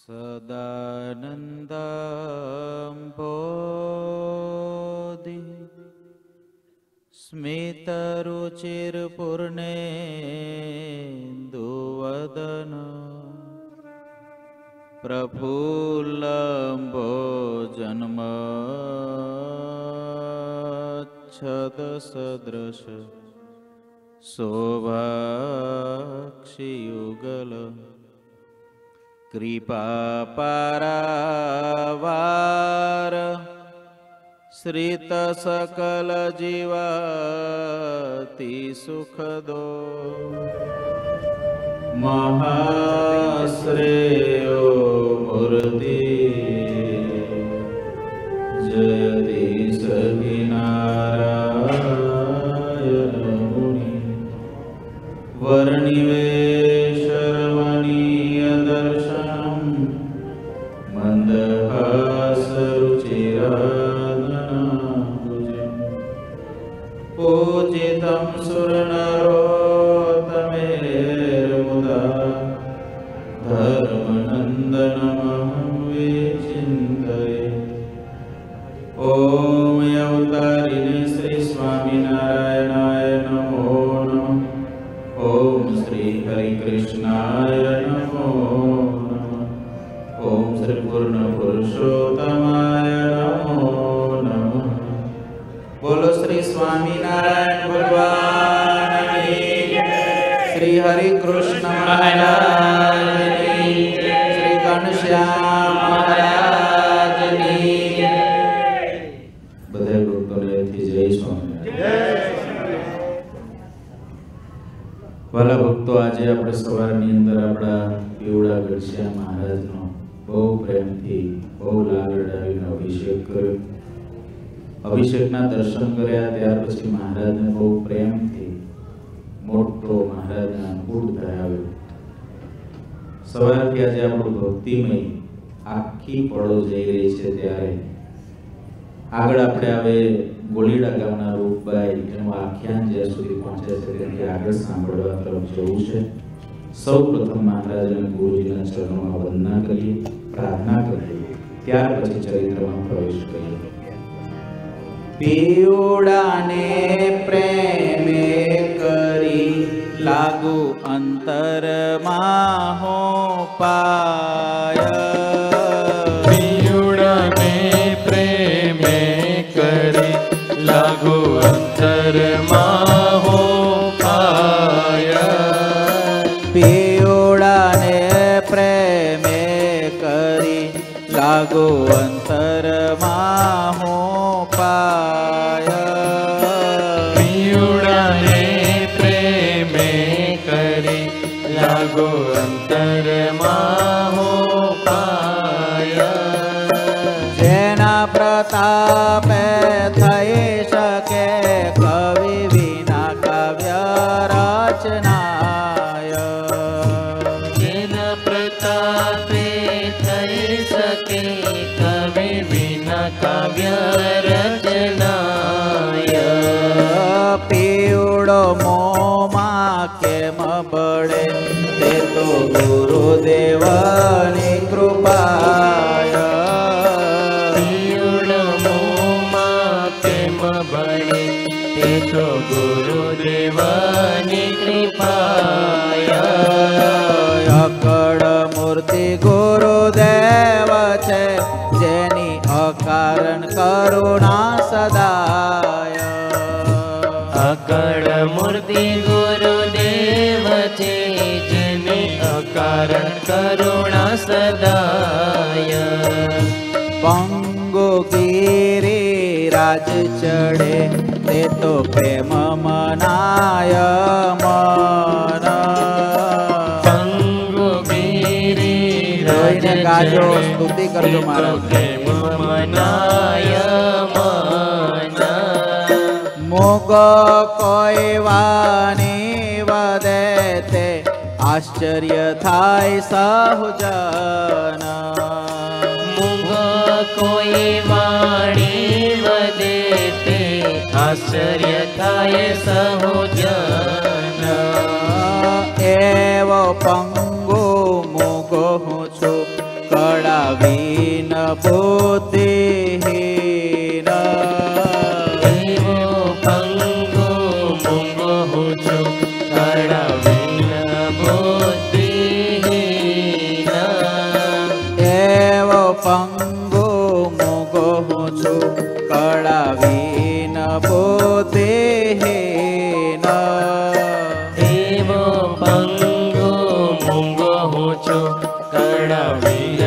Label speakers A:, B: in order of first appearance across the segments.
A: સદાનંદાંભોધિ સ્મિતરુચિરપૂર્ણેન્દુવદન પ્રફુલ્લંભોજન્મચ્છદસદૃશ શોભાક્ષિયુગલ કૃપાપારાવાર શ્રિત સકલ જીવાતિ સુખદો મહાશ્રેયો મૂર્તિ જયતિ સવિનારાયણ મુનિ વર્ણિવેશરમણીય દર્શનમ મંદહાસરુચિરાનનાભુજમ પૂજિતમ સુરનરોત્તમેર્મુદા ધર્મનંદનમહં વિચિંતયે. ઓમ અવતારિણે શ્રી સ્વામિનારાયણાય નમો નમઃ. ઓમ શ્રી હરિકૃષ્ણાય નમો નમઃ. ઓમ શ્રી પૂર્ણ પુરુષોત્તમાય નમો નમઃ. બોલો શ્રી સ્વામિનારાયણ ભગવાનની જય. શ્રી હરિકૃષ્ણ મહારાજની જય. શ્રી ઘનશ્યામ મહારાજની જય. બધા ભક્તોને જય સ્વામિનારાયણ. વાલા ભક્તો, આજે આપણે સવારની અંદર આપણા પીવડા ઘનશ્યામ મહારાજનો બહુ પ્રેમથી બહુ લાગડાવીને અભિષેક કર્યો. અભિષેકના દર્શન કર્યા ત્યાર પછી મહારાજને બહુ પ્રેમથી મોટો મહારાજના અનુકૂળ થયો. સવારથી આજે આપણું ભક્તિમય આખી પળો જઈ રહી છે, ત્યારે આગળ આપણે હવે ગોલીડા ગામના રૂપબાઈ એનું આખ્યાન જ્યાં સુધી પહોંચે છે ત્યાંથી આગળ સાંભળવા તરફ જવું છે. સૌ પ્રથમ મહારાજ અને ગુરુજીના ચરણોમાં વંદના કરીએ, પ્રાર્થના કરીએ, ત્યાર પછી ચરિત્રમાં પ્રવેશ કરીએ. પીવડાને પ્રેમે કરી લાગુ અંતરમાં હો પાય.
B: પીવડાને પ્રેમે કરી લાગુ અંતરમાં હો પાય.
A: પીવડાને પ્રેમે કરી લાગુ અંતરમાં હો પાય.
B: પીવડાને પ્રેમે કરી લાગુ અંતરમાં હો પાય.
A: જેના પ્રતાપે થઈ શકે કવિ વિના કાવ્ય રચનાય.
B: જેના પ્રતાપે થઈ શકે કવિ વિના કાવ્ય રચનાય.
A: પીવડો મોમાં કેમ બળે તે તો ગુરુદેવની કૃપાય.
B: પીવડો મોમાં કેમ બળે તે તો ગુરુદેવની કૃપાય.
A: અકળ મૂર્તિ ગુરુદેવ છે, જેની અકારણ કરુણા સદાય.
B: અકળ મૂર્તિ ગુરુદેવ છે, જેને અકારણ કરુણા સદાય.
A: પંગુ ગિરિરાજ ચડે તે તો પ્રેમ મનાય મન.
B: પંગુ ગિરિરાજ
A: ગાજો સ્તુતિ કરજો મહારાજ.
B: પ્રેમ મનાય મન.
A: મુગ કોઈ વાની વદે તે આશ્ચર્ય થાય સહુજન.
B: મુગ કોઈ વાણી વદે તે આશ્ચર્ય થાય સહુજન.
A: એવો પંગુ મુગો હું છું બુદ્ધિહીન.
B: એવો પંગો મૂંગો હું છું, કળા વિન બુદ્ધિહીન.
A: એવો પંગુ મૂગો હું છું, કળા વિન બુદ્ધિહીન.
B: એવો પંગો મૂંગો હું છું, કળા વિન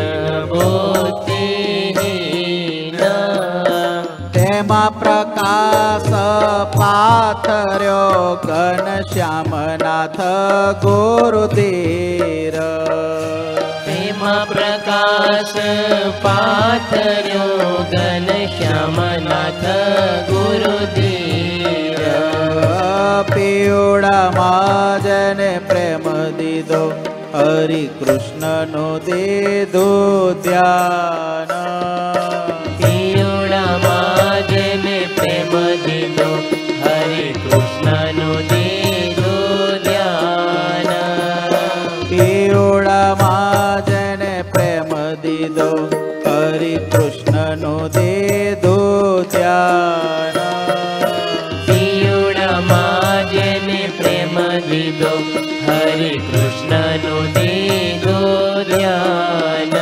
B: બુદ્ધિહીન.
A: તેમાં પ્રકાશ પાથર્યો ઘનશ્યામનાથ ગુરુધીર.
B: તેમાં પ્રકાશ પાથર્યો ઘનશ્યામનાથ ગુરુધીર.
A: પીવડામાં જેને પ્રેમ દીધો, હરિ કૃષ્ણનો દીધું ધ્યાન.
B: પીવડામાં જેને પ્રેમ દીધો, હરે કૃષ્ણનું દીધું ધ્યાન.
A: પીવડામાં જેને પ્રેમ દીધો, હરિ કૃષ્ણનો દીધું ધ્યાન.
B: પીવડામાં જેને પ્રેમ દીધો, હરે કૃષ્ણનું દીધું ધ્યાન.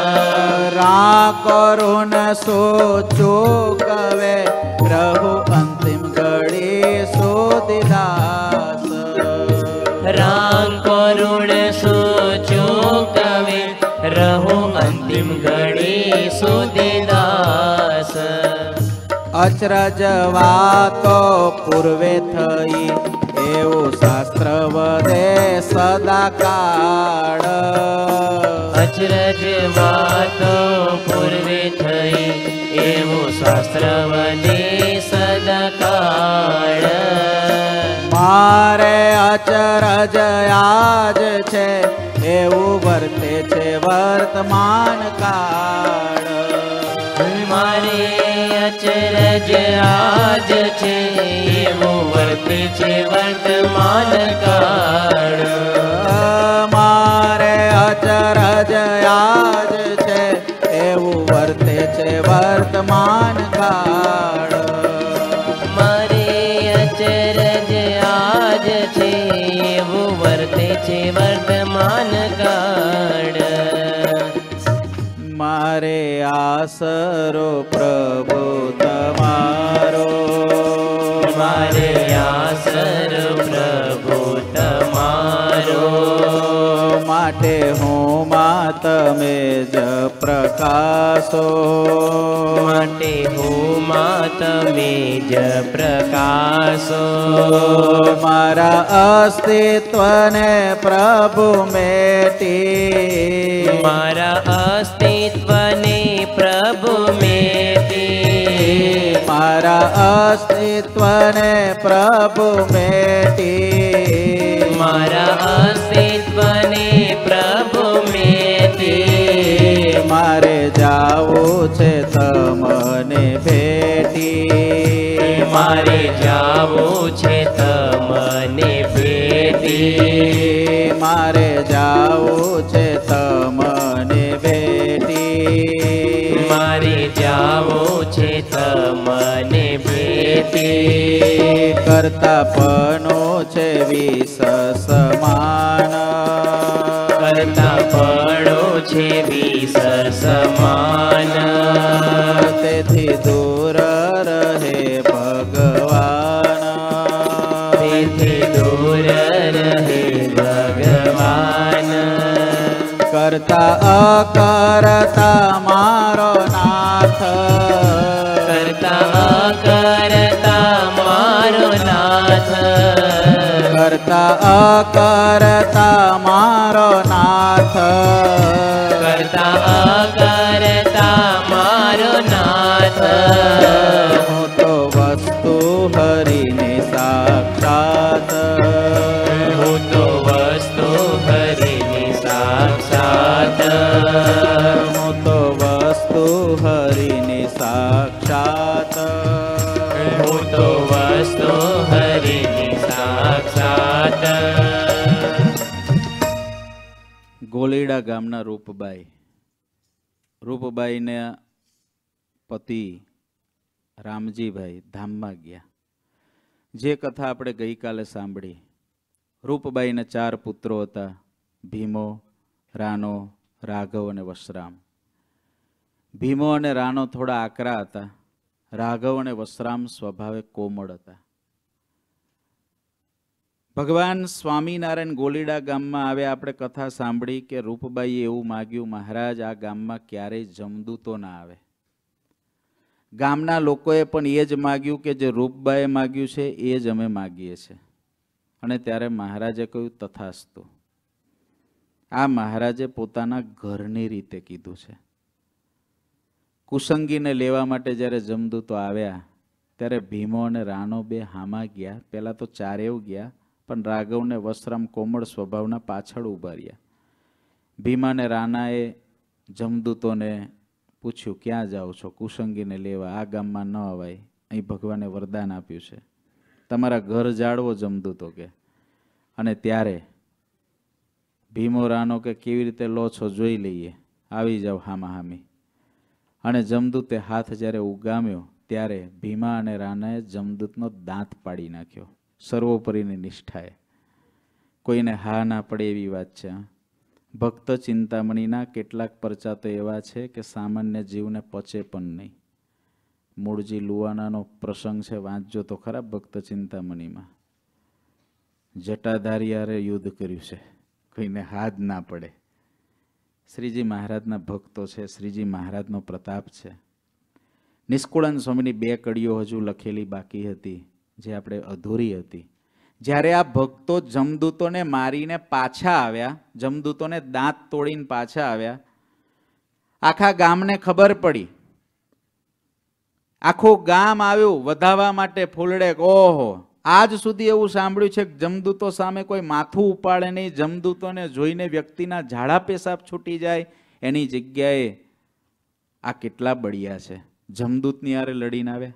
A: કરુણ સોચો કવે રહુ અંતિમ ઘડી સુધી દાસ.
B: રામ કરુણ સોચો કવે રહો અંતિમ ઘડી સુધી દાસ.
A: અચરજ વાતો પૂર્વે થઈ, એવું શાસ્ત્ર વધે સદા કાળ.
B: અચરજ વાતો પૂર્વે થઈ, એવું શાસ્ત્ર વધે સદા કાળ.
A: મારે અચરજ આજ છે, એવું વર્તે છે વર્તમાન કાળ.
B: મારે અચરજ આજ છે, એવું વર્તે છે વર્તમાન કાળ.
A: મારે અચરજ આજ છે, એવું વર્તે છે વર્તમાન કાળ.
B: મારે અચરજ આજ છે, એવું વર્તે છે વર્તમાન કાળ.
A: મારે આસરો પ્રભુ તમારો,
B: મારે આસર પ્રભુ તમારો.
A: માટે હું માં તમે જ પ્રકાશો,
B: માટે હું માં તમે જ પ્રકાશો.
A: મારા અસ્તિત્વને પ્રભુ મેટી,
B: મારા અસ્તિત્વને પ્રભુ મેટી.
A: મારા અસ્તિત્વને પ્રભુ મેટી.
B: મારા અસ્તિત્વને પ્રભુ મેટી.
A: મારે જાવું છે તમને ભેટી.
B: મારે જાવું છે તમને ભેટી.
A: મારે જાવું છે તમને ભેટી.
B: મારે જાવું છે તમને ભેટી.
A: કરતા પનો છે વિષ સમાન,
B: કરતા પડો છે વિષ સમાન.
A: તેથી દૂર રહે ભગવાન,
B: તેથી દૂર રહે ભગવાન.
A: કરતા અકરતા મારો નાથ,
B: કરતા અકરતા મારો નાથ.
A: કરતા અકરતા મારો નાથ.
B: કરતા અકરતા મારો નાથ.
A: હું તો વસ્તુ હરિની સાક્ષાત,
B: હું તો વસ્તુ હરિની સાક્ષાત.
A: હું તો વસ્તુ હરિની સાક્ષાત.
B: હું તો વસ્તુ હરિની સાક્ષાત.
A: ગોલીડા ગામના રૂપબાઈ રૂપબાઈને પતિ રામજીભાઈ ધામમાં ગયા. જે કથા આપણે ગઈકાલે સાંભળી, રૂપબાઈને 4 પુત્રો હતા, ભીમો, રાનો, રાઘવ અને વસરામ. ભીમો અને રાનો થોડા આકરા હતા, રાઘવ અને વસરામ સ્વભાવે કોમળ હતા. ભગવાન સ્વામિનારાયણ ગોલીડા ગામમાં આવ્યા. આપણે કથા સાંભળી કે રૂપબાઈએ એવું માગ્યું, મહારાજ આ ગામમાં ક્યારેય જમદૂતો ના આવે. ગામના લોકોએ પણ એ જ માગ્યું કે જે રૂપબાએ માગ્યું છે એ જ અમે માગીએ છીએ. અને ત્યારે મહારાજે કહ્યું તથાસ્તુ. આ મહારાજે પોતાના ઘરની રીતે કીધું છે. કુસંગીને લેવા માટે જ્યારે જમદૂતો આવ્યા ત્યારે ભીમો અને રાનો બે હામાં ગયા. પહેલાં તો ચારેવ ગયા, પણ રાઘવ ને વસરામ કોમળ સ્વભાવના પાછળ ઊભા રહ્યા. ભીમા ને રાનાએ જમદૂતોને પૂછ્યું, ક્યાં જાઓ છો? કુસંગીને લેવા. આ ગામમાં ન અવાય, અહીં ભગવાને વરદાન આપ્યું છે, તમારા ઘર જાળવો જમદૂતો કે. અને ત્યારે ભીમો રાનો કે કેવી રીતે લો છો જોઈ લઈએ, આવી જાઓ હામા હામી. અને જમદૂતે હાથ જ્યારે ઉગામ્યો ત્યારે ભીમા અને રાનાએ જમદૂતનો દાંત પાડી નાખ્યો, સર્વોપરીની નિષ્ઠાએ. કોઈને હા ના પડે એવી વાત છે. ભક્ત ચિંતામણીના કેટલાક પરચા તો એવા છે કે સામાન્ય જીવને પચે પણ નહીં. મૂળજી લુવાનાનો પ્રસંગ છે, વાંચજો તો ખરા ભક્ત ચિંતામણીમાં. જટાધારી હારે યુદ્ધ કર્યું છે, કોઈને હાથ ના પડે. શ્રીજી મહારાજના ભક્તો છે, શ્રીજી મહારાજનો પ્રતાપ છે. નિષ્કુળાનંદ સ્વામીની 2 કડીઓ હજુ લખેલી બાકી હતી, જે આપણે અધૂરી હતી. જ્યારે આ ભક્તો જમદૂતોને મારીને પાછા આવ્યા, જમદૂતોને દાંત તોડીને પાછા આવ્યા, આખા ગામને ખબર પડી. આખું ગામ આવ્યું વધાવવા માટે ફૂલડે. ઓહો, આજ સુધી એવું સાંભળ્યું છે કે જમદૂતો સામે કોઈ માથું ઉપાડે નહીં, જમદૂતોને જોઈને વ્યક્તિના ઝાડા પેશાબ છૂટી જાય. એની જગ્યાએ આ કેટલા બળિયા છે, જમદૂતની હારે લડીને આવ્યા.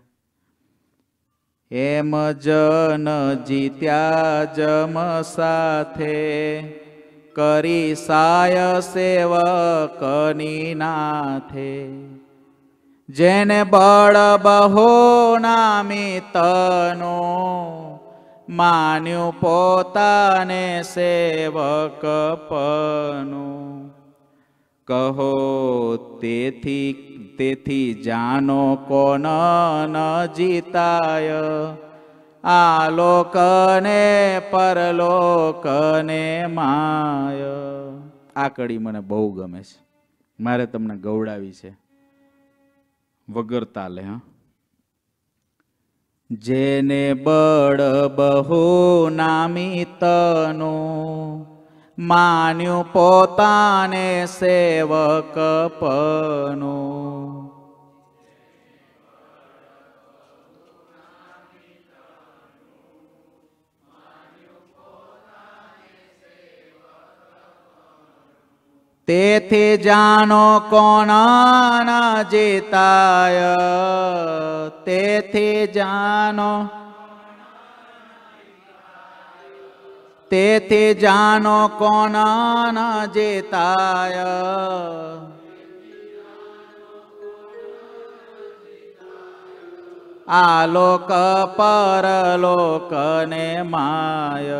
A: એમ જન જીત્યા જમ સાથે, કરી સાય સેવકની નાથે. જેને બળ બહો નામી તનો, માન્યું પોતાને સેવક પનું. કહો તેથી જાનો કોન ન જીતાય, આ લોકને પરલોકને માય. આ કડી મને બહુ ગમે છે, મારે તમને ગૌડાવી છે વગર તાલે. હા, જેને બળ બહુ નામી તનું, માન્યું પોતાને સેવક પનું. તેથી જાનો કોણ ના જીતાય, તેથી જાનો કોણ ના જીતાય. આ લોક પરલોકને માય.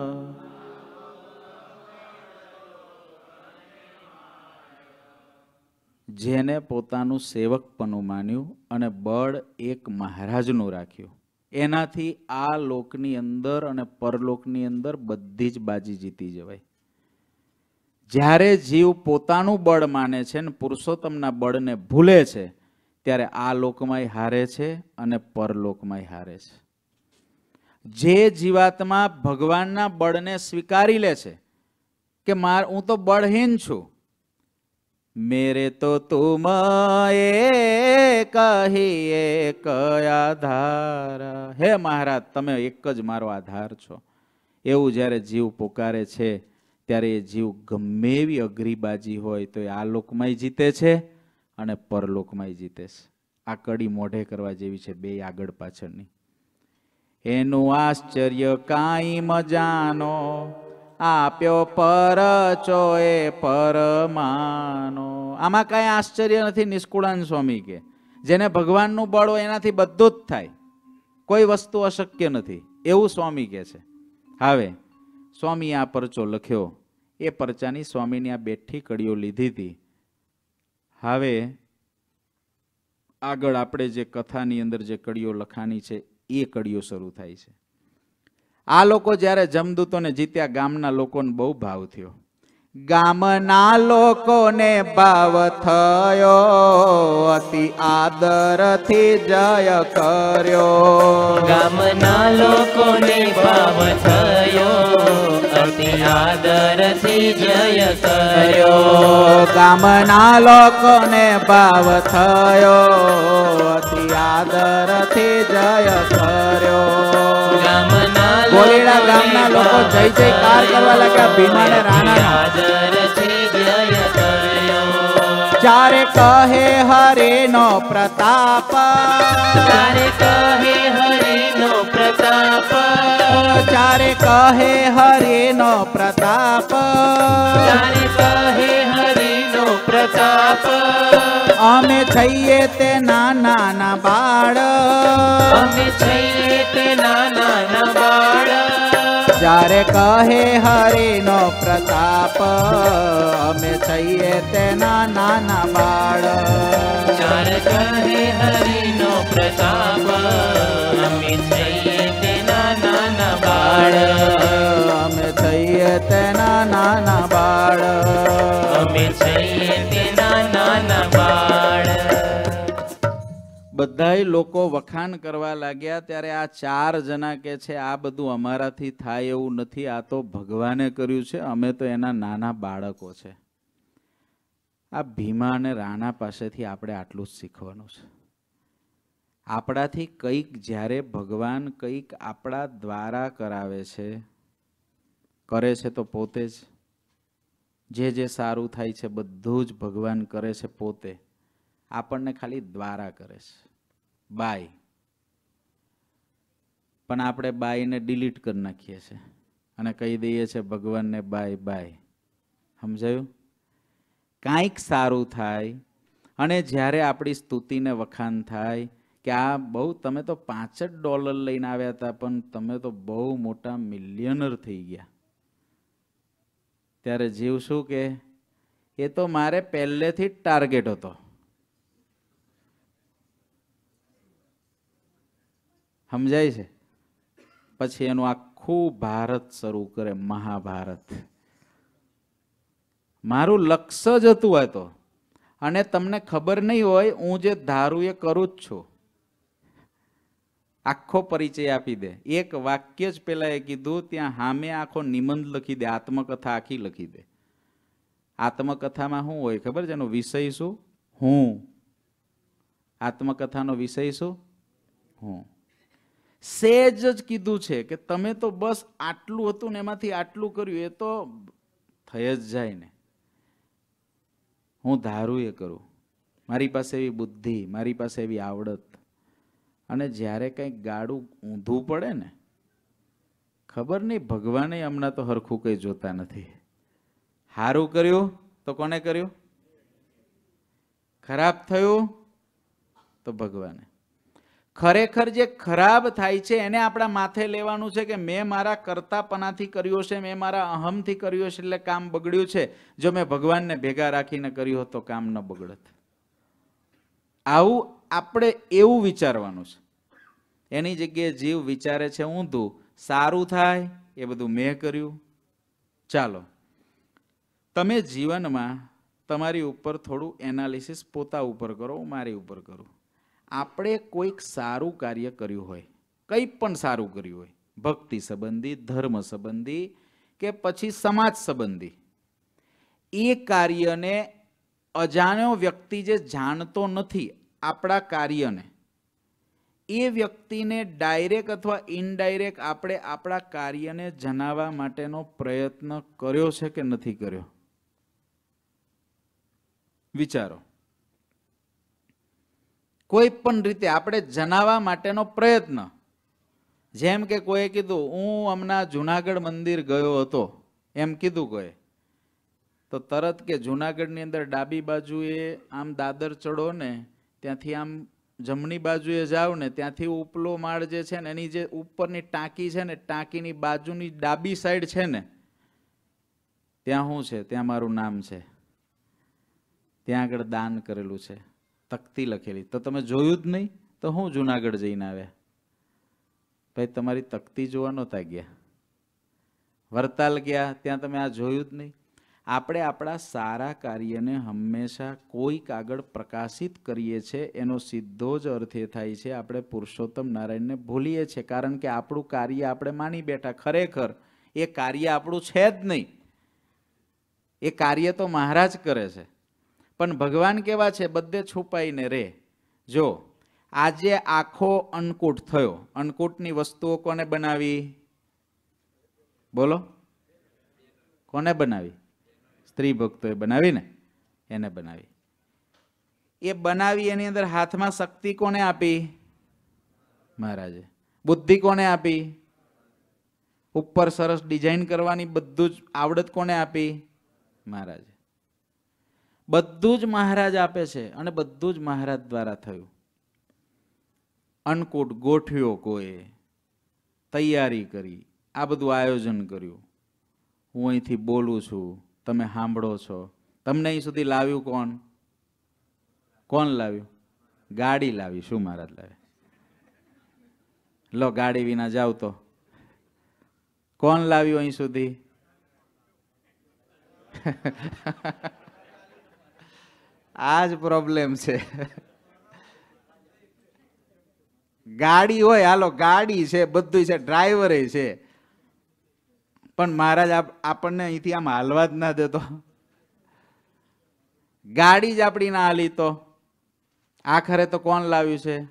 A: જેને પોતાનું સેવકપણું માન્યું અને બળ એક મહારાજનું રાખ્યું, એનાથી આ લોકની અંદર અને પરલોકની અંદર બધી જ બાજી જીતી જવાય. જ્યારે જીવ પોતાનું બળ માને છે ને પુરુષોત્તમના બળને ભૂલે છે, ત્યારે આ લોકમાંય હારે છે અને પરલોકમાંય હારે છે. જે જીવાત્મા ભગવાનના બળને સ્વીકારી લે છે કે હું તો બળહીન છું, મેરે તો તુમ એક ही एक આધાર, હે મહારાજ તમે એક જ મારો આધાર છો. એવું જ્યારે જીવ પોકારે છે ત્યારે એ જીવ ગમે એવી અઘરીબાજી હોય તો એ આ લોકમાંય જીતે છે અને પરલોકમાંય જીતે છે. આ કડી મોઢે કરવા જેવી છે, બે આગળ પાછળની. એનું આશ્ચર્ય કાંઈ મજાનો, આપ્યો પરચો એ પરમાનો. આમાં કઈ આશ્ચર્ય નથી. નિષ્કુળાન સ્વામી કે જેને ભગવાનનું બળ હોય એનાથી બધું જ થાય, કોઈ વસ્તુ અશક્ય નથી, એવું સ્વામી કે છે. હવે સ્વામી આ પરચો લખ્યો, એ પરચાની સ્વામીની આ બેઠી કડીઓ લીધી હતી. હવે આગળ આપણે જે કથાની અંદર જે કડીઓ લખાણી છે એ કડીઓ શરૂ થાય છે. આ લોકો જ્યારે જમદૂતોને જીત્યા, ગામના લોકોને બહુ ભાવ થયો. ગામના લોકોને ભાવ થયો, અતિ આદરથી જય કર્યો.
B: ગામના લોકોને ભાવ થયો, અતિ આદરથી જય કર્યો.
A: ગામના લોકોને ભાવ થયો, અતિ આદરથી જય કર્યો. ગોલીડા ગામના લોકો જય જયકાર કરવા લાગ્યા ભીમાને રાણાનો. ચારે કહે હરિનો પ્રતાપ,
B: ચારે કહે હરિનો પ્રતાપ,
A: ચારે કહે હરિનો પ્રતાપ,
B: ચારે કહે હરિનો પ્રતાપ.
A: અમે છીએ તે નાના બાળ,
B: અમે છીએ તે નાના બાળ.
A: જ્યારે કહે હરિનો પ્રતાપ, અમે છીએ તે નાના બાળ.
B: ચારે કહે હરિનો પ્રતાપ, અમે છીએ તે નાના બાળ.
A: અમે છીએ તે નાના બાળ.
B: અમે છીએ તે નાના બાળ.
A: બધાય લોકો વખાણ કરવા લાગ્યા. ત્યારે આ 4 જણા કે છે આ બધું અમારાથી થાય એવું નથી, આ તો ભગવાને કર્યું છે, અમે તો એના નાના બાળકો છે. આ ભીમા અને રાણા પાસેથી આપણે આટલું જ શીખવાનું છે. આપણાથી કંઈક જ્યારે ભગવાન કંઈક આપણા દ્વારા કરાવે છે, કરે છે તો પોતે જ જે સારું થાય છે બધું જ ભગવાન કરે છે પોતે, આપણને ખાલી દ્વારા કરે છે. બાય. પણ આપણે બાયને ડિલીટ કરી નાખીએ છીએ અને કહી દઈએ છીએ ભગવાનને બાય બાય. સમજાયું? કાંઈક સારું થાય અને જ્યારે આપણી સ્તુતિને વખાણ થાય કે આ બહુ, તમે તો $5 લઈને આવ્યા હતા પણ તમે તો બહુ મોટા મિલિયનર થઈ ગયા, ત્યારે જીવ શું કે એ તો મારે પહેલેથી જ ટાર્ગેટ હતો. સમજાય છે? પછી એનું આખું ભારત શરૂ કરે, મહાભારત. મારું લક્ષ્ય જ હતું આ તો, અને તમને ખબર નહીં હોય હું જે ધારું એ કરું જ છું. આખો પરિચય આપી દે. એક વાક્ય જ પેલા એ કીધું, ત્યાં સામે આખો નિબંધ લખી દે, આત્મકથા આખી લખી દે. આત્મકથામાં શું હોય ખબર છે? એનો વિષય શું? હું. આત્મકથાનો વિષય શું? હું. સેજ જ કીધું છે કે તમે તો બસ આટલું હતું ને એમાંથી આટલું કર્યું, એ તો થઈ જ જાય ને. હું ધારું એ કરું, મારી પાસે એવી બુદ્ધિ, મારી પાસે એવી આવડત. અને જ્યારે કંઈક ગાડું ઊંધું પડે ને, ખબર નહીં ભગવાને હમણાં તો હરખું કંઈ જોતા નથી. સારું કર્યું તો કોને કર્યું? ખરાબ થયું તો ભગવાને. ખરેખર જે ખરાબ થાય છે એને આપણા માથે લેવાનું છે કે મેં મારા કરતાપણાથી કર્યો છે, મેં મારા અહમથી કર્યો છે એટલે કામ બગડ્યું છે. જો મેં ભગવાનને ભેગા રાખીને કર્યું હોત તો કામ ન બગડત. આવું આપણે એવું વિચારવાનું છે. એની જગ્યાએ જીવ વિચારે છે ઊંધું, સારું થાય એ બધું મેં કર્યું. ચાલો, તમે જીવનમાં તમારી ઉપર થોડું એનાલિસિસ પોતા ઉપર કરો, હું મારી ઉપર કરું. આપણે કોઈક સારું કાર્ય કર્યું હોય, કંઈ પણ સારું કર્યું હોય, ભક્તિ સંબંધી, ધર્મ સંબંધી કે પછી સમાજ સંબંધી, એ કાર્યને અજાણ્યો વ્યક્તિ જે જાણતો નથી આપણા કાર્યને, એ વ્યક્તિને ડાયરેક્ટ અથવા ઇનડાયરેક્ટ આપણે આપણા કાર્યને જણાવવા માટેનો પ્રયત્ન કર્યો છે કે નથી કર્યો? વિચારો. કોઈ પણ રીતે આપણે જણાવવા માટેનો પ્રયત્ન. જેમ કે કોઈએ કીધું હું હમણાં જુનાગઢ મંદિર ગયો હતો, એમ કીધું કોઈ તો તરત કે જુનાગઢની અંદર ડાબી બાજુએ આમ દાદર ચડો ને ત્યાંથી આમ જમણી બાજુએ જાવ ને ત્યાંથી ઉપલો માળ જે છે ને એની જે ઉપરની ટાંકી છે ને ટાંકીની બાજુની ડાબી સાઈડ છે ને ત્યાં શું છે? ત્યાં મારું નામ છે, ત્યાં આગળ દાન કરેલું છે, તકતી લખેલી. તો તમે જોયું જ નહીં તો હું જુનાગઢ જઈને આવ્યા? ભાઈ તમારી તકતી જોવા નહોતા ગયા, વરતાલ ગયા, ત્યાં તમે આ જોયું જ નહીં. આપણે આપણા સારા કાર્યને હંમેશા કોઈક આગળ પ્રકાશિત કરીએ છીએ, એનો સીધો જ અર્થ એ થાય છે આપણે પુરુષોત્તમ નારાયણને ભૂલીએ છીએ. કારણ કે આપણું કાર્ય આપણે માની બેઠા, ખરેખર એ કાર્ય આપણું છે જ નહીં. એ કાર્ય તો મહારાજ કરે છે. પણ ભગવાન કેવા છે? બધે છુપાઈને રે. જો આજે આખો અન્નકૂટ થયો, અન્નકૂટની વસ્તુઓ કોને બનાવી? બોલો, કોને બનાવી? સ્ત્રી ભક્તોએ બનાવી ને, એને બનાવી. એ બનાવી એની અંદર હાથમાં શક્તિ કોને આપી? મહારાજે. બુદ્ધિ કોને આપી? ઉપર સરસ ડિઝાઇન કરવાની બધું જ આવડત કોને આપી? મહારાજે. બધું જ મહારાજ આપે છે અને બધું જ મહારાજ દ્વારા થયું. અન્નકૂટ ગોઠવ્યો, કોઈ તૈયારી કરી, આ બધું આયોજન કર્યું. હું અહીંથી બોલું છું, તમે સાંભળો છો. તમને અહીં સુધી લાવ્યું કોણ? કોણ લાવ્યું? ગાડી લાવી. શું મહારાજ લાવે? લો ગાડી વિના જાવ તો કોણ લાવ્યું અહીં સુધી? આ જ પ્રોબ્લેમ છે. ગાડી હોય, હાલો ગાડી છે, બધું છે, ડ્રાઈવર છે, પણ મહારાજ આપણને અહીંથી આમ હાલવા જ ના દેતો. ગાડી જ આપણી ના હાલી તો આખરે તો કોણ લાવ્યું છે?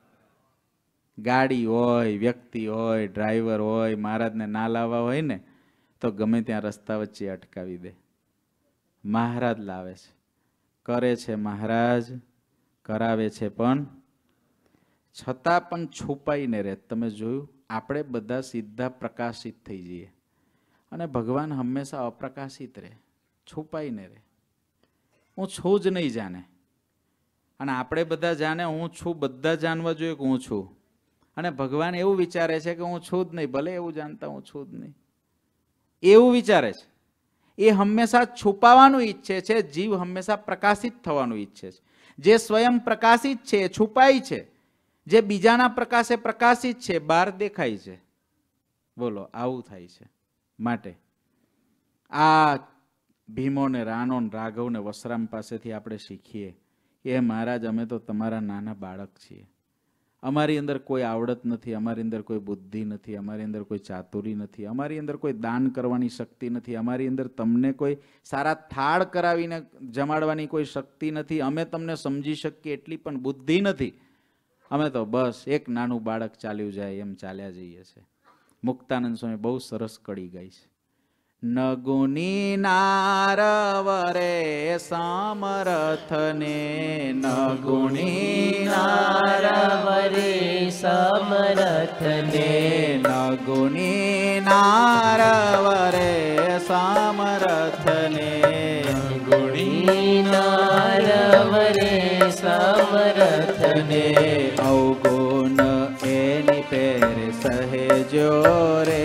A: ગાડી હોય, વ્યક્તિ હોય, ડ્રાઈવર હોય, મહારાજને ના લાવવા હોય ને તો ગમે ત્યાં રસ્તા વચ્ચે અટકાવી દે. મહારાજ લાવે છે, કરે છે મહારાજ, કરાવે છે પણ છતાં પણ છુપાઈને રહે. તમે જોયું? આપણે બધા સીધા પ્રકાશિત થઈ જઈએ અને ભગવાન હંમેશા અપ્રકાશિત રહે, છુપાઈને રહે. હું છું જ નહીં જાણે. અને આપણે બધા જાણે હું છું, બધા જાણવા જોઈએ કે હું છું. અને ભગવાન એવું વિચારે છે કે હું છું જ નહીં, ભલે એવું જાણતા હું છું જ નહીં, એવું વિચારે છે. એ હંમેશા છુપાવાનું ઈચ્છે છે, જીવ હંમેશા પ્રકાશિત થવાનું ઈચ્છે છે. જે સ્વયં પ્રકાશિત છે એ છુપાય છે, જે બીજાના પ્રકાશે પ્રકાશિત છે બહાર દેખાય છે. બોલો, આવું થાય છે. માટે આ ભીમો ને રાનો ને રાઘવ ને વસરામ પાસેથી આપણે શીખીએ કે મહારાજ અમે તો તમારા નાના બાળક છીએ, અમારી અંદર કોઈ આવડત નથી, અમારી અંદર કોઈ બુદ્ધિ નથી, અમારી અંદર કોઈ ચાતુરી નથી, અમારી અંદર કોઈ દાન કરવાની શક્તિ નથી, અમારી અંદર તમને કોઈ સારા થાળ કરાવીને જમાડવાની કોઈ શક્તિ નથી, અમે તમને સમજી શકીએ એટલી પણ બુદ્ધિ નથી. અમે તો બસ એક નાનું બાળક ચાલ્યું જાય એમ ચાલ્યા જઈએ છે. મુક્તાનંદ સ્વામી બહુ સરસ કડી ગાય છે. નગુની નારવરે સમરથને, નગુની
B: નારવરે સમરથને,
A: નગુની નારવરે સમરથને,
B: ગુણી નારવરે સમરથને,
A: અવગુણ એની પેરે સહેજો રે,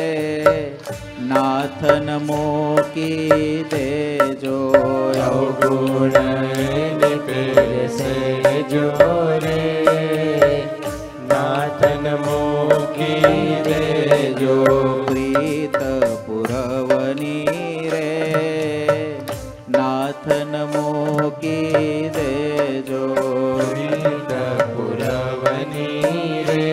A: નાથન મોકી દેજો.
B: અવગુણ એની પેરે સહેજો રે, નાથન મોકી દેજો.
A: પ્રીત પુરવની રે, નાથન મોકી દેજો.
B: પ્રીત પુરવની રે,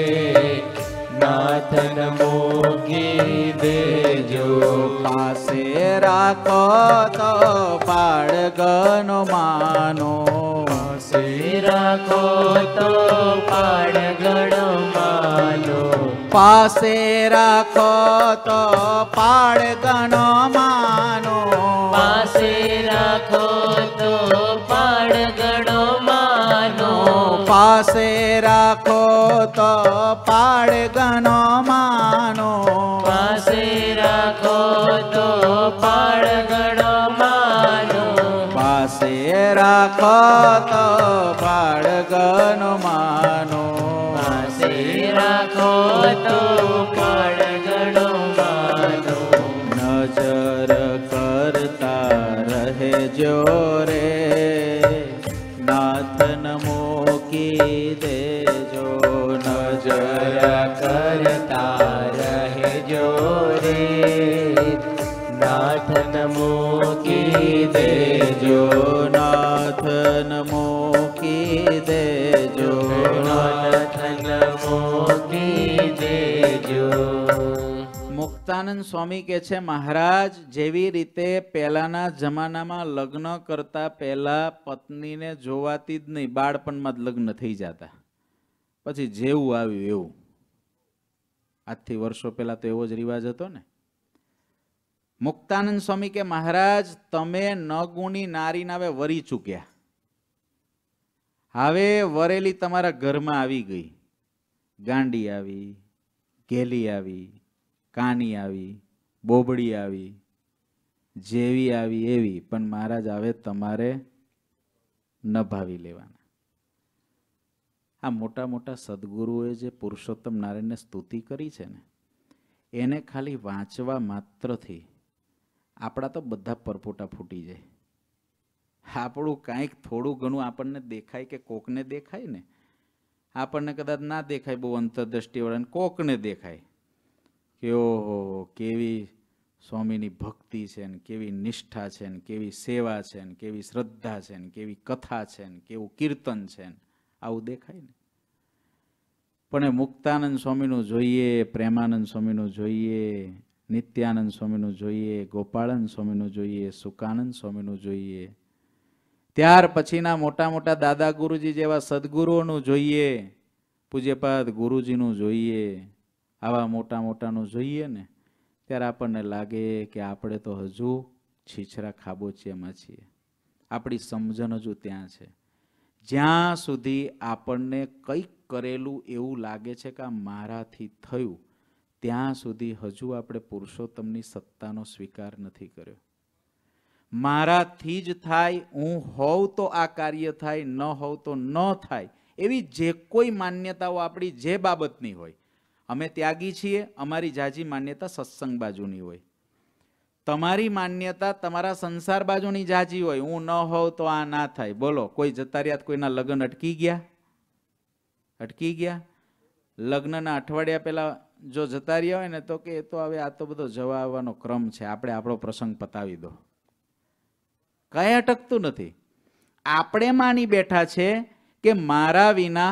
B: નાથન મોકી દેજો.
A: પાસે રાખો તો પાડગનો માનો,
B: પાસે રાખો તો પાડગણો માનો,
A: પાસે રાખો તો પાડગનો માનો,
B: પાસે રાખો તો પાડગણો માનો,
A: પાસે રાખો તો પાડગનો માનો,
B: પાસે રાખો તો
A: પાસે રાખો તો બાળગનો માનો,
B: પાસે રાખો તો બાળગનો માનો,
A: નજર કરતા રહેજો રે નાથન મૂકી દેજો, નજર
B: કરતા રહેજો રે નાથન મૂકી દેજો,
A: નાથન મૂકી દેજો,
B: નાથન મૂકી દેજો.
A: મુક્તાનંદ સ્વામી કે છે, મહારાજ જેવી રીતે પહેલાના જમાનામાં લગ્ન કરતા પહેલા પત્નીને જોવાતી જ નહીં, બાળપણમાં જ લગ્ન થઈ જતા, પછી જેવું આવ્યું એવું. આજથી વર્ષો પહેલા તો એવો જ રિવાજ હતો ને. મુક્તાનંદ સ્વામી કે મહારાજ તમે નગુણી નારીને હવે વરી ચૂક્યા, હવે વરેલી તમારા ઘરમાં આવી ગઈ, ગાંડી આવી, ઘેલી આવી, કાની આવી, બોબડી આવી, જેવી આવી એવી, પણ મહારાજ હવે તમારે નભાવી લેવાના. આ મોટા મોટા સદગુરુઓએ જે પુરુષોત્તમ નારાયણને સ્તુતિ કરી છે ને, એને ખાલી વાંચવા માત્રથી આપણા તો બધા પરપોટા ફૂટી જાય. આપણું કાંઈક થોડું ઘણું આપણને દેખાય કે કોકને દેખાય ને, આપણને કદાચ ના દેખાય બહુ અંતરદ્રષ્ટિવાળાને, કોકને દેખાય કે ઓહો કેવી સ્વામીની ભક્તિ છે ને, કેવી નિષ્ઠા છે ને, કેવી સેવા છે ને, કેવી શ્રદ્ધા છે ને, કેવી કથા છે ને, કેવું કીર્તન છે ને, આવું દેખાય ને. પણ એ મુક્તાનંદ સ્વામીનું જોઈએ, પ્રેમાનંદ સ્વામીનું જોઈએ, નિત્યાનંદ સ્વામીનું જોઈએ, ગોપાળાનંદ સ્વામીનું જોઈએ, સુકાનંદ સ્વામીનું જોઈએ, ત્યાર પછીના મોટા મોટા દાદા ગુરુજી જેવા સદગુરુઓનું જોઈએ, પૂજ્યપાદ ગુરુજીનું જોઈએ, આવા મોટા મોટાનું જોઈએ ને, ત્યારે આપણને લાગે કે આપણે તો હજુ છીછરા ખાબોચિયામાં છીએ, આપણી સમજણ હજુ ત્યાં છે. જ્યાં સુધી આપણને કંઈક કરેલું એવું લાગે છે કે આ મારાથી થયું, ત્યાં સુધી હજુ આપણે પુરુષોત્તમની સત્તાનો સ્વીકાર નથી કર્યો. મારાથી જ થાય, હું હોઉં તો આ કાર્ય થાય, ન હોઉં તો ન થાય, એવી જે કોઈ માન્યતાઓ આપણી જે બાબતની હોય, અમે ત્યાગી છીએ, અમારી જાજી માન્યતા સત્સંગ બાજુની હોય, તમારી માન્યતા તમારા સંસાર બાજુની જાજી હોય, હું ન હોઉં તો આ ના થાય. બોલો, કોઈ જતા રહ્યા કોઈના લગ્ન અટકી ગયા? અટકી ગયા? લગ્નના અઠવાડિયા પહેલા જો જતા રહ્યા હોય ને તો કે એ તો હવે આ તો બધો જવા આવવાનો ક્રમ છે, આપણે આપણો પ્રસંગ પતાવી દો. કઈ અટકતું નથી. આપણે માની બેઠા છે કે મારા વિના,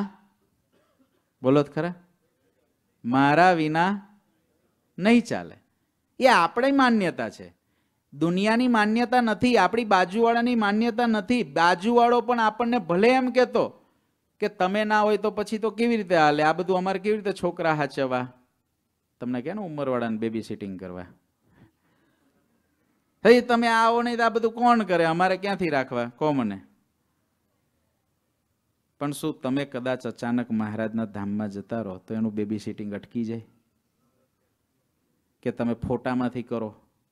A: બોલો ખરા, મારા વિના નહીં ચાલે. એ આપણી માન્યતા છે, દુનિયાની માન્યતા નથી, આપણી બાજુવાળાની માન્યતા નથી. બાજુવાળો પણ આપણને ભલે એમ કહેતો કે તમે ના હોય તો પછી તો કેવી રીતે હાલે, આ બધું અમારે કેવી રીતે છોકરા હાચવા, તમને કે ને ઉંમરવાળાને બેબી સિટિંગ કરવા, હે તમે આવો નહીં તો આ બધું કોણ કરે, અમારે ક્યાંથી રાખવા, કહો મને. પણ શું તમે કદાચ અચાનક મહારાજના ધામમાં જતા રહો તો એનું બેબી સિટિંગ અટકી જાય? કે તમે ફોટામાંથી કરો,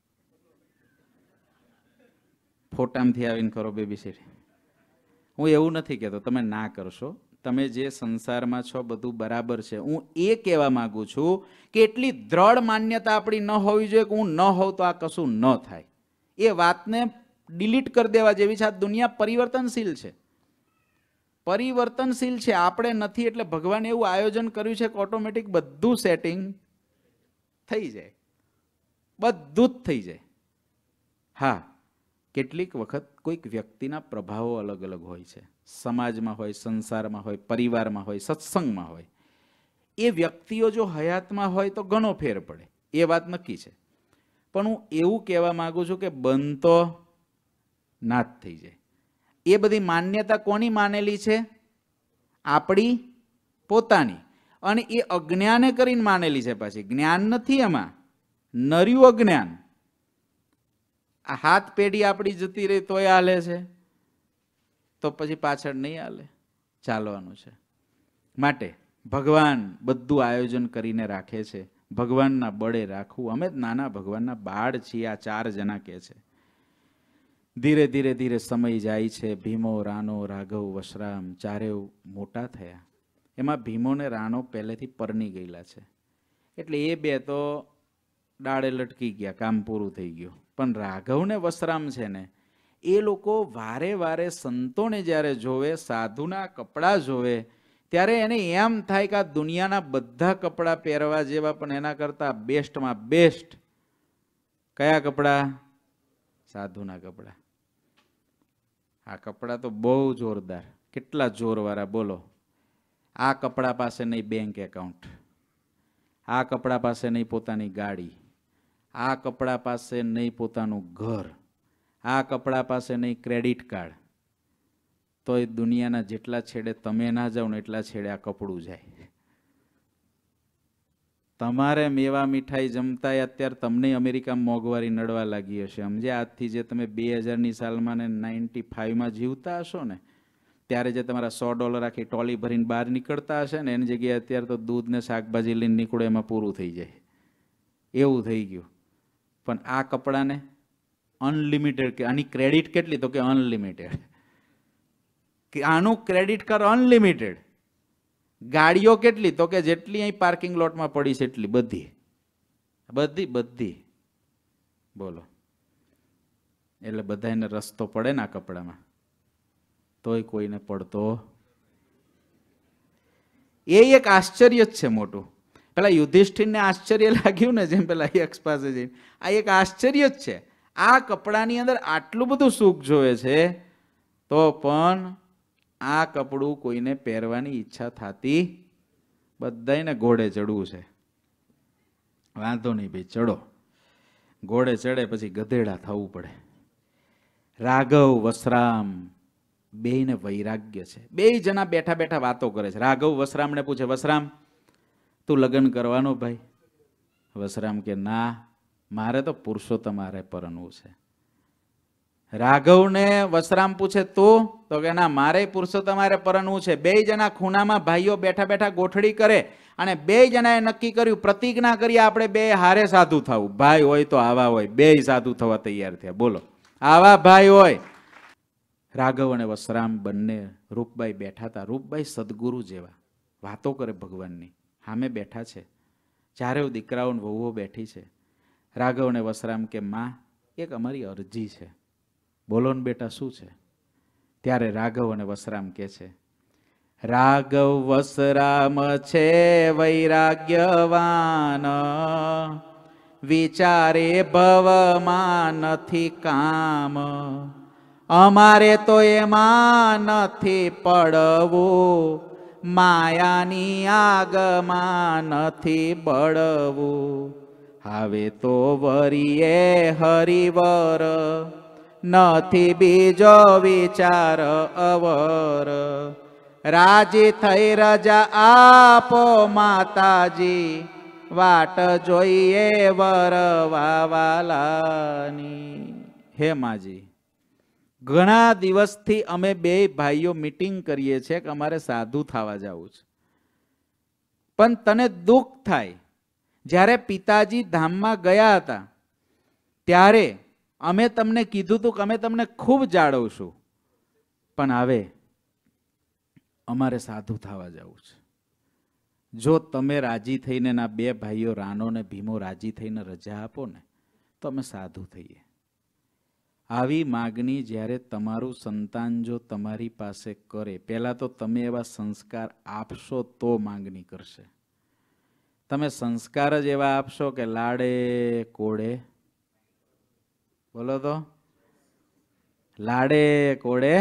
A: ફોટામાંથી આવીને કરો બેબી સિટિંગ? હું એવું નથી કહેતો તમે ના કરશો, તમે જે સંસારમાં છો બધું બરાબર છે. હું એ કહેવા માંગુ છું કે એટલી દ્રઢ માન્યતા આપણી ન હોવી જોઈએ કે હું ન હોઉં તો આ કશું ન થાય. એ વાતને ડિલીટ કરી દેવા જેવી છે. આ દુનિયા પરિવર્તનશીલ છે, પરિવર્તનશીલ છે. આપણે નથી એટલે ભગવાને એવું આયોજન કર્યું છે કે ઓટોમેટિક બધું સેટિંગ થઈ જાય, બધું જ થઈ જાય. હા, કેટલીક વખત કોઈક વ્યક્તિના પ્રભાવો અલગ અલગ હોય છે, સમાજમાં હોય, સંસારમાં હોય, પરિવારમાં હોય, સત્સંગમાં હોય. એ વ્યક્તિઓ જો હયાતમાં હોય તો ઘણો ફેર પડે, એ વાત નક્કી છે. પણ હું એવું કહેવા માંગુ છું કે બનતો ના જ થઈ જાય. એ બધી માન્યતા કોની માનેલી છે? આપણી પોતાની. અને એ અજ્ઞાને કરીને માનેલી છે. પાછી જ્ઞાન નથી એમાં, નર્યું અજ્ઞાન. આ હાથ પેઢી આપણી જતી રહી તોય હાલે છે, તો પછી પાછળ નહીં હાલે, ચાલવાનું છે. માટે ભગવાન બધું આયોજન કરીને રાખે છે. ભગવાનના બળે રાખવું. અમે જ નાના ભગવાનના બાળ છીએ, આ 4 જણા કહે છે. ધીરે ધીરે ધીરે સમય જાય છે. ભીમો, રાનો, રાઘવ, વશરામ ચારેય મોટા થયા. એમાં ભીમો ને રાનો પહેલેથી પરણી ગયેલા છે, એટલે એ બે તો ડાળે લટકી ગયા, કામ પૂરું થઈ ગયું. પણ રાઘવ ને વશરામ છે ને, એ લોકો વારે વારે સંતોને જ્યારે જોવે, સાધુના કપડાં જોવે, ત્યારે એને એમ થાય કે આ દુનિયાના બધા કપડાં પહેરવા જેવા, પણ એના કરતાં બેસ્ટમાં બેસ્ટ કયા કપડાં? સાધુના કપડાં. આ કપડાં તો બહુ જોરદાર. કેટલા જોરવાળા બોલો. આ કપડા પાસે નહીં બેંક એકાઉન્ટ, આ કપડા પાસે નહીં પોતાની ગાડી, આ કપડા પાસે નહીં પોતાનું ઘર, આ કપડા પાસે નહીં ક્રેડિટ કાર્ડ, તો એ દુનિયાના જેટલા છેડે તમે ના જાઓ ને એટલા છેડે આ કપડું જાય. તમારે મેવા મીઠાઈ જમતા અત્યારે તમને અમેરિકામાં મોંઘવારી નડવા લાગી હશે. સમજે આજથી જે તમે 2000ની સાલમાં ને 95માં જીવતા હશો ને, ત્યારે જે તમારા $100 આખી ટોલી ભરીને બહાર નીકળતા હશે ને, એની જગ્યાએ અત્યારે તો દૂધ ને શાકભાજી લઈને નીકળો એમાં પૂરું થઈ જાય, એવું થઈ ગયું. પણ આ કપડાને અનલિમિટેડ, કે આની ક્રેડિટ કેટલી? તો કે અનલિમિટેડ. કે આનું ક્રેડિટ કાર્ડ અનલિમિટેડ. ગાડીઓ કેટલી? તો કે જેટલી અહીં પાર્કિંગ લોટમાં પડી છે એટલી, બધી બધી બધી. બોલો. એટલે બધાને રસ્તો પડે ને આ કપડામાં, તોય કોઈને પડતો. એ એક આશ્ચર્ય જ છે મોટું. પેલા યુધિષ્ઠિરને આશ્ચર્ય લાગ્યું ને, જેમ પેલા યક્ષ પાસે જઈને, આ એક આશ્ચર્ય જ છે. આ કપડાની અંદર આટલું બધું સુખ જોવે છે, તો પણ આ કપડું કોઈને પહેરવાની ઈચ્છા થતી. બધાને ઘોડે ચડવું છે, વાંધો નહીં ભાઈ ચડો. ઘોડે ચડે પછી ગધેડા થવું પડે. રાઘવ, વશરામ બેયને વૈરાગ્ય છે. બેય જણા બેઠા બેઠા વાતો કરે છે. રાઘવ વશરામને પૂછે, વશરામ તું લગ્ન કરવાનો ભાઈ? વશરામ કે ના, મારે તો પુરુષોત્તમ હારે પરણવું છે. રાઘવને વશરામ પૂછે તું? તો કે ના, મારે પુરુષોત્તમ હારે પરણવું છે. બેય જણા ખૂણામાં ભાઈઓ બેઠા બેઠા ગોઠડી કરે અને બેય જણાએ નક્કી કર્યું, પ્રતિજ્ઞા કરી, આપણે બે હારે સાધુ થવું. ભાઈ હોય તો આવા હોય, બેય સાધુ થવા તૈયાર થયા. બોલો, આવા ભાઈ હોય. રાઘવ અને વશરામ બંને, રૂપબાઈ બેઠા હતા. રૂપબાઈ સદગુરુ જેવા, વાતો કરે ભગવાનની, સામે બેઠા છે. ચારેય દીકરાઓ ને વહુઓ બેઠી છે. રાઘવ અને વશરામ કે માં, એક અમારી અરજી છે. બોલો ને બેટા, શું છે? ત્યારે રાઘવ અને વશરામ કે છે, રાઘવ વશરામ છે વૈરાગ્યવાન, વિચારે ભવમાં નથી કામ, અમારે તો એમાં નથી પડવું, માયાની આગમાં નથી બળવું. હવે તો વરીએ હરિવર, નથી બીજો વિચાર અવર. રાજી થઈ રજા આપો માતાજી, વાટ જોઈએ વરવા વાલાની. હે માજી, ઘણા દિવસથી અમે બે ભાઈઓ મીટિંગ કરીએ છીએ કે અમારે સાધુ થવા જવું છે, પણ તને દુઃખ થાય. જ્યારે પિતાજી ધામમાં ગયા હતા ત્યારે અમે તમને કીધું હતું કે અમે તમને ખૂબ જાળવશું, પણ હવે અમારે સાધુ થવા જવું છે. જો તમે રાજી થઈને ના બે ભાઈઓ રાનો ને ભીમો રાજી થઈને રજા આપો ને, તો અમે સાધુ થઈએ. આવી માગણી જ્યારે તમારું સંતાન જો તમારી પાસે કરે, પહેલા તો તમે એવા સંસ્કાર આપશો તો માંગણી કરશે. તમે સંસ્કાર જ એવા આપશો કે લાડે કોડે, બોલો તો, લાડે કોડે,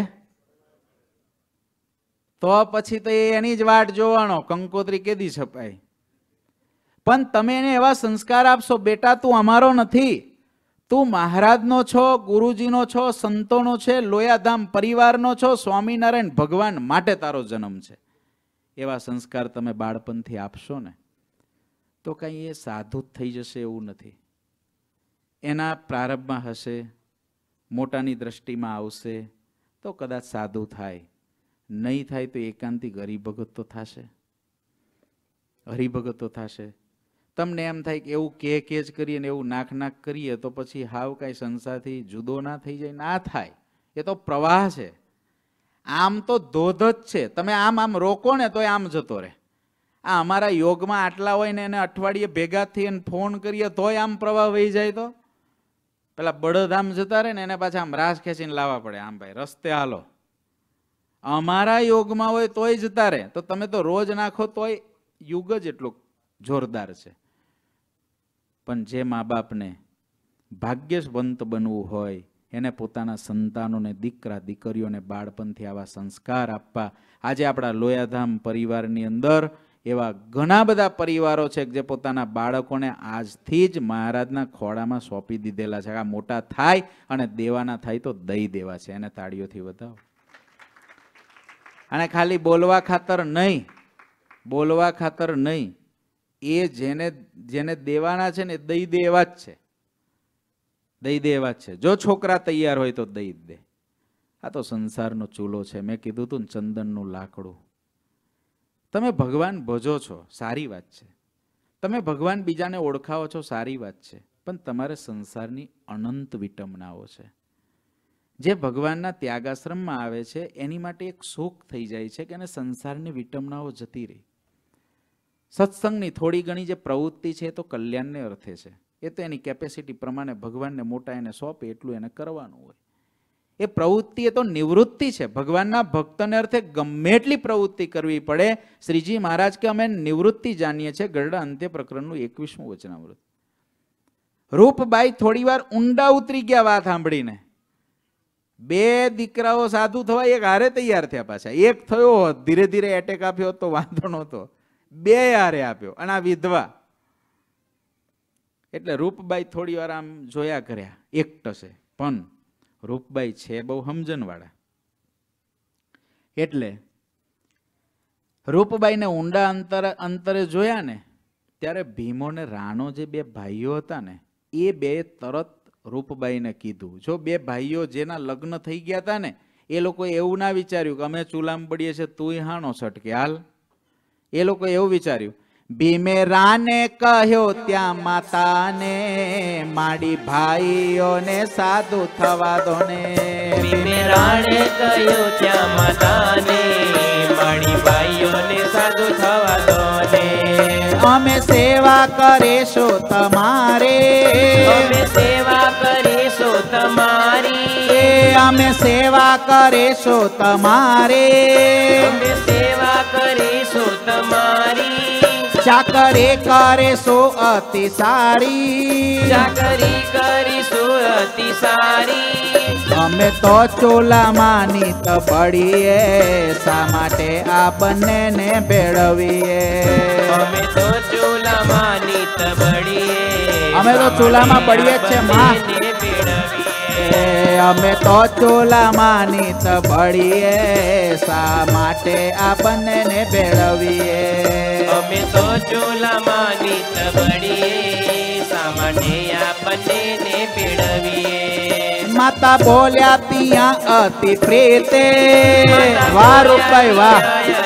A: તો પછી તો એની જ વાટ જોવાનો, કંકોત્રી કેદી છપાય. પણ તમે એને એવા સંસ્કાર આપશો, બેટા તું અમારો નથી, તું મહારાજનો છો, ગુરુજીનો છો, સંતોનો છે, લોયાધામ પરિવારનો છો, સ્વામિનારાયણ ભગવાન માટે તારો જન્મ છે. એવા સંસ્કાર તમે બાળપણથી આપશો ને, તો કંઈ એ સાધુ થઈ જશે એવું નથી. એના પ્રારંભમાં હશે, મોટાની દ્રષ્ટિમાં આવશે તો કદાચ સાધુ થાય, નહીં થાય તો એકાંતિક હરિભગત તો થશે. હરિભગત તો થશે. તમને એમ થાય કે એવું કે જ કરીએ ને એવું નાક કરીએ તો પછી હાવ કાંઈ સંસારથી જુદો ના થઈ જાય? ના થાય. એ તો પ્રવાહ છે. આમ તો ધોધ જ છે. તમે આમ રોકો ને તોય આમ જતો રહે. આ અમારા યોગમાં આટલા હોય ને એને અઠવાડિયે ભેગા થઈને ફોન કરીએ તોય આમ પ્રવાહ વહી જાય. તો પેલા બળદ આમ જતા રહે ને એને પાછા આમ રાસ ખેંચીને લાવવા પડે. આમ ભાઈ રસ્તે હાલો. અમારા યોગમાં હોય તોય જતા રહે. તો તમે તો રોજ નાખો તોય યુગ જ એટલું જોરદાર છે. પણ જે મા બાપને ભાગ્યવંત બનવું હોય એને પોતાના સંતાનોને, દીકરા દીકરીઓને બાળપણથી આવા સંસ્કાર આપવા. આજે આપણા લોયાધામ પરિવારની અંદર એવા ઘણા બધા પરિવારો છે જે પોતાના બાળકોને આજથી જ મહારાજના ખોળામાં સોંપી દીધેલા છે. આ મોટા થાય અને દેવાના થાય તો દઈ દેવા છે. એને તાળીઓથી વધાવો. અને ખાલી બોલવા ખાતર નહીં, બોલવા ખાતર નહીં, એ જેને દેવાના છે ને દઈ દે એવા જ છે. દઈ દે એવા જ છે. જો છોકરા તૈયાર હોય તો દઈ જ દે. આ તો સંસારનો ચૂલો છે. મેં કીધું તું ને, ચંદનનું લાકડું. તમે ભગવાન ભજો છો, સારી વાત છે. તમે ભગવાન બીજાને ઓળખાવો છો, સારી વાત છે. પણ તમારે સંસારની અનંત વિટંબનાઓ છે. જે ભગવાનના ત્યાગાશ્રમમાં આવે છે એની માટે એક સુખ થઈ જાય છે કે એને સંસારની વિટંબનાઓ જતી રહી. સત્સંગની થોડી ઘણી જે પ્રવૃત્તિ છે એ તો કલ્યાણને અર્થે છે. એ તો એની કેપેસિટી પ્રમાણે ભગવાનને મોટા એને સોંપે એટલું એને કરવાનું હોય. એ પ્રવૃત્તિ એ તો નિવૃત્તિ છે. ભગવાનના ભક્તને અર્થે ગમે એટલી પ્રવૃત્તિ કરવી પડે. શ્રીજી મહારાજ કે અમે નિવૃત્તિ જાણીએ છીએ. ગરડા અંત્ય પ્રકરણનું 21મું વચનામૃત. રૂપબાઈ થોડી વાર ઊંડા ઉતરી ગયા વાત સાંભળીને. બે દીકરાઓ સાધુ થવા એક હારે તૈયાર થયા. પાછા એક થયો હોત, ધીરે ધીરે એટેક આપ્યો તો વાંધો નહોતો. બે હારે આપ્યો. અને આ વિધવા. એટલે રૂપબાઈ થોડી વાર આમ જોયા કર્યા, એકટશે. પણ રૂપબાઈ છે બહુ સમજણવાળા. એટલે રૂપબાઈને ઊંડા અંતરે જોયા ને ત્યારે ભીમો ને રાણો જે બે ભાઈઓ હતા ને એ બે તરત રૂપબાઈને કીધું. જો બે ભાઈઓ જેના લગ્ન થઈ ગયા હતા ને એ લોકોએ એવું ના વિચાર્યું કે અમે ચૂલામાં પડીએ છીએ તુંય હાણો છટકે હાલ. એ લોકોએ એવું વિચાર્યું. ભીમે રાને કહ્યો ત્યાં માતાને, માડી ભાઈઓને સાધુ થવા દો ને.
B: ભીમે રાણે કહ્યું ત્યાં માતાને, માડી ભાઈઓને સાધુ થવા દો ને.
A: અમે સેવા કરીશું તમારે,
B: અમે સેવા કરીશું તમારી,
A: અમે સેવા કરીશું તમારે,
B: અમે સેવા કરીશું તમારી.
A: ચાકરી કરીશું અતિ સારી,
B: ચાકરી કરીશું અતિ સારી.
A: અમે તો ચૂલામાં નીત પડીએ, શા માટે આ બંનેને ભેળવીએ.
B: અમે તો ચૂલામાં નીત પડીએ,
A: અમે તો ચૂલામાં પડીએ જ છે માં. અમે તો ચૂલામાં નીત પડીએ, શા માટે આ બંનેને ભેળવીએ.
B: અમે તો ચૂલામાં નીત પડીએ, શા માટે આ બંનેને ભેળવીએ.
A: માતા બોલ્યા ત્યાં અતિ પ્રીતે. વાહ રૂપાઈ વાહ.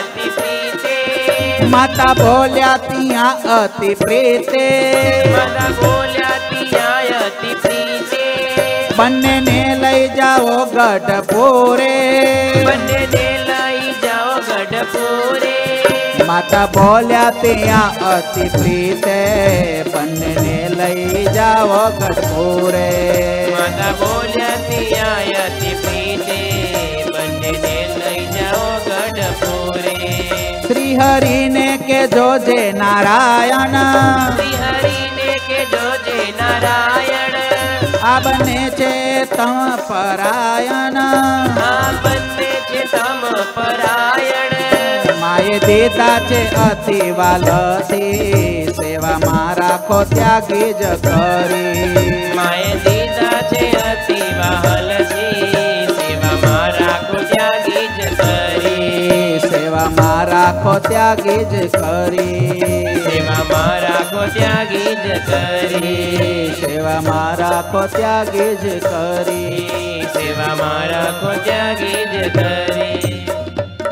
A: માતા બોલ્યા ત્યાં અતિ પ્રીતે,
B: માતા બોલ્યા ત્યાં અતિ પ્રીતે.
A: બંનેને લઈ જાઓ ગઢપુરે,
B: બંનેને લઈ જાઓ ગઢપુરે.
A: માતા બોલ્યા ત્યાં અતિ પ્રીતે, બંનેને લઈ જાઓ ગઢપુરે.
B: માતા બોલ્યા ત્યાં અતિ પ્રીતે, બંનેને લઈ જાઓ ગઢપુરે.
A: શ્રી હરિને કે જોજે નારાયણ,
B: શ્રી હરિને કે જોજે નારાયણ.
A: આ બંને છે તમ પરાયણ,
B: આ બંને છે તમ પરાયણ.
A: માએ દીધા છે અતિ વાલથી, સેવામાં રાખો ત્યાગી જ કરી.
B: માએ દીધા છે અતિ વહાલથી, સેવામાં રાખો ત્યાગી જ કરી.
A: સેવામાં રાખો ત્યાગી જ કરી.
B: સેવામાં રાખો ત્યાગી જ કરી.
A: સેવામાં રાખો ત્યાગી જ કરી.
B: સેવામાં રાખો ત્યાગી જ કરી.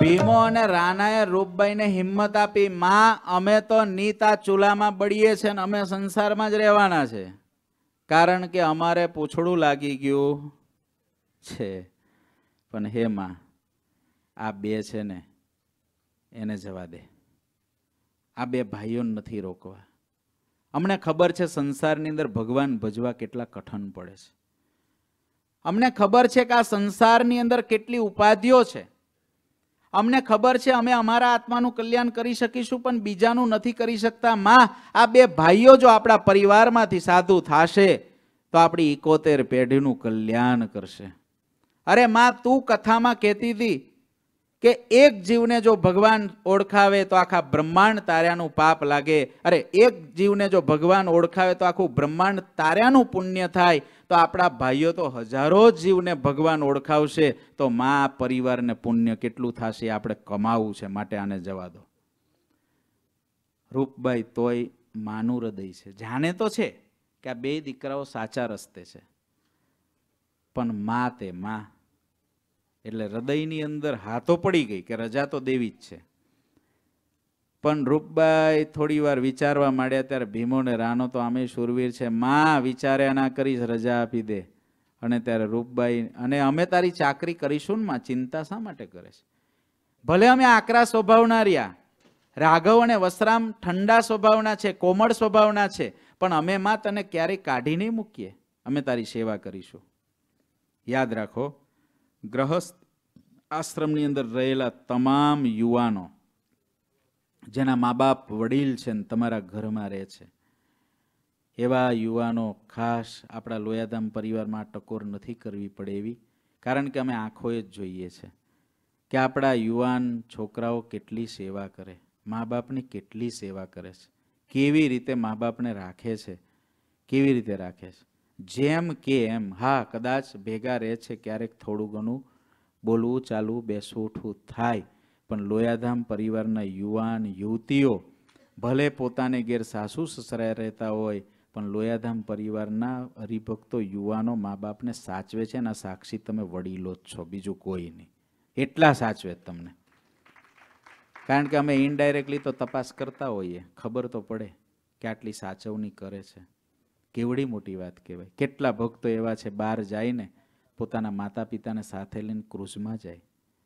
C: ભીમો અને રાણાએ રૂપબાઈને હિંમત આપી, માં અમે તો નીત આ ચૂલામાં બળીએ છે ને અમે સંસારમાં જ રહેવાના છે, કારણ કે અમારે પૂછડું લાગી ગયું છે. પણ હે માં, આ બે છે ને એને જવા દે, આ બે ભાઈઓને નથી રોકવા. અમને ખબર છે સંસારની અંદર ભગવાન ભજવા કેટલા કઠણ પડે છે. અમને ખબર છે કે આ સંસારની અંદર કેટલી ઉપાધિઓ છે. અમને ખબર છે અમે અમારા આત્માનું કલ્યાણ કરી શકીશું પણ બીજાનું નથી કરી શકતા. માં, આ બે ભાઈઓ જો આપણા પરિવારમાંથી સાધુ થશે તો આપણી 71 પેઢીનું કલ્યાણ કરશે. અરે માં, તું કથામાં કહેતી હતી કે એક જીવને જો ભગવાન ઓળખાવે તો આખા બ્રહ્માંડ તાર્યાનું પાપ લાગે. અરે એક જીવને જો ભગવાન ઓળખાવે તો આખું બ્રહ્માંડ તાર્યાનું પુણ્ય થાય. તો આપણા ભાઈઓ તો હજારો જીવને ભગવાન ઓળખાવશે તો માં, પરિવારને પુણ્ય કેટલું થશે આપણે કમાવું છે. માટે આને જવા દો. રૂપબાઈ તોય માનું હૃદય છે, જાણે તો છે કે આ બે દીકરાઓ સાચા રસ્તે છે, પણ માં તે માં એટલે હૃદયની અંદર હાથો પડી ગઈ કે રજા તો દેવી જ છે. પણ રૂપબાઈ થોડી વાર વિચારવા માંડ્યા ત્યારે ભીમો ને રાનો તો આમે શૂરવીર છે, માં વિચાર્યા ના કરીશ, રજા આપી દે. અને ત્યારે રૂપબાઈ, અને અમે તારી ચાકરી કરીશું ને માં, ચિંતા શા માટે કરે છે? ભલે અમે આકરા સ્વભાવના રહ્યા, રાઘવ અને વસરામ ઠંડા સ્વભાવના છે, કોમળ સ્વભાવના છે, પણ અમે માં તને ક્યારેય કાઢી નહીં મૂકીએ, અમે તારી સેવા કરીશું. યાદ રાખો, ગ્રહસ્થ આશ્રમની અંદર રહેલા તમામ યુવાનો જેના મા બાપ વડીલ છે ને તમારા ઘરમાં રહે છે, એવા યુવાનો ખાસ આપણા લોયાધામ પરિવારમાં ટકોર નથી કરવી પડે એવી, કારણ કે અમે આંખોએ જ જોઈએ છે કે આપણા યુવાન છોકરાઓ કેટલી સેવા કરે, મા બાપની કેટલી સેવા કરે છે, કેવી રીતે મા બાપને રાખે છે, કેવી રીતે રાખે છે. જેમ કે એમ, હા કદાચ ભેગા રહે છે, ક્યારેક થોડું ઘણું બોલવું ચાલવું બેસવું ઉઠવું થાય, પણ લોયાધામ પરિવારના યુવાન યુવતીઓ ભલે પોતાને ઘેર સાસુ સસરા રહેતા હોય પણ લોયાધામ પરિવારના હરિભક્તો યુવાનો મા બાપને સાચવે છે. એના સાક્ષી તમે વડીલો જ છો, બીજું કોઈ નહીં. એટલા સાચવે તમને, કારણ કે અમે ઇનડાયરેક્ટલી તો તપાસ કરતા હોઈએ, ખબર તો પડે કે આટલી સાચવણી કરે છે. કેવડી મોટી વાત કહેવાય. કેટલા ભક્તો એવા છે બહાર જઈને પોતાના માતા પિતાને સાથે લઈને ક્રૂઝમાં જાય.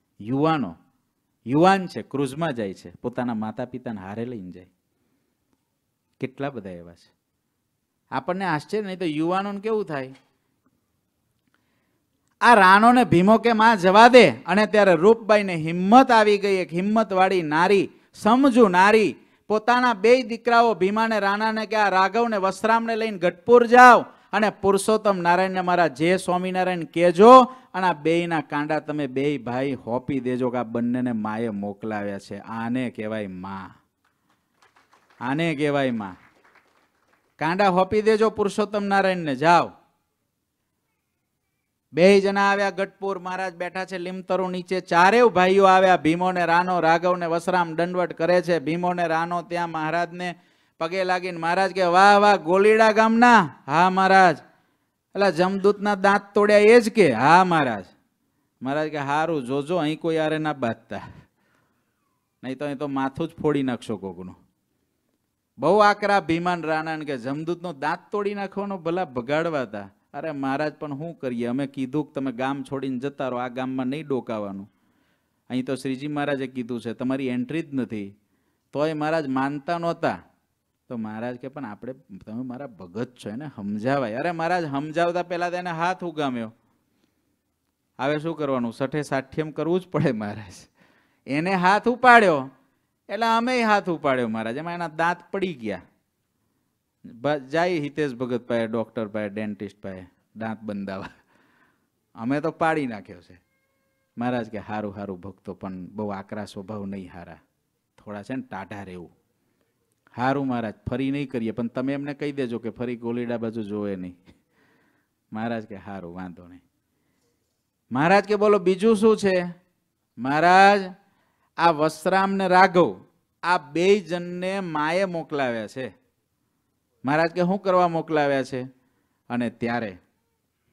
C: યુવાન છે, ક્રૂઝમાં જાય છે, પોતાના માતા પિતાને હારે લઈને જાય. કેટલા બધા એવા છે. આપણને આશ્ચર્ય નહીં તો યુવાનોને કેવું થાય, આ રાણો ને ભીમો કે માં જવા દે. અને ત્યારે રૂપબાઈને હિંમત આવી ગઈ, એક હિંમત વાળી નારી, સમજુ નારી, પોતાના બે દીકરાઓ ભીમાને રાણાને કે આ રાઘવને વસરામને લઈને ગઢપુર જાઓ અને પુરુષોત્તમ નારાયણને મારા જે સ્વામિનારાયણ કહેજો અને આ બેયના કાંડા તમે બે ભાઈ હોપી દેજો કે આ બંનેને માએ મોકલાવ્યા છે. આને કહેવાય માં, આને કહેવાય માં. કાંડા હોપી દેજો પુરુષોત્તમ નારાયણને, જાઓ. બે જણા આવ્યા ગઢપુર, મહારાજ બેઠા છે લીમતરુ નીચે, ચારેય ભાઈઓ આવ્યા, ભીમો ને રાનો, રાઘવ ને વસરામ દંડવટ કરે છે. ભીમો ને રાનો ત્યાં મહારાજને પગે લાગીને મહારાજ કે વાહ વાહ ગોલીડા ગામના? હા મહારાજ. એટલે જમદૂતના દાંત તોડ્યા એ જ કે? હા મહારાજ. મહારાજ કે હારું જોજો અહીં કોઈ યારે ના બાંધતા, નહીં તો અહીં તો માથું જ ફોડી નાખશો કોકનું. બહુ આકરા ભીમાન રાણા કે જમદૂતનો દાંત તોડી નાખવાનો ભલા ભગાડવા હતા. અરે મહારાજ પણ શું કરીએ, અમે કીધું કે તમે ગામ છોડીને જતા રહો, આ ગામમાં નહીં ડોકાવાનું. અહીં તો શ્રીજી મહારાજે કીધું છે તમારી એન્ટ્રી જ નથી. તોય મહારાજ માનતા નહોતા. તો મહારાજ કે પણ આપણે, તમે મારા ભગત છો એને સમજાવાય. અરે મહારાજ સમજાવતા પહેલા તેને હાથ ઉગામ્યો. હવે શું કરવાનું, સઠે સાઠ્યમ કરવું જ પડે મહારાજ. એને હાથ ઉપાડ્યો એટલે અમે હાથ ઉપાડ્યો મહારાજ. એમાં એના દાંત પડી ગયા. જાય હિતેશ ભગત પાસે, ડોક્ટર પાસે, ડેન્ટિસ્ટ પાસે દાંત બંધાવા. અમે તો પાડી નાખ્યો છે. મહારાજ કે હારું હારું ભક્તો, પણ બહુ આકરા સ્વભાવ નહીં હારા, થોડા છે ને ટાઢા રહેવું. હારું મહારાજ, ફરી નહીં કરીએ, પણ તમે એમને કહી દેજો કે ફરી ગોલીડા બાજુ જોવે નહીં. મહારાજ કે હારું વાંધો નહીં. મહારાજ કે બોલો બીજું શું છે? મહારાજ આ વસરામ ને રાઘવ આ બે જણને માએ મોકલાવ્યા છે. મહારાજ કે શું કરવા મોકલાવ્યા છે? અને ત્યારે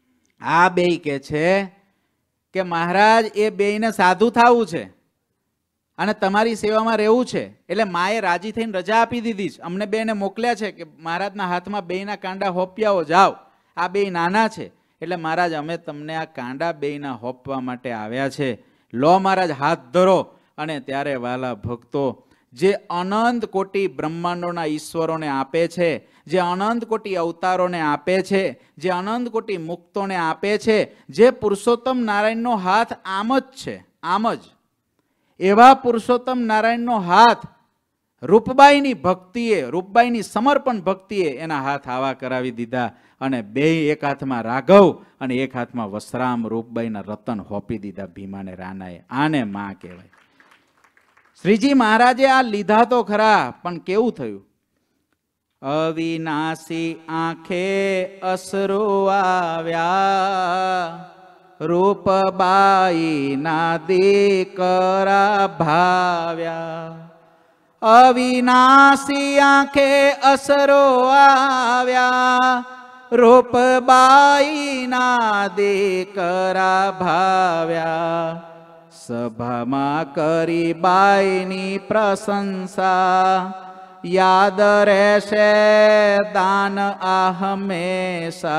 C: આ બે કે છે કે મહારાજ એ બેયને સાધુ થવું છે. અને તમારી સેવામાં રહેવું છે. એટલે માએ રાજી થઈને રજા આપી દીધી છે. અમને બેને મોકલ્યા છે કે મહારાજના હાથમાં બેયના કાંડા હોપ્યાઓ જાઓ, આ બે નાના છે એટલે મહારાજ અમે તમને આ કાંડા બેયના હોપવા માટે આવ્યા છે, લો મહારાજ હાથ ધરો. અને ત્યારે વાલા ભક્તો, જે અનંત કોટી બ્રહ્માંડોના ઈશ્વરોને આપે છે, જે અનંત કોટી અવતારોને આપે છે, જે અનંત કોટી મુક્તોને આપે છે, જે પુરુષોત્તમ નારાયણનો હાથ આમ જ છે, આમ જ, એવા પુરુષોત્તમ નારાયણનો હાથ રૂપબાઈની ભક્તિએ, રૂપબાઈની સમર્પણ ભક્તિએ એના હાથ આવા કરાવી દીધા. અને બે એક હાથમાં રાઘવ અને એક હાથમાં વસરામ રૂપબાઈના રતન હોપી દીધા ભીમાને રાણાએ. આને માં કહેવાય. શ્રીજી મહારાજે આ લીધા તો ખરા, પણ કેવું થયું? અવિનાશી આંખે અસરો આવ્યા, રૂપબાઈ ના દીકરા ભાવ્યા. અવિનાશી આંખે અસરો આવ્યા, રૂપબાઈ ના દીકરા ભાવ્યા. સભામાં કરી બાઈની પ્રશંસા, યાદ રહેશે દાન આ હંમેશા.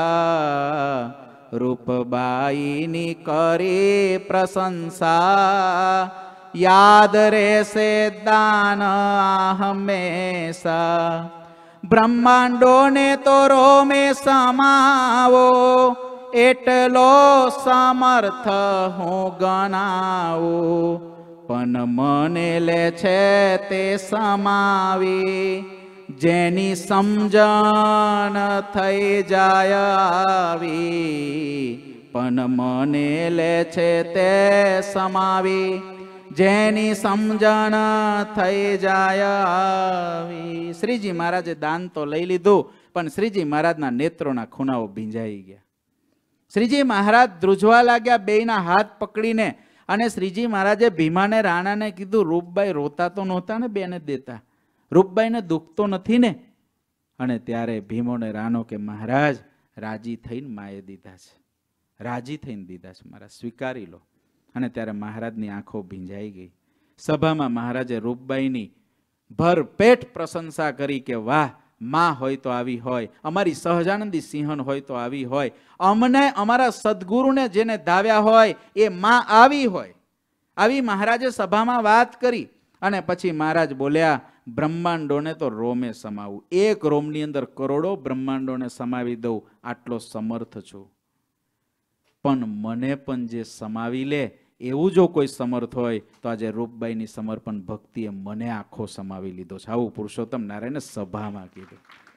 C: રૂપબાઈની કરી પ્રશંસા, યાદ રહેશે દાન આ હંમેશા. બ્રહ્માંડોને તો રોમે સમાવો, એટલો સમર્થ હું ગણાવું. પણ મને લે છે તે સમાવી, જેની સમજણ થઈ જાય આવી. પણ મને લે છે તે સમાવી, જેની સમજણ થઈ જાય આવી. શ્રીજી મહારાજે દાન તો લઈ લીધું, પણ શ્રીજી મહારાજના નેત્રોના ખૂણાઓ ભીંજાઈ ગયા. શ્રીજી મહારાજ ધ્રુજવા લાગ્યા બેયના હાથ પકડીને. અને શ્રીજી મહારાજે ભીમાને રાણાને કીધું, રૂપબાઈ રોતા તો નહોતા ને બેને દેતા, રૂપબાઈને દુઃખ તો નથી ને? અને ત્યારે ભીમોને રાનો કે મહારાજ રાજી થઈને માએ દીધા છે, રાજી થઈને દીધા છે મહારાજ, સ્વીકારી લો. અને ત્યારે મહારાજની આંખો ભીંજાઈ ગઈ. સભામાં મહારાજે રૂપબાઈની ભરપેટ પ્રશંસા કરી કે વાહ, માં હોય તો આવી હોય, અમારી સહજાનંદી સિંહણ હોય તો આવી હોય, અમને અમારા સદગુરુને જેને ધાવ્યા હોય એ માં આવી હોય. આવી મહારાજે સભામાં વાત કરી. અને પછી મહારાજ બોલ્યા, બ્રહ્માંડોને તો રોમે સમાવું, એક રોમની અંદર કરોડો બ્રહ્માંડોને સમાવી દઉં, આટલો સમર્થ છું. પણ મને પણ જે સમાવી લે એવું જો કોઈ સમર્થ હોય તો આજે રૂપબાઈની સમર્પણ ભક્તિએ મને આખો સમાવી લીધો છે. આવું પુરુષોત્તમ નારાયણે સભામાં કીધું.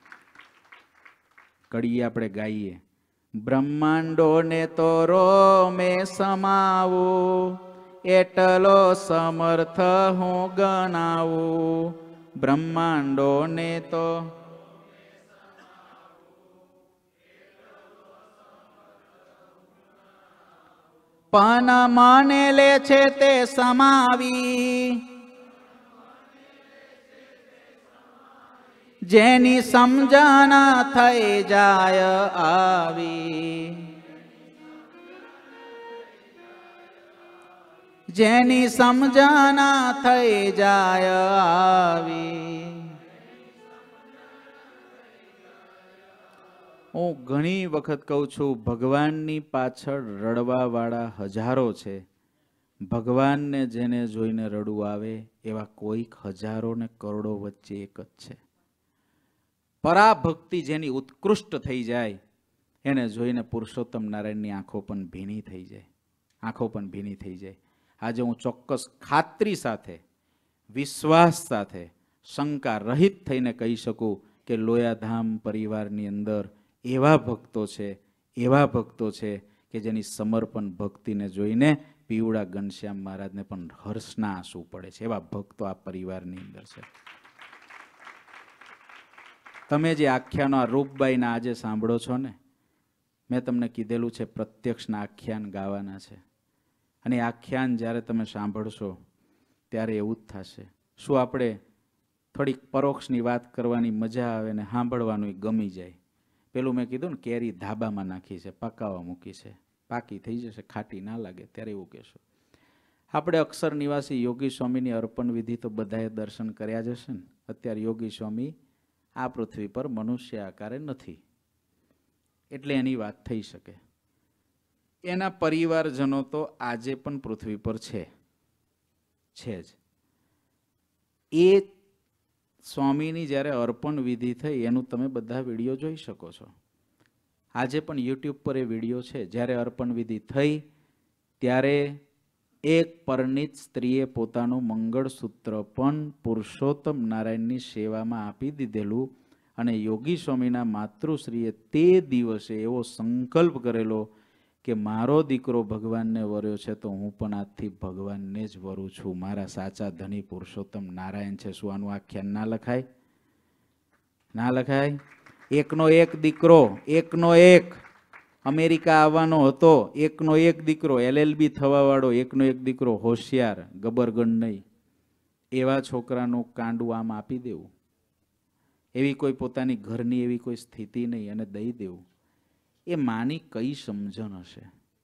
C: કડીએ આપણે ગાઈએ, બ્રહ્માંડોને તો રોમે સમાવું, એટલો સમર્થ હું ગણાવું. બ્રહ્માંડોને તો પણ મને લે છે તે સમાવી, જેની સમજણ થઈ જાય આવી. જેની સમજણ થઈ જાય આવી. હું ઘણી વખત કહું છું, ભગવાનની પાછળ રડવાવાળા હજારો છે, ભગવાનને જેને જોઈને રડવું આવે એવા કોઈક હજારો ને કરોડો વચ્ચે એક જ છે. પરાભક્તિ જેની ઉત્કૃષ્ટ થઈ જાય એને જોઈને પુરુષોત્તમ નારાયણની આંખો પણ ભીની થઈ જાય, આંખો પણ ભીની થઈ જાય. આજે હું ચોક્કસ ખાતરી સાથે, વિશ્વાસ સાથે, શંકા રહિત થઈને કહી શકું કે લોયાધામ પરિવારની અંદર એવા ભક્તો છે, એવા ભક્તો છે કે જેની સમર્પણ ભક્તિને જોઈને પીવડા ઘનશ્યામ મહારાજને પણ હર્ષના આંસુ પડે છે. એવા ભક્તો આ પરિવારની અંદર છે. તમે જે આખ્યાનો આ રૂપબાઈના આજે સાંભળો છો ને, મેં તમને કીધેલું છે પ્રત્યક્ષના આખ્યાન ગાવાના છે. અને આખ્યાન જ્યારે તમે સાંભળશો ત્યારે એવું જ થશે. શું આપણે થોડીક પરોક્ષની વાત કરવાની મજા આવે ને સાંભળવાનું ગમી જાય. પેલું મેં કીધું ને, કેરી ધાબામાં નાખી છે, પકાવવા મૂકી છે, પાકી થઈ જશે, ખાટી ના લાગે ત્યારે એવું કહેશો. આપણે અક્ષર નિવાસી યોગી સ્વામીની અર્પણ વિધિ તો બધાએ દર્શન કર્યા જ હશે ને. અત્યારે યોગી સ્વામી આ પૃથ્વી પર મનુષ્ય આકારે નથી, એટલે એની વાત થઈ શકે. એના પરિવારજનો તો આજે પણ પૃથ્વી પર છે જ. એ સ્વામીની જ્યારે અર્પણ વિધિ થઈ એનું તમે બધા વિડીયો જોઈ શકો છો. આજે પણ યુટ્યુબ પર એ વિડીયો છે. જ્યારે અર્પણ વિધિ થઈ ત્યારે એક પરિણીત સ્ત્રીએ પોતાનું મંગળસૂત્ર પણ પુરુષોત્તમ નારાયણની સેવામાં આપી દીધેલું, અને યોગી સ્વામીના માતૃશ્રીએ તે દિવસે એવો સંકલ્પ કરેલો કે મારો દીકરો ભગવાનને વર્યો છે તો હું પણ આજથી ભગવાનને જ વરું છું. મારા સાચા ધણી પુરુષોત્તમ નારાયણ છે. શું આનું આખ્યાન ના લખાય? ના લખાય? એકનો એક દીકરો, એકનો એક અમેરિકા આવવાનો હતો, એકનો એક દીકરો LLB થવાવાળો, એકનો એક દીકરો હોશિયાર, ગબરગણ નહીં. એવા છોકરાનું કાંડું આમ આપી દેવું, એવી કોઈ પોતાની ઘરની એવી કોઈ સ્થિતિ નહીં અને દઈ દેવું, એ માની કઈ સમજણ હશે?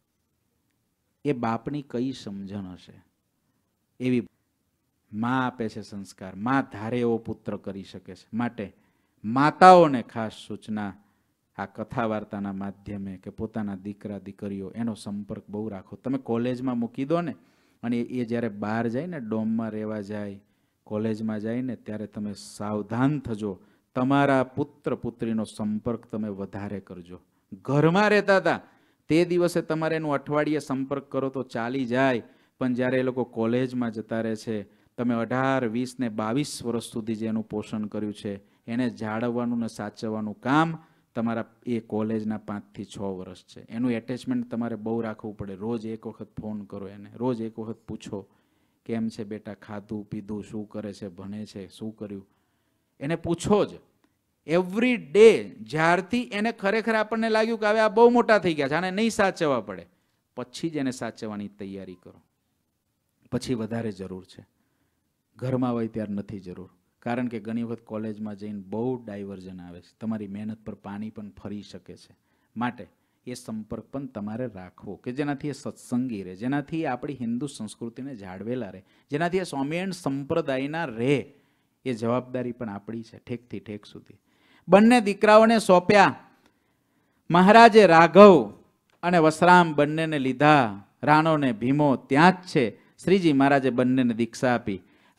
C: એ બાપની કઈ સમજણ હશે? એવી માં આપે છે સંસ્કાર. માં ધારે એવો પુત્ર કરી શકે છે. માટે માતાઓને ખાસ સૂચના આ કથા વાર્તાના માધ્યમે કે પોતાના દીકરા દીકરીઓ એનો સંપર્ક બહુ રાખો. તમે કોલેજમાં મૂકી દો ને, અને એ જ્યારે બહાર જાય ને, ડોમમાં રહેવા જાય, કોલેજમાં જાય ને, ત્યારે તમે સાવધાન થજો. તમારા પુત્ર પુત્રીનો સંપર્ક તમે વધારે કરજો. ઘરમાં રહેતા હતા તે દિવસે તમારે એનું અઠવાડિયે સંપર્ક કરો તો ચાલી જાય, પણ જ્યારે એ લોકો કોલેજમાં જતા રહે છે, તમે 18, 20 ને 22 વર્ષ સુધી જે એનું પોષણ કર્યું છે એને જાળવવાનું ને સાચવવાનું કામ તમારા એ કોલેજના 5 થી 6 વર્ષ છે. એનું એટેચમેન્ટ તમારે બહુ રાખવું પડે. રોજ એક વખત ફોન કરો એને, રોજ એક વખત પૂછો કેમ છે બેટા, ખાધું પીધું, શું કરે છે, ભણે છે, શું કર્યું, એને પૂછો જ એવરી ડે. જ્યારથી એને ખરેખર આપણને લાગ્યું કે હવે આ બહુ મોટા થઈ ગયા છે, આને નહીં સાચવવા પડે, પછી જ એને સાચવવાની તૈયારી કરો. પછી વધારે જરૂર છે. ઘરમાં હોય ત્યારે નથી જરૂર. કારણ કે ઘણી વખત કોલેજમાં જઈને બહુ ડાયવર્ઝન આવે છે, તમારી મહેનત પર પાણી પણ ફરી શકે છે. માટે એ સંપર્ક પણ તમારે રાખવો કે જેનાથી એ સત્સંગી રહે, જેનાથી આપણી હિન્દુ સંસ્કૃતિને જાળવેલા રહે, જેનાથી એ સ્વામિનારાયણ સંપ્રદાયના રહે. એ જવાબદારી પણ આપણી છે ઠેકથી ઠેક સુધી. બંને દીકરાઓને સોંપ્યા. મહારાજે રાઘવ અને વસરામ બંનેને લીધા. રાણો ને ભીમો ત્યાં જ છે. શ્રીજી મહારાજે બંનેને દીક્ષા આપી.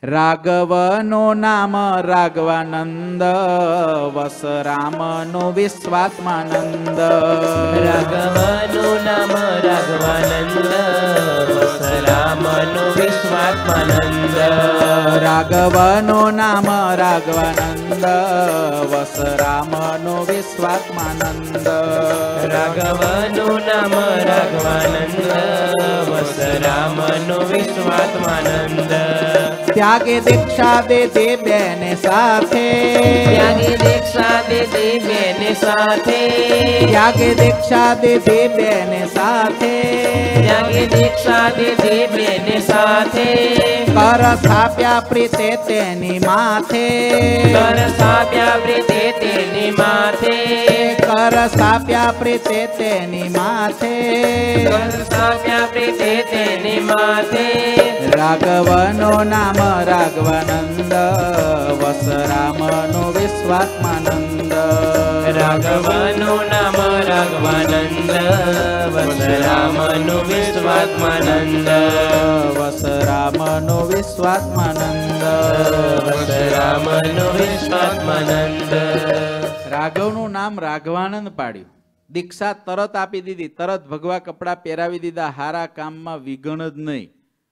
C: રાઘવનો નામ રાઘવાનંદ, વસરામનો વિશ્વાત્માનંદ.
B: રાઘવનું નામ રાઘવાનંદ, વસરામનો વિશ્વાત્માનંદ.
C: રાઘવનો નામ રાઘવાનંદ, વસરામનો વિશ્વાત્માનંદ.
B: રાઘવનું નામ રાઘવાનંદ, વસરામનો વિશ્વાત્માનંદ.
C: ત્યાગે દીક્ષા દે દે બેને સાથે,
B: ત્યાગે દીક્ષા દે દે બેને સાથે,
C: ત્યાગે દીક્ષા દે દે બેને સાથે,
B: ત્યાગે દીક્ષા દે દે બેને સાથે.
C: કર સ્થાપ્યા પ્રીતે તેની માથે,
B: કર સ્થાપ્યા પ્રીતે તેની માથે,
C: કર સ્થાપ્યા પ્રીતે તેની માથે,
B: કર સ્થાપ્યા પ્રીતે તેની માથે.
C: રાઘવનો નામ રાઘવાનંદ, વસરામનો વિશ્વાત્માનંદ.
B: રાઘવનું નામ રાઘવાનંદ, વસરામનો વિશ્વાત્માનંદ.
C: વસરામનો વિશ્વાત્માનંદ.
B: વસરામનો વિશ્વાત્માનંદ.
C: રાઘવનું નામ રાઘવાનંદ પાડ્યું. દીક્ષા તરત આપી દીધી, તરત ભગવા કપડાં પહેરાવી દીધા. હારા કામમાં વિઘ્ન જ નહીં.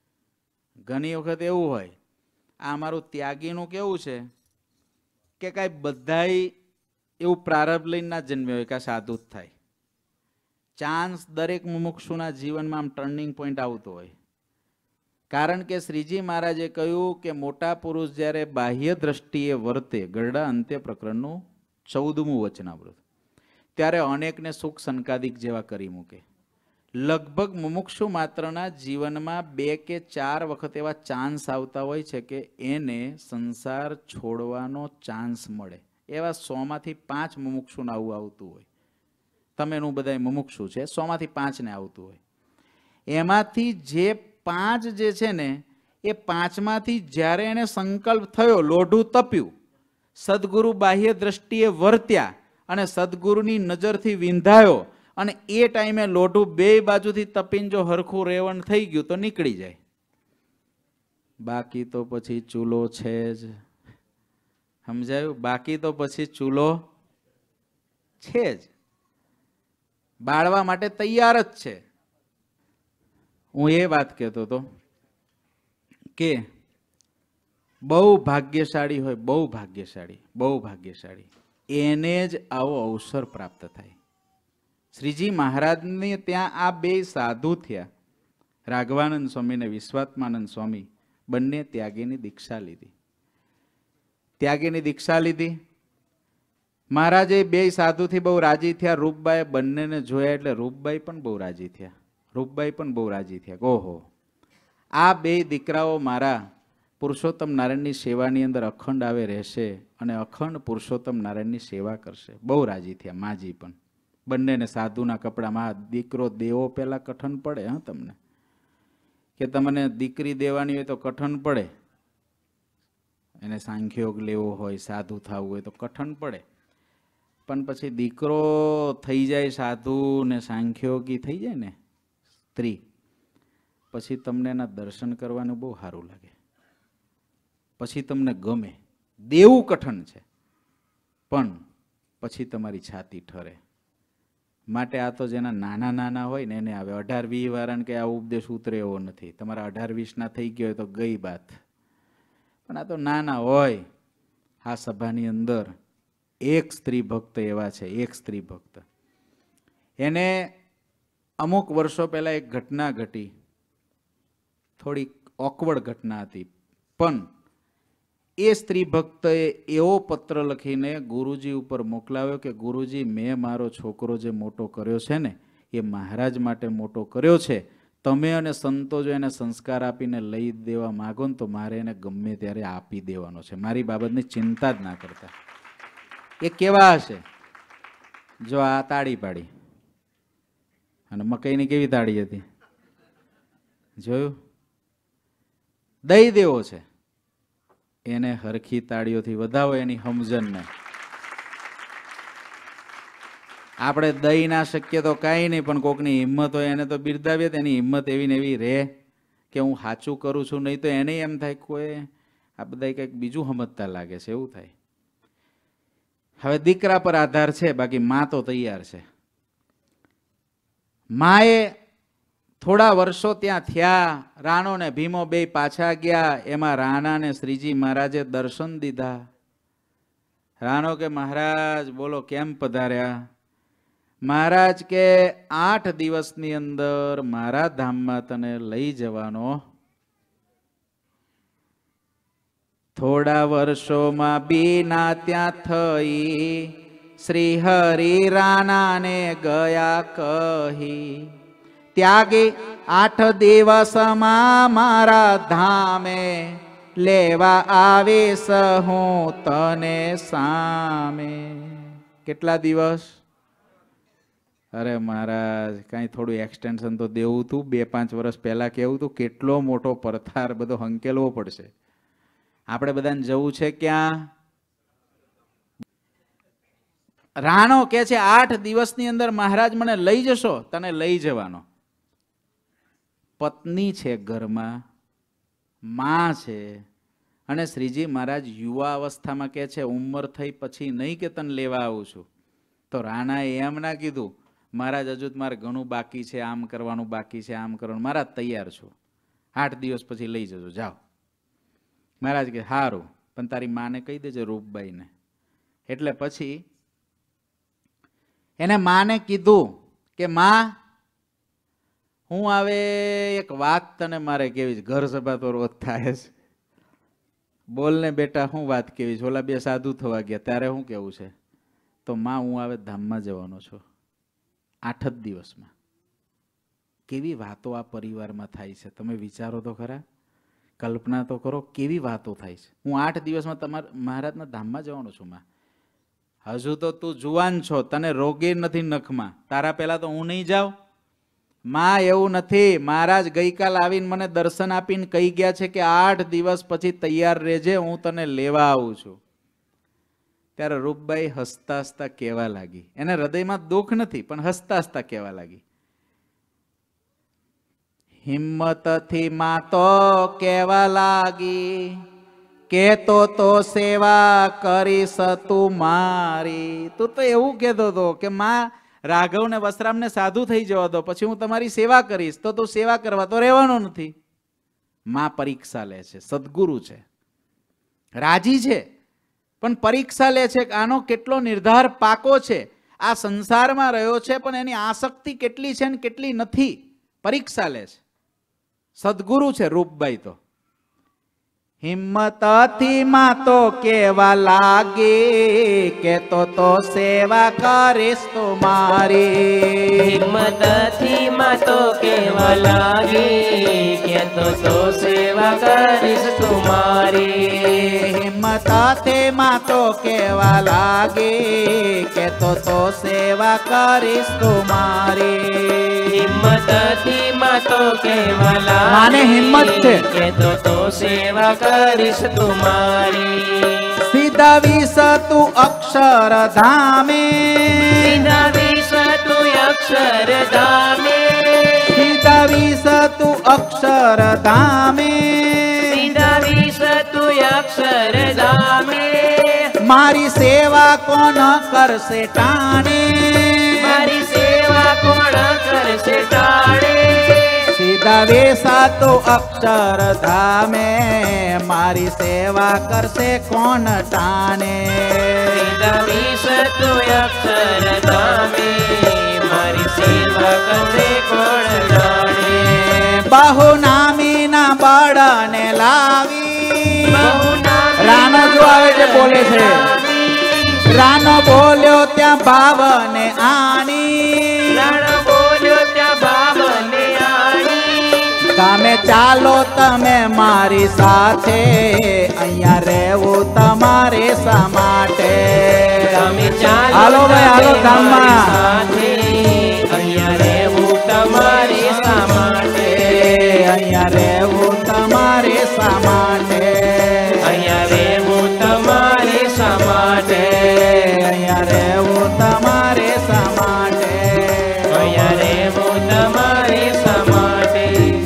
C: ઘણી વખત એવું હોય, આ અમારું ત્યાગીનું કેવું છે કે કાંઈ બધાય એવું પ્રારબ્ધ લઈને ના જન્મ્યો હોય કે સાધુ જ થાય. ચાન્સ દરેક મુમુક્ષુના જીવનમાં આમ ટર્નિંગ પોઈન્ટ આવતો હોય. કારણ કે શ્રીજી મહારાજે કહ્યું કે મોટા પુરુષ જ્યારે બાહ્ય દ્રષ્ટિએ વર્તે, ગરડા અંત્ય પ્રકરણનું 14મું વચનામૃત, ત્યારે અનેકને સુખ સંકાદિક જેવા કરી મૂકે. લગભગ મુમુક્ષુ માત્રના જીવનમાં 2 કે 4 વખત એવા ચાન્સ આવતા હોય છે કે એને સંસાર છોડવાનો ચાન્સ મળે. એવા 100માંથી 5 મુમુક્ષુને આવું આવતું હોય. તમે એનું બધા મુમુક્ષુ છે, 100માંથી 5ને આવતું હોય. એમાંથી જે પાંચ જે છે ને એ પાંચમાંથી જ્યારે એને સંકલ્પ થયો, લોઢું તપ્યું, સદગુરુ બાહ્ય દ્રષ્ટિએ વર્ત્યા અને સદગુરુની નજરથી વિંધાયો અને એ ટાઈમે લોઢું બે બાજુથી તપીને જો હરખું રેવણ થઈ ગયું તો નીકળી જાય. બાકી તો પછી ચૂલો છે જ. સમજાયું? બાકી તો પછી ચૂલો છે જ, બાળવા માટે તૈયાર જ છે. હું એ વાત કહેતો હતો કે બહુ ભાગ્યશાળી હોય, બહુ ભાગ્યશાળી એને જ આવો અવસર પ્રાપ્ત થાય. શ્રીજી મહારાજને ત્યાં આ બે સાધુ થયા, રાઘવાનંદ સ્વામી અને વિશ્વાત્માનંદ સ્વામી, બંને ત્યાગીની દીક્ષા લીધી. મહારાજે બે સાધુથી બહુ રાજી થયા. રૂપબાઈ બંનેને જોયા એટલે રૂપબાઈ પણ બહુ રાજી થયા. ઓહો, આ બે દીકરાઓ મારા પુરુષોત્તમ નારાયણની સેવાની અંદર અખંડ આવે રહેશે અને અખંડ પુરુષોત્તમ નારાયણની સેવા કરશે. બહુ રાજી થયા માજી પણ. બંનેને સાધુના કપડામાં. દીકરો દેવો પહેલા કઠણ પડે. હા, તમને કે તમને દીકરી દેવાની હોય તો કઠણ પડે, એને સાંખ્યોગ લેવો હોય, સાધુ થવું હોય તો કઠણ પડે. પણ પછી દીકરો થઈ જાય સાધુ ને સાંખ્યોગી થઈ જાય ને સ્ત્રી, પછી તમને એના દર્શન કરવાનું બહુ સારું લાગે, પછી તમને ગમે. દેવું કઠણ છે પણ પછી તમારી છાતી ઠરે. માટે આ તો જેના નાના હોય ને એને આવે. 18-20 વાળાને કે આ ઉપદેશ ઉતરે એવો નથી. તમારા 18-20 થઈ ગયો હોય તો ગઈ વાત. પણ આ તો નાના હોય. આ સભાની અંદર એક સ્ત્રી ભક્ત એવા છે, એક સ્ત્રી ભક્ત. એને અમુક વર્ષો પહેલા એક ઘટના ઘટી, થોડી ઓકવર્ડ ઘટના હતી, પણ એ સ્ત્રી ભક્તએ એવો પત્ર લખીને ગુરુજી ઉપર મોકલાવ્યો કે ગુરુજી, મેં મારો છોકરો જે મોટો કર્યો છે ને એ મહારાજ માટે મોટો કર્યો છે. તમે અને સંતો જો એને સંસ્કાર આપીને લઈ દેવા માગો ને તો મારે એને ગમે ત્યારે આપી દેવાનો છે. મારી બાબતની ચિંતા જ ના કરતા. એ કેવા હશે? જો આ તાળી પાડી અને મકઈની કેવી તાળી હતી જોયું? દઈ દેવો છે. એને હરખી તાળીઓથી વધાવો એની સમજણને. આપણે દઈ ના શકીએ તો કાંઈ નહીં, પણ કોકની હિંમત હોય એને તો બિરદાવીએ. એની હિંમત એવી ને એવી રહે કે હું સાચું કરું છું, નહીં તો એને એમ થાય કોઈ આ બધા કંઈક બીજું સમજતા લાગે છે, એવું થાય. હવે દીકરા પર આધાર છે, બાકી માં તો તૈયાર છે. માએ થોડા વર્ષો ત્યાં થયા. રાણો ને ભીમો બે પાછા ગયા. એમાં રાણાને શ્રીજી મહારાજે દર્શન દીધા. રાણો કે મહારાજ બોલો કેમ પધાર્યા? મહારાજ કે 8 દિવસની અંદર મારા ધામમાં તને લઈ જવાનો. થોડા વર્ષોમાં બીના ત્યાં થઈ શ્રી હરિ રાણાને ગયા કહી. ત્યાગે 8 દિવસમાં મારા ધામે લેવા આવીશ હું તને સામે. કેટલા દિવસ? અરે મહારાજ કાંઈ થોડું એક્સટેન્શન તો દેવું હતું. 2-5 વર્ષ પહેલા કેવું હતું, કેટલો મોટો પરથાર બધો હંકેલવો પડશે. આપણે બધાને જવું છે ક્યાં? રાણો કે છે 8 દિવસની અંદર મહારાજ મને લઈ જશો? તને લઈ જવાનો. પત્ની છે ઘરમાં, માં છે, અને શ્રીજી મહારાજ યુવા અવસ્થામાં કે છે ઉંમર થઈ પછી નહીં કે તને લેવા આવું છું. તો રાણાએ એમ ના કીધું મહારાજ હજુ મારે ઘણું બાકી છે, આમ કરવાનું બાકી છે, આમ કરવાનું. મહારાજ તૈયાર છું, 8 દિવસ પછી લઈ જજો, જાઓ. મહારાજ કે સારું, પણ તારી માને કહી દેજે, રૂપબાઈને. એટલે પછી એને માને કીધું કે માં, હું હવે એક વાત તને મારે કેવી છે. ઘર સભા તો રોજ થાય છે. બોલ ને બેટા, હું વાત કેવી છે? ઓલા બે સાધુ થવા ગયા ત્યારે શું કેવું છે? તો માં, હું હવે ધામમાં જવાનો છું 8 જ દિવસમાં. કેવી વાતો આ પરિવારમાં થાય છે, તમે વિચારો તો ખરા, કલ્પના તો કરો કેવી વાતો થાય છે. હું 8 દિવસમાં તમારા મહારાજના ધામમાં જવાનો છું. માં, હજુ તો તું જુવાન છો, તને રોગે નથી નખમાં. તારા પહેલા તો હું નહીં જાઉં. માં એવું નથી. મહારાજ ગઈકાલ આવીને મને દર્શન આપીને કહી ગયા છે કે 8 દિવસ પછી તૈયાર રહેજે, હું તને લેવા આવું છું. ત્યારે રૂપબાઈ હસતા હસતા કહેવા લાગી, એને હૃદયમાં દુઃખ નથી પણ હસતા હસતા કહેવા લાગી, હિંમતથી માં તો કહેવા લાગી કેતો તો સેવા કરીશ તું મારી. તું તો એવું કહેતો હતો કે માં રાઘવ ને વસરામ ને સાધુ થઈ જવા દો, પછી હું તમારી સેવા કરીશ. તો તું સેવા કરવા તો રહેવાનો નથી. માં પરીક્ષા લે છે, સદગુરુ છે, રાજી છે, પણ પરીક્ષા લે છે કે આનો કેટલો નિર્ધાર પાકો છે, આ સંસારમાં રહ્યો છે પણ એની આસક્તિ કેટલી છે ને કેટલી નથી, પરીક્ષા લે છે. સદગુરુ છે રૂપબાઈ. તો હિંમતથી માં તો કેવા લાગી કેતો તો સેવા કરીશ તું મારી.
B: હિંમતથી માં તો કેવા લાગી કેતો તો સેવા કરીશ તું મારી.
C: હિંમતથી માં તો કેવા લાગી કેતો તો સેવા કરીશ તું મારી.
B: હિંમતથી માં તો કેવા લાગી
C: માને હિંમત છે
B: કેતો તો સેવા કરીશ તું મારી.
C: સીધા વિસ તું અક્ષર ધામે,
B: સીધા વિસ તું અક્ષર ધામે,
C: સીધા વિસ તું અક્ષર ધામે,
B: સીધા વિસ તું અક્ષર ધામે.
C: મારી સેવા કોણ કરશે ટાણે,
B: મારી સેવા કોણ કરશે ટાણે.
C: સીધા વેસા તો અક્ષર ધામે, મારી સેવા કરશે કોણ ટાણે.
B: સીધા વિસ તું અક્ષર ધામે, મારી સેવા કરશે કોણ ટાણે.
C: બહુ નામી ના બળને લાવી, રાનો જો આવે છે બોલે છે, રાનો બોલ્યો ત્યાં ભાવને આણી,
B: રાણો બોલ્યો ત્યાં ભાવને આણી.
C: તમે ચાલો તમે મારી સાથે, અહીંયા રહેવું તમારે શા માટે.
B: તમે ચાલો
C: હાલો ભાઈ હાલો
B: તમે
C: ધામમાં,
B: સાથે, અહીંયા રહેવું તમારે શા માટે.
C: અહીંયા રહેવું તમારે શા માટે,
B: અહીંયા રહેવું તમારે શા માટે.
C: અહીંયા રહેવું તમારે શા માટે.
B: અહીંયા રહેવું તમારે શા માટે.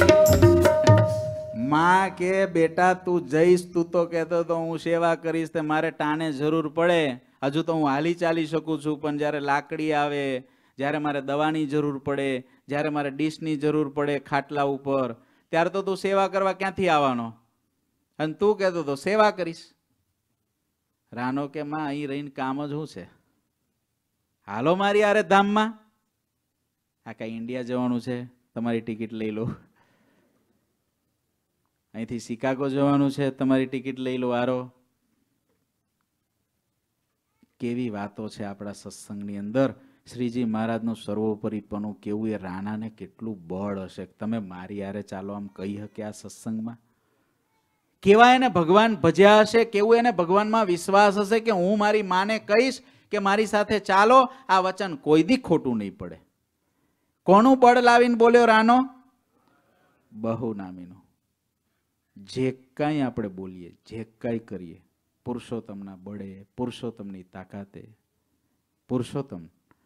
C: માં કે બેટા તું જઈશ, તું તો કહેતો તો હું સેવા કરીશ, તે મારે ટાણે જરૂર પડે, હજુ તો હું હાલી ચાલી શકું છું, પણ જ્યારે લાકડી આવે, જ્યારે મારે દવાની જરૂર પડે, જ્યારે મારે ડીશની જરૂર પડે ખાટલા ઉપર, ત્યારે તો તું સેવા કરવા ક્યાંથી આવવાનો, અને તું કહેતો તો સેવા કરીશ. રાનો કે માં અહીં રહીને કામ જ શું છે, હાલો મારી આરે ધામમાં. આ કાંઈ ઇન્ડિયા જવાનું છે, તમારી ટિકિટ લઈ લો. અહીંથી શિકાગો જવાનું છે, તમારી ટિકિટ લઈ લો આરો. કેવી વાતો છે આપણા સત્સંગની અંદર. શ્રીજી મહારાજનું સર્વોપરીપણું કેવું, એ રાણાને કેટલું બળ હશે, તમે મારી હારે ચાલો આમ કહી શકે આ સત્સંગમાં. કેવા એને ભગવાન ભજ્યા હશે, કેવું એને ભગવાનમાં વિશ્વાસ હશે કે હું મારી માને કહીશ કે મારી સાથે ચાલો, આ વચન કોઈ દી ખોટું નહીં પડે. કોનું બળ લાવીને બોલ્યો રાનો? બહુ નામીનો. જે કાંઈ આપણે બોલીએ, જે કાંઈ કરીએ, પુરુષોત્તમના બળે, પુરુષોત્તમની તાકાતે. પુરુષોત્તમ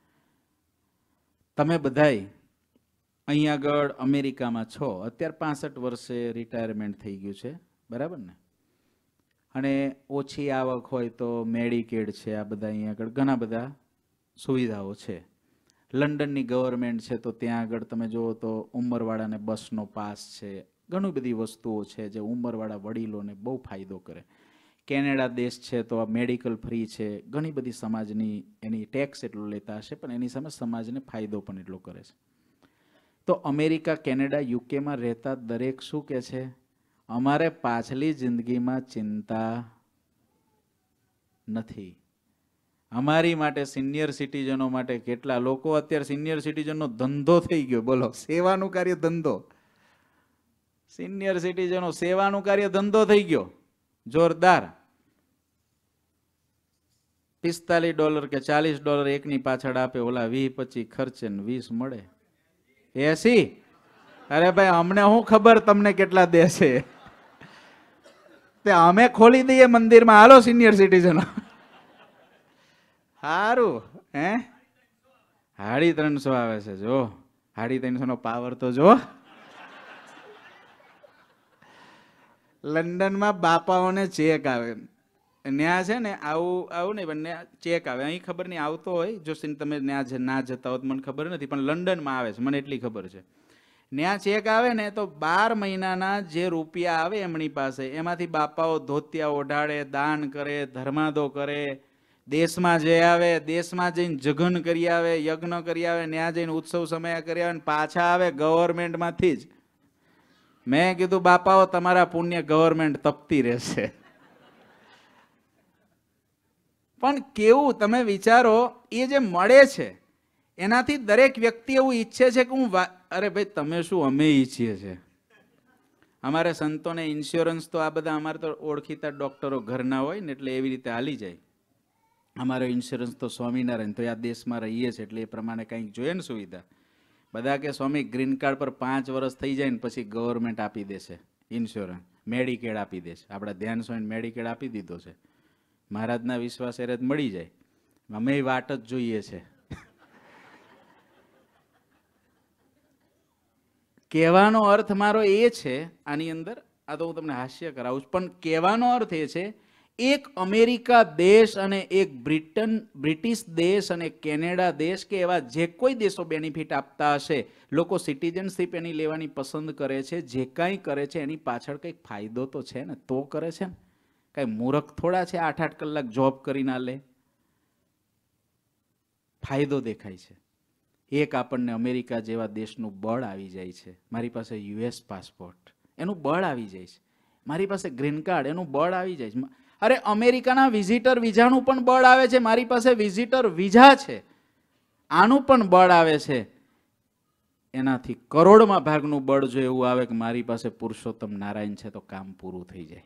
C: તમે બધાય અહીં આગળ અમેરિકામાં છો, અત્યારે 65 વર્ષે રિટાયરમેન્ટ થઈ ગયું છે, બરાબર ને? અને ઓછી આવક હોય તો મેડિકેડ છે, આ બધા અહીં આગળ ઘણા બધા સુવિધાઓ છે. લંડનની ગવર્મેન્ટ છે તો ત્યાં આગળ તમે જુઓ તો ઉંમરવાળાને બસનો પાસ છે, ઘણી બધી વસ્તુઓ છે જે ઉંમરવાળા વડીલોને બહુ ફાયદો કરે. કેનેડા દેશ છે તો આ મેડિકલ ફ્રી છે, ઘણી બધી સમાજની એની ટેક્સ એટલો લેતા હશે પણ એની સામે સમાજને ફાયદો પણ એટલો કરે છે. તો અમેરિકા, કેનેડા, યુકેમાં રહેતા દરેક શું કહે છે, અમારે પાછલી જિંદગીમાં ચિંતા નથી. અમારી માટે સિનિયર સિટીઝનો માટે કેટલા લોકો અત્યારે સિનિયર સિટીઝનનો ધંધો થઈ ગયો, બોલો, સેવાનું કાર્ય ધંધો. સિનિયર સિટીઝનો સેવાનું કાર્ય ધંધો થઈ ગયો જોરદાર. $45 કે $40 એકની પાછળ આપે, ઓલા 20-25 ખર્ચે ને 20 મળે. 80? અરે ભાઈ અમને શું ખબર તમને કેટલા દેશે? તે અમે ખોલી દઈએ મંદિરમાં. હાલો સિનિયર સિટીઝનો. સારું. 350 આવે છે. જો 350 નો પાવર તો જો. લંડનમાં બાપાઓને ચેક આવે. ન્યા છે ને આવું નહીં, પણ ચેક આવે. અહીં ખબર નહીં આવતો હોય. જો તમે ન્યા ના જતા હોત મને ખબર નથી, પણ લંડનમાં આવે છે, મને એટલી ખબર છે. ન્યા ચેક આવે ને તો 12 મહિનાના જે રૂપિયા આવે એમની પાસે, એમાંથી બાપાઓ ધોતિયા ઓઢાડે, દાન કરે, ધર્માદો કરે, દેશમાં જઈ આવે, દેશમાં જઈને જગન કરી આવે, યજ્ઞ કરી આવે, ન્યા જઈને ઉત્સવ સમય કરી આવે, પાછા આવે ગવર્મેન્ટમાંથી જ. મેં કીધું બાપાઓ તમારા પુણ્ય ગવર્મેન્ટ તપતી રહેશે. પણ કેવું તમે વિચારો, એ જે મળે છે એનાથી દરેક વ્યક્તિ એવું ઈચ્છે છે કે હું અરે ભાઈ તમે શું, અમે ઈચ્છીએ છીએ. અમારે સંતોને ઇન્સ્યોરન્સ તો આ બધા અમારે તો ઓળખીતા ડોક્ટરો ઘરના હોય ને એટલે એવી રીતે હાલી જાય. અમારો ઇન્સ્યોરન્સ તો સ્વામિનારાયણ, તો આ દેશમાં રહીએ છીએ એટલે એ પ્રમાણે કંઈક જોઈએ ને સુવિધા. બધા કે સ્વામી ગ્રીન કાર્ડ પર 5 વર્ષ થઈ જાય ને પછી ગવર્મેન્ટ આપી દેશે ઇન્સ્યોરન્સ, મેડિકેડ આપી દેશે. આપણા ધ્યાન સ્વામી મેડિકેડ આપી દીધો છે. મહારાજના વિશ્વાસ એ જ મળી જાય. અમે વાટ જ જોઈએ છે. કહેવાનો અર્થ મારો એ છે, આની અંદર આ તો હું તમને હાસ્ય કરાવું છું, પણ કહેવાનો અર્થ એ છે, એક અમેરિકા દેશ અને એક બ્રિટિશ દેશ અને કેનેડા દેશ કે એવા જે કોઈ દેશો બેનિફિટ આપતા હશે, લોકો સિટીઝનશીપ એની લેવાની પસંદ કરે છે. જે કાંઈ કરે છે એની પાછળ કંઈક ફાયદો તો છે ને, તો કરે છે ને. કાંઈ મૂર્ખ થોડા છે 8-8 કલાક જોબ કરી ના લે. ફાયદો દેખાય છે. એક આપણને અમેરિકા જેવા દેશનું બળ આવી જાય છે. મારી પાસે US પાસપોર્ટ, એનું બળ આવી જાય છે. મારી પાસે ગ્રીન કાર્ડ, એનું બળ આવી જાય છે. અરે અમેરિકાના વિઝિટર વિઝાનું પણ બળ આવે છે. મારી પાસે વિઝિટર વિઝા છે, આનું પણ બળ આવે છે. એનાથી કરોડમાં ભાગનું બળ જો એવું આવે કે મારી પાસે પુરુષોત્તમ નારાયણ છે તો કામ પૂરું થઈ જાય.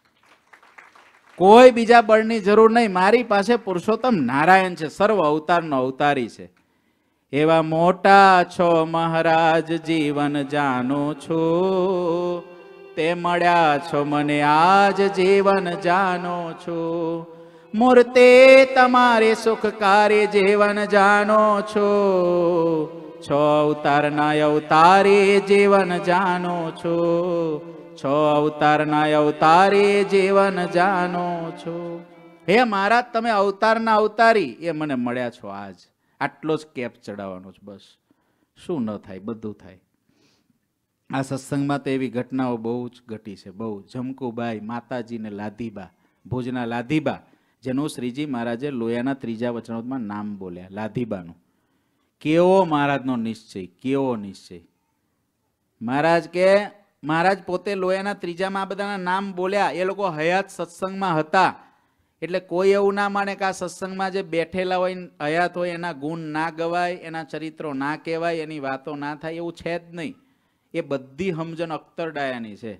C: કોઈ બીજા બળની જરૂર નહીં. મારી પાસે પુરુષોત્તમ નારાયણ છે, સર્વ અવતારનો અવતારી છે. એવા મોટા છો મહારાજ જીવન જાણો છો, તે મળ્યા છો મને આજ જીવન જાણો છો. મૂર્તે તમારે સુખકારી જીવન જાણો છો, છો અવતારના અવતારી જીવન જાણો છો, છો અવતારના અવતારી જીવન જાણો છો. હે મહારાજ તમે અવતારના અવતારી એ મને મળ્યા છો આજ. આટલો જ કેપ ચડાવવાનો છે બસ. શું ન થાય, બધું થાય. આ સત્સંગમાં તો એવી ઘટનાઓ બહુ જ ઘટી છે, બહુ. જમકુબાઈ માતાજી ને લાધીબા, ભુજના લાધીબા, જેનું શ્રીજી મહારાજે લોયાના 3જા વચનામૃતમાં નામ બોલ્યા, લાધીબાનું. કેવો મહારાજનો નિશ્ચય, કેવો નિશ્ચય. મહારાજ કે મહારાજ પોતે લોયાના 3જામાં આ બધાના નામ બોલ્યા. એ લોકો હયાત સત્સંગમાં હતા એટલે કોઈ એવું ના માને કે આ સત્સંગમાં જે બેઠેલા હોય હયાત હોય એના ગુણ ના ગવાય, એના ચરિત્રો ના કહેવાય, એની વાતો ના થાય, એવું છે જ નહીં. એ બધી સમજણ અખ્તર ડાયાની છે.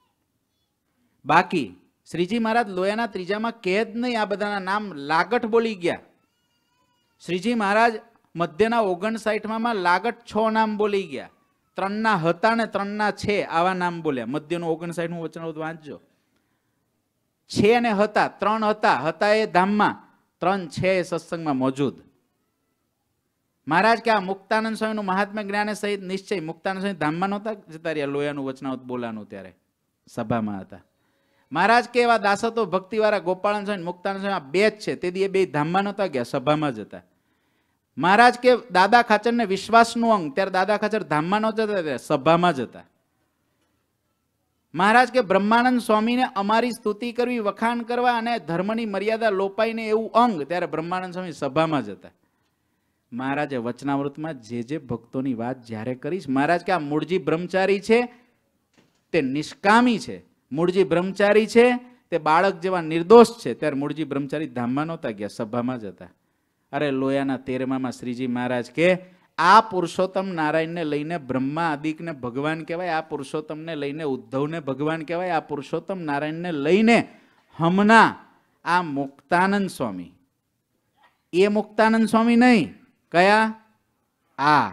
C: બાકી શ્રીજી મહારાજ લોયાના 3જામાં કહે જ નહીં, આ બધાના નામ લાગટ બોલી ગયા. શ્રીજી મહારાજ મધ્યના 59માં લાગટ 6 નામ બોલી ગયા. 3ના હતા ને 3ના છે આવા નામ બોલ્યા. મધ્યનું 59મું વચનામૃત વાંચજો. છે ને હતા, 3 હતા એ ધામમાં, 3 છે એ સત્સંગમાં મોજૂદ. મહારાજ કે આ મુક્તાનંદ સ્વામીનું મહાત્મ્ય જ્ઞાને સહિત નિશ્ચય, મુક્તાનંદ સ્વામી ધામમાં નહોતા જતા રહ્યા લોયાનું વચનામૃત બોલાનું, ત્યારે સભામાં હતા. મહારાજ કે એવા દાસતો ભક્તિવાળા ગોપાળન સ્વામી મુક્તાનંદ સ્વામી 2 જ છે, તેથી એ 2 ધામમાં નહોતા ગયા, સભામાં જ હતા. મહારાજ કે દાદા ખાચરને વિશ્વાસનું અંગ, ત્યારે દાદા ખાચર ધામમાં નહોતા જતા, સભામાં જ હતા. મહારાજ કે બ્રહ્માનંદ સ્વામીને અમારી સ્તુતિ કરવી, વખાણ કરવા અને ધર્મની મર્યાદા લોપાઈને એવું અંગ, ત્યારે બ્રહ્માનંદ સ્વામી સભામાં જ હતા. મહારાજે વચનામૃતમાં જે ભક્તોની વાત જ્યારે કરીશ, મહારાજ કે આ મૂળજી બ્રહ્મચારી છે તે નિષ્કામી છે, મૂળજી બ્રહ્મચારી છે તે બાળક જેવા નિર્દોષ છે, ત્યારે મૂળજી બ્રહ્મચારી ધામમાં નહોતા ગયા, સભામાં જ હતા. અરે લોયાના 13માં શ્રીજી મહારાજ કે આ પુરુષોત્તમ નારાયણને લઈને બ્રહ્મા આદિકને ભગવાન કહેવાય, આ પુરુષોત્તમને લઈને ઉદ્ધવને ભગવાન કહેવાય, આ પુરુષોત્તમ નારાયણને લઈને હમણાં આ મુક્તાનંદ સ્વામી, એ મુક્તાનંદ સ્વામી નહીં, કયા?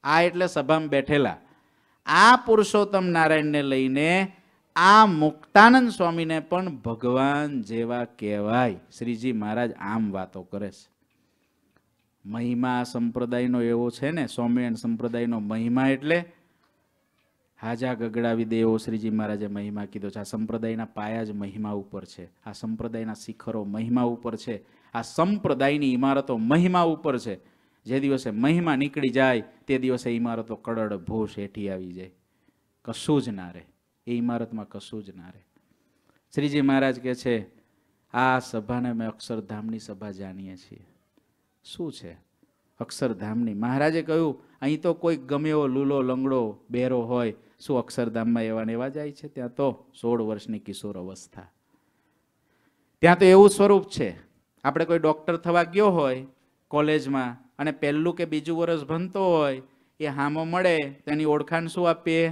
C: આ એટલે સભામાં બેઠેલા આ પુરુષોત્તમ નારાયણને લઈને આ મુક્તાનંદ સ્વામીને પણ ભગવાન જેવા કહેવાય. શ્રીજી મહારાજ આમ વાતો કરે છે. મહિમા સંપ્રદાયનો એવો છે ને, સ્વામિનારાયણ સંપ્રદાયનો મહિમા એટલે હાજા ગગડાવી દે એવો શ્રીજી મહારાજે મહિમા કીધો છે. આ સંપ્રદાયના પાયા જ મહિમા ઉપર છે. આ સંપ્રદાયના શિખરો મહિમા ઉપર છે. આ સંપ્રદાયની ઇમારતો મહિમા ઉપર છે. જે દિવસે મહિમા નીકળી જાય તે દિવસે ઇમારતો કડડ ભૂષ હેઠી આવી જાય, કશું જ ના રહે. એ ઇમારતમાં કશું જ ના રહે. શ્રીજી મહારાજ કહે છે આ સભાને અમે અક્ષરધામની સભા જાણીએ છીએ. શું છે અક્ષરધામની? મહારાજે કહ્યું અહીં તો કોઈ ગમે એવો લૂલો લંગડો બેરો હોય, શું અક્ષરધામમાં એવા ને એવા જાય છે? ત્યાં તો 16 વર્ષની કિશોર અવસ્થા. ત્યાં તો એવું સ્વરૂપ છે, આપણે કોઈ ડોક્ટર થવા ગયો હોય કોલેજમાં અને પહેલું કે બીજું વર્ષ ભણતો હોય, એ હામો મળે તેની ઓળખાણ શું આપીએ?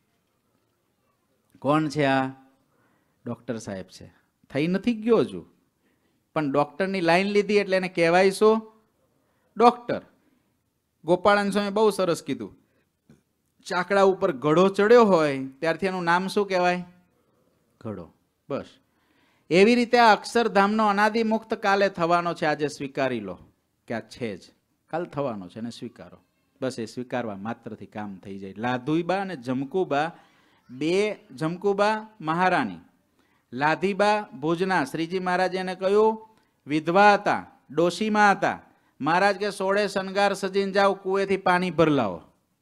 C: કોણ છે આ? ડોક્ટર સાહેબ છે. થઈ નથી ગયો હજુ, પણ ડોક્ટરની લાઈન લીધી એટલે એને કહેવાય શું? ડોક્ટર. ગોપાળાન સ્વામી બહુ સરસ કીધું, ચાકડા ઉપર ઘડો ચડ્યો હોય ત્યારથી એનું નામ શું કહેવાય? ઘડો. બસ એવી રીતે આ અક્ષરધામનો અનાદિ મુક્ત કાલે થવાનો છે. આજે સ્વીકારી લો કે આ છે જ, કાલ થવાનો છે, એને સ્વીકારો. બસ એ સ્વીકારવા માત્રથી કામ થઈ જાય. લાધુબા અને જમકુબા, બે જમકુબા મહારાણી, લાધીબા ભુજના. શ્રીજી મહારાજે એને કહ્યું વિધવા હતા, ડોશીમાં હતા. મહારાજ કે 16 શણગાર સજીને જાઓ, કુએથી પાણી ભર લાવો.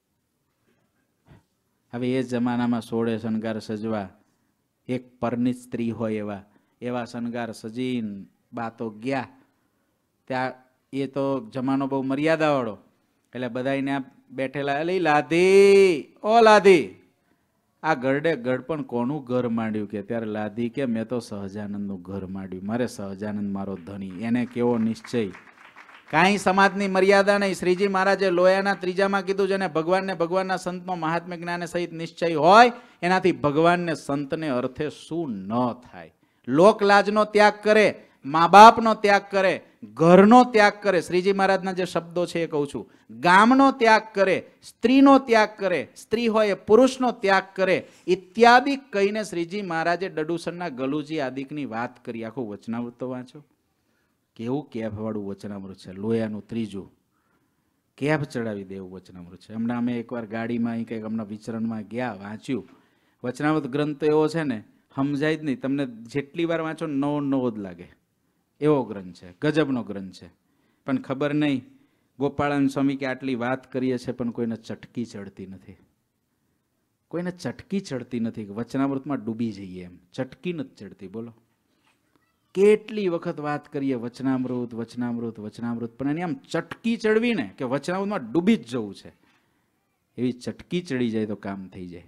C: હવે એ જમાનામાં 16 શણગાર સજવા, એક પરણિત સ્ત્રી હોય એવા શણગાર સજીન બા તો ગયા. ત્યાં એ તો જમાનો બહુ મર્યાદાવાળો, એટલે બધાને બેઠેલા, એટલે લાધી, ઓ લાધી, આ ગરડે ગઢ પણ કોનું ઘર માંડ્યું? કે ત્યારે લાધી કે મેં તો સહજાનંદનું ઘર માંડ્યું. મારે સહજાનંદ મારો ધણી. એને કેવો નિશ્ચય! કાંઈ સમાજની મર્યાદા નહીં. શ્રીજી મહારાજે લોયાના 3જામાં કીધું, જેને ભગવાનને ભગવાનના સંતનો મહાત્મ્ય જ્ઞાને સહિત નિશ્ચય હોય એનાથી ભગવાનને સંતને અર્થે શું ન થાય. લોકલાજનો ત્યાગ કરે, મા બાપનો ત્યાગ કરે, ઘરનો ત્યાગ કરે. શ્રીજી મહારાજના જે શબ્દો છે એ કહું છું. ગામનો ત્યાગ કરે, સ્ત્રીનો ત્યાગ કરે, સ્ત્રી હોય એ પુરુષનો ત્યાગ કરે, ઇત્યાદિ કહીને શ્રીજી મહારાજે ડડુસરના ગલુજી આદિકની વાત કરી. આખું વચનામૃત તો વાંચો, કેવું કેફ વાળું વચનામૃત છે. લોયાનું 3જું કેફ ચડાવી દેવું વચનામૃત છે. હમણાં અમે એકવાર ગાડીમાં અહીં કંઈક હમણાં વિચરણમાં ગયા, વાંચ્યું. વચનામૃત ગ્રંથ તો એવો છે ને, સમજાય જ નહીં. તમને જેટલી વાર વાંચો નવો જ લાગે એવો ગ્રંથ છે. ગજબનો ગ્રંથ છે. પણ ખબર નહીં ગોપાળાન સ્વામી કે આટલી વાત કરીએ છે પણ કોઈને ચટકી ચડતી નથી. કોઈને ચટકી ચડતી નથી. વચનામૃતમાં ડૂબી જઈએ એમ, ચટકી નથી ચડતી. બોલો કેટલી વખત વાત કરીએ વચનામૃત વચનામૃત વચનામૃત, પણ એની આમ ચટકી ચડવી ને કે વચનામૃતમાં ડૂબી જ જવું છે, એવી ચટકી ચડી જાય તો કામ થઈ જાય.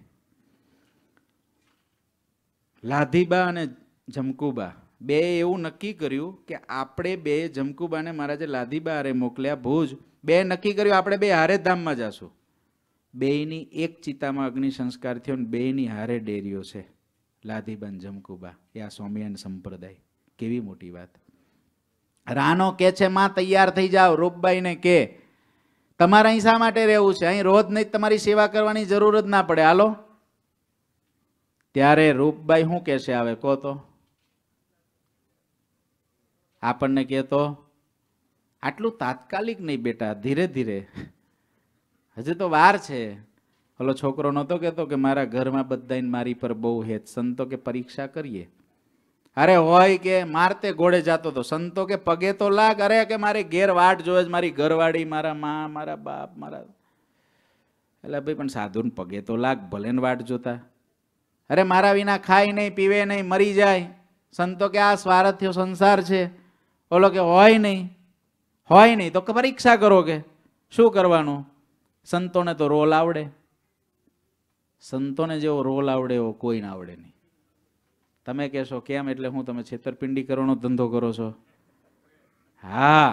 C: લાધીબા અને જમકુબા બે એવું નક્કી કર્યું કે આપણે બે, જમકુબાને મહારાજે લાધીબા હારે મોકલ્યા ભુજ. બે નક્કી કર્યું આપણે બે હારે ધામમાં જાશું. બેયની એક ચિતામાં અગ્નિ સંસ્કાર થયો ને બેયની હારે ડેરીઓ છે. લાધીબા અને જમકુબા એ આ સ્વામિનારાયણ સંપ્રદાય. કેવી મોટી વાત. રાનો કે છે માં તૈયાર થઈ જાઓ. રૂપબાઈને કે તમારે અહીં શા માટે રહેવું છે? અહીં રોજ નહીં, તમારી સેવા કરવાની જરૂર જ ના પડે, હાલો. ત્યારે રૂપબાઈ શું કહેશે? આવે કહો તો. આપણને કહેતો આટલું તાત્કાલિક નહીં બેટા, ધીરે ધીરે, હજુ તો વાર છે. ઓલો છોકરો નહોતો કહેતો કે મારા ઘરમાં બધાને મારી પર બહુ હેત, સંતો કે પરીક્ષા કરીએ. અરે હોય કે મારતે ઘોડે જતો હતો, સંતો કે પગે તો લાગ. અરે કે મારે ઘેર વાટ જોવે, મારી ઘરવાળી, મારા માં, મારા બાપ, મારા. એટલે ભાઈ પણ સાધુને પગે તો લાગ, ભલે ને વાટ જોતા. અરે મારા વિના ખાય નહીં, પીવે નહીં, મરી જાય. સંતો કે આ સ્વાર્થ્ય સંસાર છે. ઓલો કે હોય નહીં તો પરીક્ષા કરો. કે શું કરવાનું? સંતોને તો રોલ આવડે. સંતોને જેવો રોલ આવડે એવો કોઈને આવડે નહીં. તમે કહેશો કેમ? એટલે હું તમે છેતરપિંડી કરવાનો ધંધો કરો છો? હા.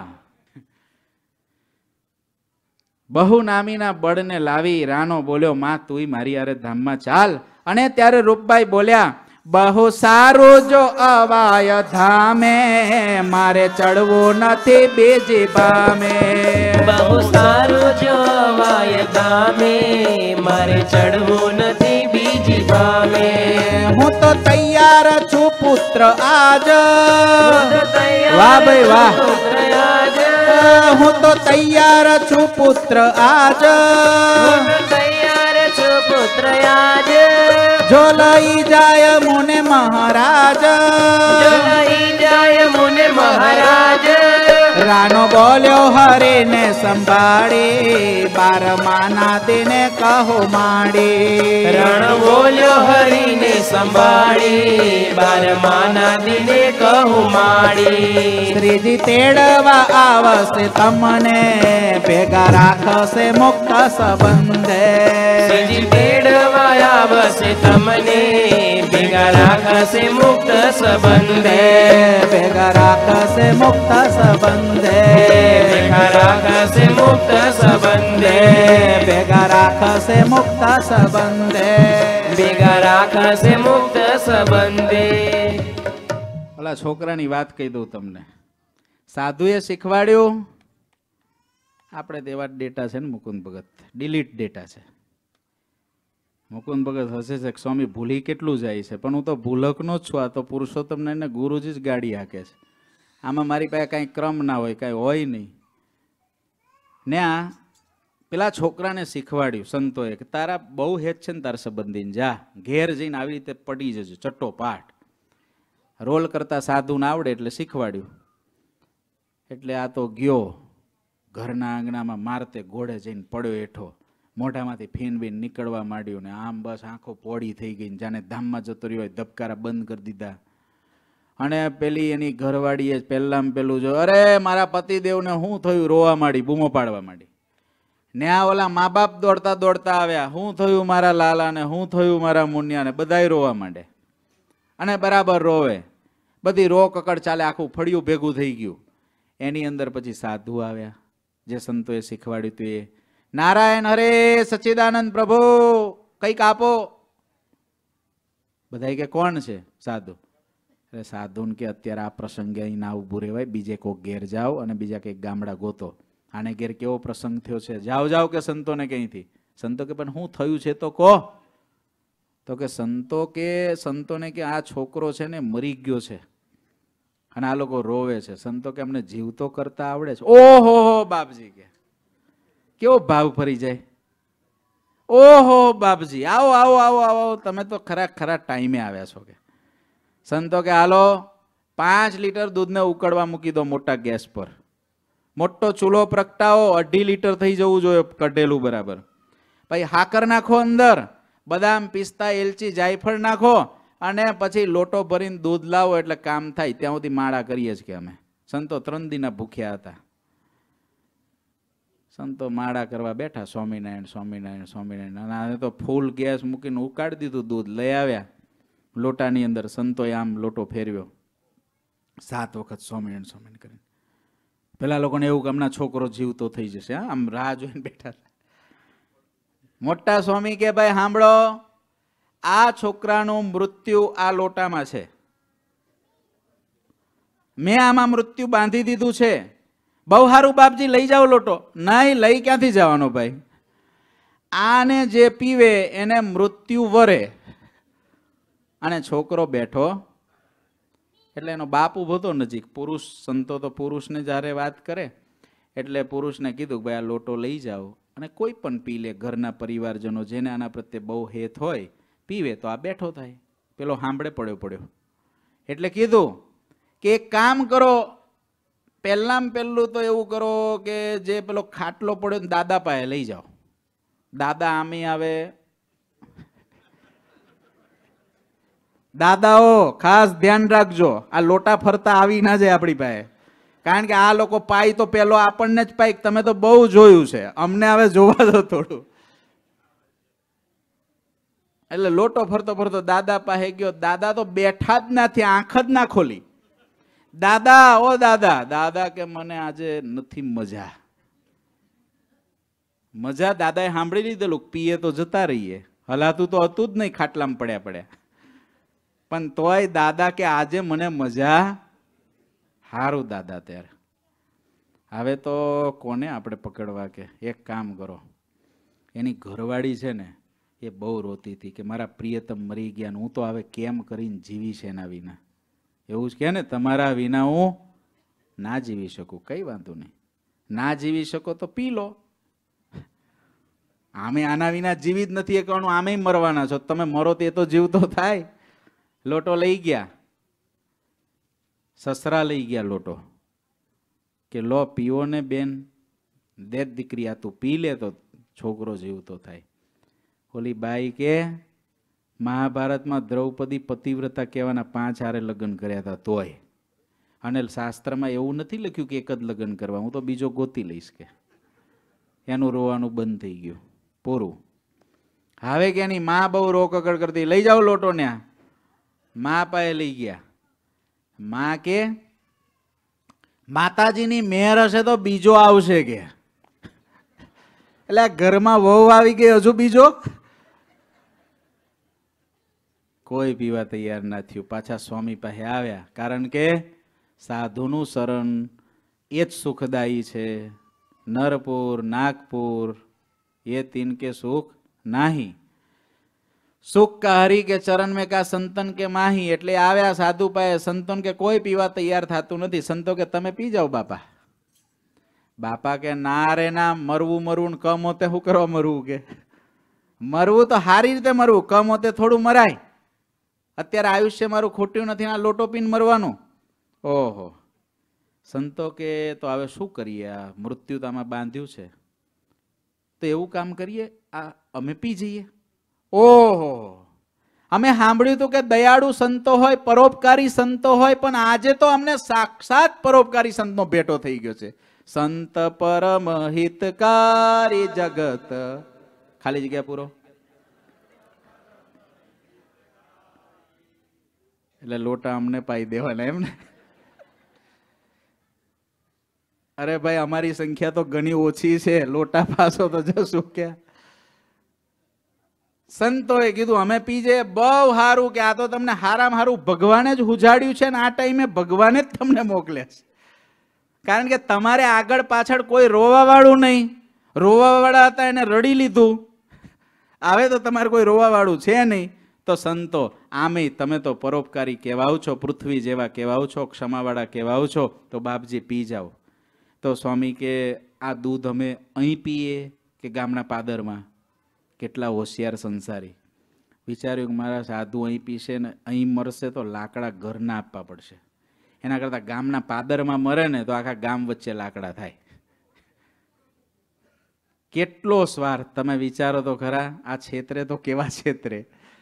C: બહુ નામીના બળને લાવી રાનો બોલ્યો માં તુંય મારી હારે ધામમાં ચાલ. અને ત્યારે રૂપબાઈ બોલ્યા બહુ સારું જો અવાય ધામે, મારે ચડવું નથી બીજી પામે.
B: બહુ સારું જો વાય ગામે, મારે ચડવું નથી બીજી પામે.
C: હું તો તૈયાર છું પુત્ર આજ.
B: હું તો તૈયાર
C: વાહ ભાઈ વાહ.
B: પુત્ર આજ.
C: હું તો તૈયાર છું પુત્ર આજ.
B: હું તો તૈયાર છું પુત્ર આજ.
C: જો લઈ જાય મુને મહારાજ.
B: જો લઈ જાય મુને મહારાજ.
C: રાનો બોલ્યો હરીને સંભાળી, 12મા દિને કહો માંડી.
B: રણ બોલ્યો હરીને સંભાળી, 12મા દિને કહું માડી.
C: શ્રીજી તેડવા આવશે તમને, ભેગા રાખશે મુક્ત સંબંધે.
B: શ્રીજી તેડવા આવશે તમને, ભેગા રાખશે મુક્ત સંબંધે.
C: ભેગા રાખશે મુક્ત સંબંધે.
B: ભેગા રાખશે મુક્ત સંબંધે.
C: ભેગા રાખશે મુક્ત સંબંધે.
B: ભેગા રાખશે મુક્ત સંબંધે.
C: ઓલા છોકરાની વાત કહી દઉં તમને. સાધુએ શીખવાડ્યું, આપણે તેવા ડેટા છે ને મુકુંદ ભગત, ડિલીટ ડેટા છે. મુકુંદ ભગત હશે છે કે સ્વામી ભૂલી કેટલું જાય છે, પણ હું તો ભૂલકનો જ છું. આ તો પુરુષોત્તમ ને ગુરુજી જ ગાડી હાકે છે. આમાં મારી પાસે કાંઈ ક્રમ ના હોય, કાંઈ હોય નહીં. ને આ પેલા છોકરાને શીખવાડ્યું સંતોએ કે તારા બહુ હેત છે ને તારા સંબંધીને, જા ઘેર જઈને આવી રીતે પડી જજો ચટ્ટો પાઠ. રોલ કરતા સાધુને આવડે એટલે શીખવાડ્યું. એટલે આ તો ગયો ઘરના આંગણામાં મારતે ઘોડે જઈને પડ્યો હેઠો. મોઢામાંથી ફીન બીન નીકળવા માંડ્યું ને આમ બસ આંખો પોડી થઈ ગઈ, જાણે ધામમાં જતો રહ્યો હોય. ધબકારા બંધ કરી દીધા. અને પેલી એની ઘરવાળીએ પહેલાં પેલું જો, અરે મારા પતિદેવને શું થયું, રોવા માંડી, બૂમો પાડવા માંડી. ને આ ઓલા મા બાપ દોડતા દોડતા આવ્યા, શું થયું મારા લાલાને, શું થયું મારા મુનિયાને, બધાય રોવા માંડે. અને બરાબર રોવે, બધી રો કકડ ચાલે, આખું ફળિયું ભેગું થઈ ગયું. એની અંદર પછી સાધુ આવ્યા, જે સંતોએ શીખવાડ્યું હતું એ. નારાયણ હરે સચ્ચિદાનંદ પ્રભુ, કંઈક આપો. બધા કે કોણ છે? સાધુ. અરે સાધુને કે અત્યારે આ પ્રસંગે અહીં ના ઊભું રહેવાય, બીજે કોઈક ઘેર જાઓ અને બીજા કંઈક ગામડા ગોતો. આને ઘેર કેવો પ્રસંગ થયો છે, જાઓ જાઓ કે સંતોને કંઈથી. સંતો કે પણ શું થયું છે તો કહો. તો કે સંતોને કે આ છોકરો છે ને મરી ગયો છે અને આ લોકો રોવે છે. સંતો કે અમને જીવતો કરતા આવડે છે. ઓહો બાપજી, કે કેવો ભાવ ફરી જાય. ઓહો બાપજી, આવો આવો આવો આવો, તમે તો ખરા ટાઈમે આવ્યા છો. કે સંતો કે હાલો 5 લીટર દૂધને ઉકળવા મૂકી દો મોટા ગેસ પર. મોટો ચૂલો પ્રગટાવો, 2.5 લીટર થઈ જવું જોઈએ કઢેલું બરાબર. પછી હાકર નાખો અંદર, બદામ પિસ્તા એલચી જાયફળ નાખો અને પછી લોટો ભરીને દૂધ લાવો એટલે કામ થાય. ત્યાં સુધી માળા કરીએ જ કે અમે. સંતો 3 દિના ભૂખ્યા હતા. સંતો માળા કરવા બેઠા, સ્વામિનારાયણ સ્વામિનારાયણ સ્વામિનારાયણ. અને તો ફૂલ ગેસ મૂકીને ઉકાળી દીધું દૂધ, લઈ આવ્યા લોટાની અંદર. સંતોએ આમ લોટો ફેરવ્યો, 7 વખત સ્વામિનારાયણ સ્વામિનારાયણ કરીને. પેલા લોકોને એવું કે હમણાં છોકરો જીવતો થઈ જશે, આમ રાહ જોઈને બેઠા. મોટા સ્વામી કે ભાઈ સાંભળો, આ છોકરાનું મૃત્યુ આ લોટામાં છે. મેં આમાં મૃત્યુ બાંધી દીધું છે. બહુ સારું બાપજી, લઈ જાઓ લોટો. નહીં, લઈ ક્યાંથી જવાનો ભાઈ? આને જે પીવે એને મૃત્યુ વરે. અને છોકરો બેઠો એટલે એનો બાપ ઉભો હતો નજીક. પુરુષ, સંતો તો પુરુષને જ્યારે વાત કરે એટલે પુરુષને કીધું કે ભાઈ આ લોટો લઈ જાઓ અને કોઈ પણ પી લે. ઘરના પરિવારજનો જેને આના પ્રત્યે બહુ હેત હોય પીવે તો આ બેઠો થાય. પેલો સાંભળે પડ્યો. એટલે કીધું કે એક કામ કરો, પહેલું તો એવું કરો કે જે પેલો ખાટલો પડ્યો દાદા પાસે લઈ જાઓ. દાદા આમે આવે. દાદાઓ ખાસ ધ્યાન રાખજો, આ લોટા ફરતા આવી ના જાય આપણી પાસે. કારણ કે આ લોકો પાય તો પેલો આપણને જ પાય. તમે તો બહુ જોયું છે, અમને હવે જોવા દો થોડું. એટલે લોટો ફરતો ફરતો દાદા પાસે ગયો. દાદા તો બેઠા જ નથી, આંખ જ ના ખોલી. દાદા, ઓ દાદા. દાદા કે મને આજે નથી મજા. દાદાએ સાંભળી લીધેલું, પીએ તો જતા રહીએ, હલાતું તો હતું જ નહીં, ખાટલામાં પડ્યા. પણ તોય દાદા કે આજે મને મજા હારું દાદા. ત્યારે હવે તો કોને આપણે પકડવા? કે એક કામ કરો, એની ઘરવાળી છે ને એ બહુ રોતી હતી કે મારા પ્રિયતમ મરી ગયા, હું તો હવે કેમ કરીને જીવીશ એના વિના. એવું જ કે ને, તમારા વિના હું ના જીવી શકું. કઈ વાંધો નહીં, ના જીવી શકો તો પી લો. આમે આના વિના જીવી જ નથી એકવાનું, આમે મરવાના છો. તમે મરો તે તો જીવતો થાય. લોટો લઈ ગયા, સસરા લઈ ગયા લોટો, કે લો પીવો ને બેન, દે દીકરી આ તું પી લે તો છોકરો જીવતો થાય. ઓલી બાઈ કે મહાભારતમાં દ્રૌપદી પતિવ્રતા કહેવાના 5 હારે લગ્ન કર્યા હતા તોય, અને શાસ્ત્રમાં એવું નથી લખ્યું કે એક જ લગ્ન કરવા, હું તો બીજો ગોતી લઈશ. કે એનું રોવાનું બંધ થઈ ગયું, પૂરું. હવે કે એની માં બહુ રોકકડ કરતી, લઈ જાઓ લોટો ને. માં પાસે લઈ ગયા. માં કે માતાજીની મેર હશે તો બીજો આવશે કે. એટલે ઘરમાં વહુ આવી ગઈ, હજુ બીજો કોઈ પીવા તૈયાર ના થયું. પાછા સ્વામી પાસે આવ્યા, કારણ કે સાધુનું શરણ એ જ સુખદાયી છે. નરપુર નાગપુર એ તિનકે સુખ નાહી, સુખ કા હરી કે ચરણ में કા સંતન કે માહી. એટલે આવ્યા સાધુ પાસે. સંતોન કે કોઈ પીવા તૈયાર થતું નથી. સંતો કે તમે પી જાઓ બાપા. બાપા કે ના રે ના, મરવું મરવું, કમોતે શું કરવા મરવું? કે મરવું તો સારી રીતે મરવું, કમોતે થોડું મરાય. અત્યારે આયુષ્ય મારું ખોટ્યું નથી, આ લોટો પીને મરવાનું. ઓહો. સંતો કે તો હવે શું કરીએ, આ મૃત્યુ તો આમાં બાંધ્યું છે, તો એવું કામ કરીએ, આ અમે પી જઈએ. ઓહો, અમે સાંભળ્યું હતું કે દયાળુ સંતો હોય, પરોપકારી સંતો હોય, પણ આજે તો અમને સાક્ષાત પરોપકારી સંતનો ભેટો થઈ ગયો છે. સંત પરમ હિતકારી જગત. ખાલી જગ્યા પૂરો. એટલે લોટા અમને પાઈ દેવાના એમ ને. અરે ભાઈ, અમારી સંખ્યા તો ઘણી ઓછી છે, લોટા પાસો તો જશું ક્યાં. સંતોએ કીધું અમે પી જઈએ. બહુ સારું, કે આ તો તમને હારામાં હારું ભગવાને જ ઉજાડ્યું છે, ને આ ટાઈમે ભગવાને જ તમને મોકલે છે. કારણ કે તમારે આગળ પાછળ કોઈ રોવા વાળું નહીં. રોવા વાળા હતા એને રડી લીધું, હવે તો તમારે કોઈ રોવા વાળું છે નહીં. તો સંતો આમે તમે તો પરોપકારી કહેવાઓ છો, પૃથ્વી જેવા કહેવાઓ છો, ક્ષમાવાળા કહેવાઓ છો, તો બાપજી પી જાઓ. તો સ્વામી કે આ દૂધ અમે અહીં પીએ કે ગામના પાદરમાં? કેટલા હોશિયાર સંસારી. વિચાર્યું કે મારા સાધુ અહીં પીશે ને અહીં મરશે તો લાકડા ઘરના આપવા પડશે, એના કરતાં ગામના પાદરમાં મરે ને તો આખા ગામ વચ્ચે લાકડા થાય. કેટલો સ્વાર્થ, તમે વિચારો તો ખરા. આ ક્ષેત્રે તો કેવા ક્ષેત્રે.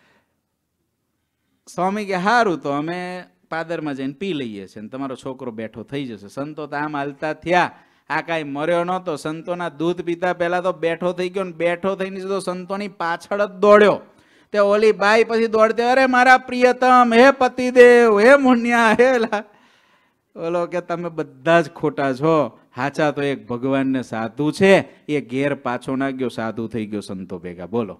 C: સ્વામી કે સારું, તો અમે પાદરમાં જઈને પી લઈએ છીએ, તમારો છોકરો બેઠો થઈ જશે. સંતો તો આમ હાલતા થયા, આ કાંઈ મર્યો નહોતો. સંતોના દૂધ પીતા પહેલા તો બેઠો થઈ ગયો, ને બેઠો થઈને તો સંતોની પાછળ જ દોડ્યો. તે ઓલી બાઈ પછી દોડતી, અરે મારા પ્રિયતમ, હે પતિદેવ, હે મુન્યા, હે લા. ઓલો કે તમે બધા જ ખોટા છો, હાચા તો એક ભગવાન ને સાધુ છે. એ ઘેર પાછો ના ગયો, સાધુ થઈ ગયો સંતો ભેગા. બોલો,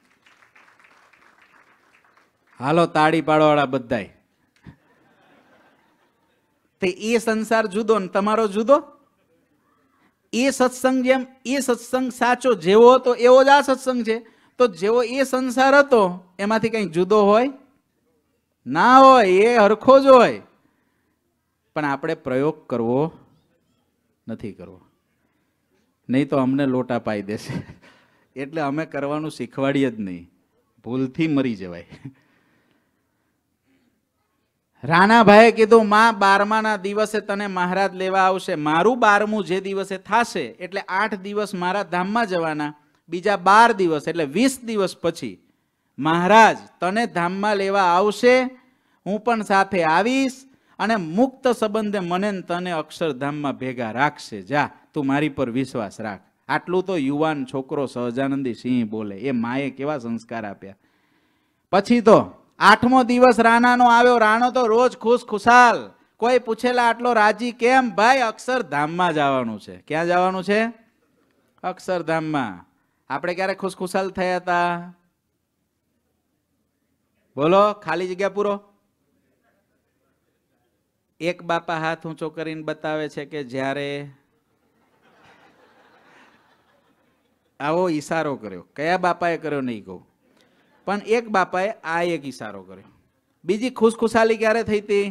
C: હાલો તાળી પાડો વાળા બધાય. તે એ સંસાર જુદો ને તમારો જુદો. એ સત્સંગ જેમ એ સત્સંગ સાચો જેવો હતો એવો જ આ સત્સંગ છે. તો જેવો એ સંસાર હતો એમાંથી કંઈ જુદો હોય ના હોય, એ હરખો જ હોય. પણ આપણે પ્રયોગ કરવો નથી કરવો, નહીં તો અમને લોટા પાઈ દેશે. એટલે અમે કરવાનું શીખવાડીએ જ નહીં, ભૂલથી મરી જવાય. રાણાભાઈએ કીધું, માં 12મા દિવસે તને મહારાજ લેવા આવશે. મારું 12મું જે દિવસે થશે એટલે 8 દિવસ મારા ધામમાં જવાના, બીજા 12 દિવસ એટલે 20 દિવસ પછી મહારાજ તને ધામમાં લેવા આવશે, હું પણ સાથે આવીશ, અને મુક્ત સંબંધે મને તને અક્ષરધામમાં ભેગા રાખશે. જા, તું મારી પર વિશ્વાસ રાખ. આટલું તો યુવાન છોકરો સહજાનંદી સિંહ બોલે. એ માએ કેવા સંસ્કાર આપ્યા. પછી તો 8મો દિવસ રાણાનો આવ્યો. રાણો તો રોજ ખુશ ખુશાલ. કોઈ પૂછેલા આટલો રાજી કેમ? ભાઈ અક્ષરધામમાં જવાનું છે. ક્યાં જવાનું છે? અક્ષરધામમાં. આપણે ક્યારે ખુશ ખુશાલ થયા હતા? બોલો, ખાલી જગ્યા પૂરો. એક બાપા હાથ ઊંચો કરીને બતાવે છે કે જ્યારે આવો ઈશારો કર્યો. કયા બાપાએ કર્યો નહીં કહું, પણ એક બાપાએ આ એક ઈશારો કર્યો. બીજી ખુશખુશાલી ક્યારે થઈ હતી?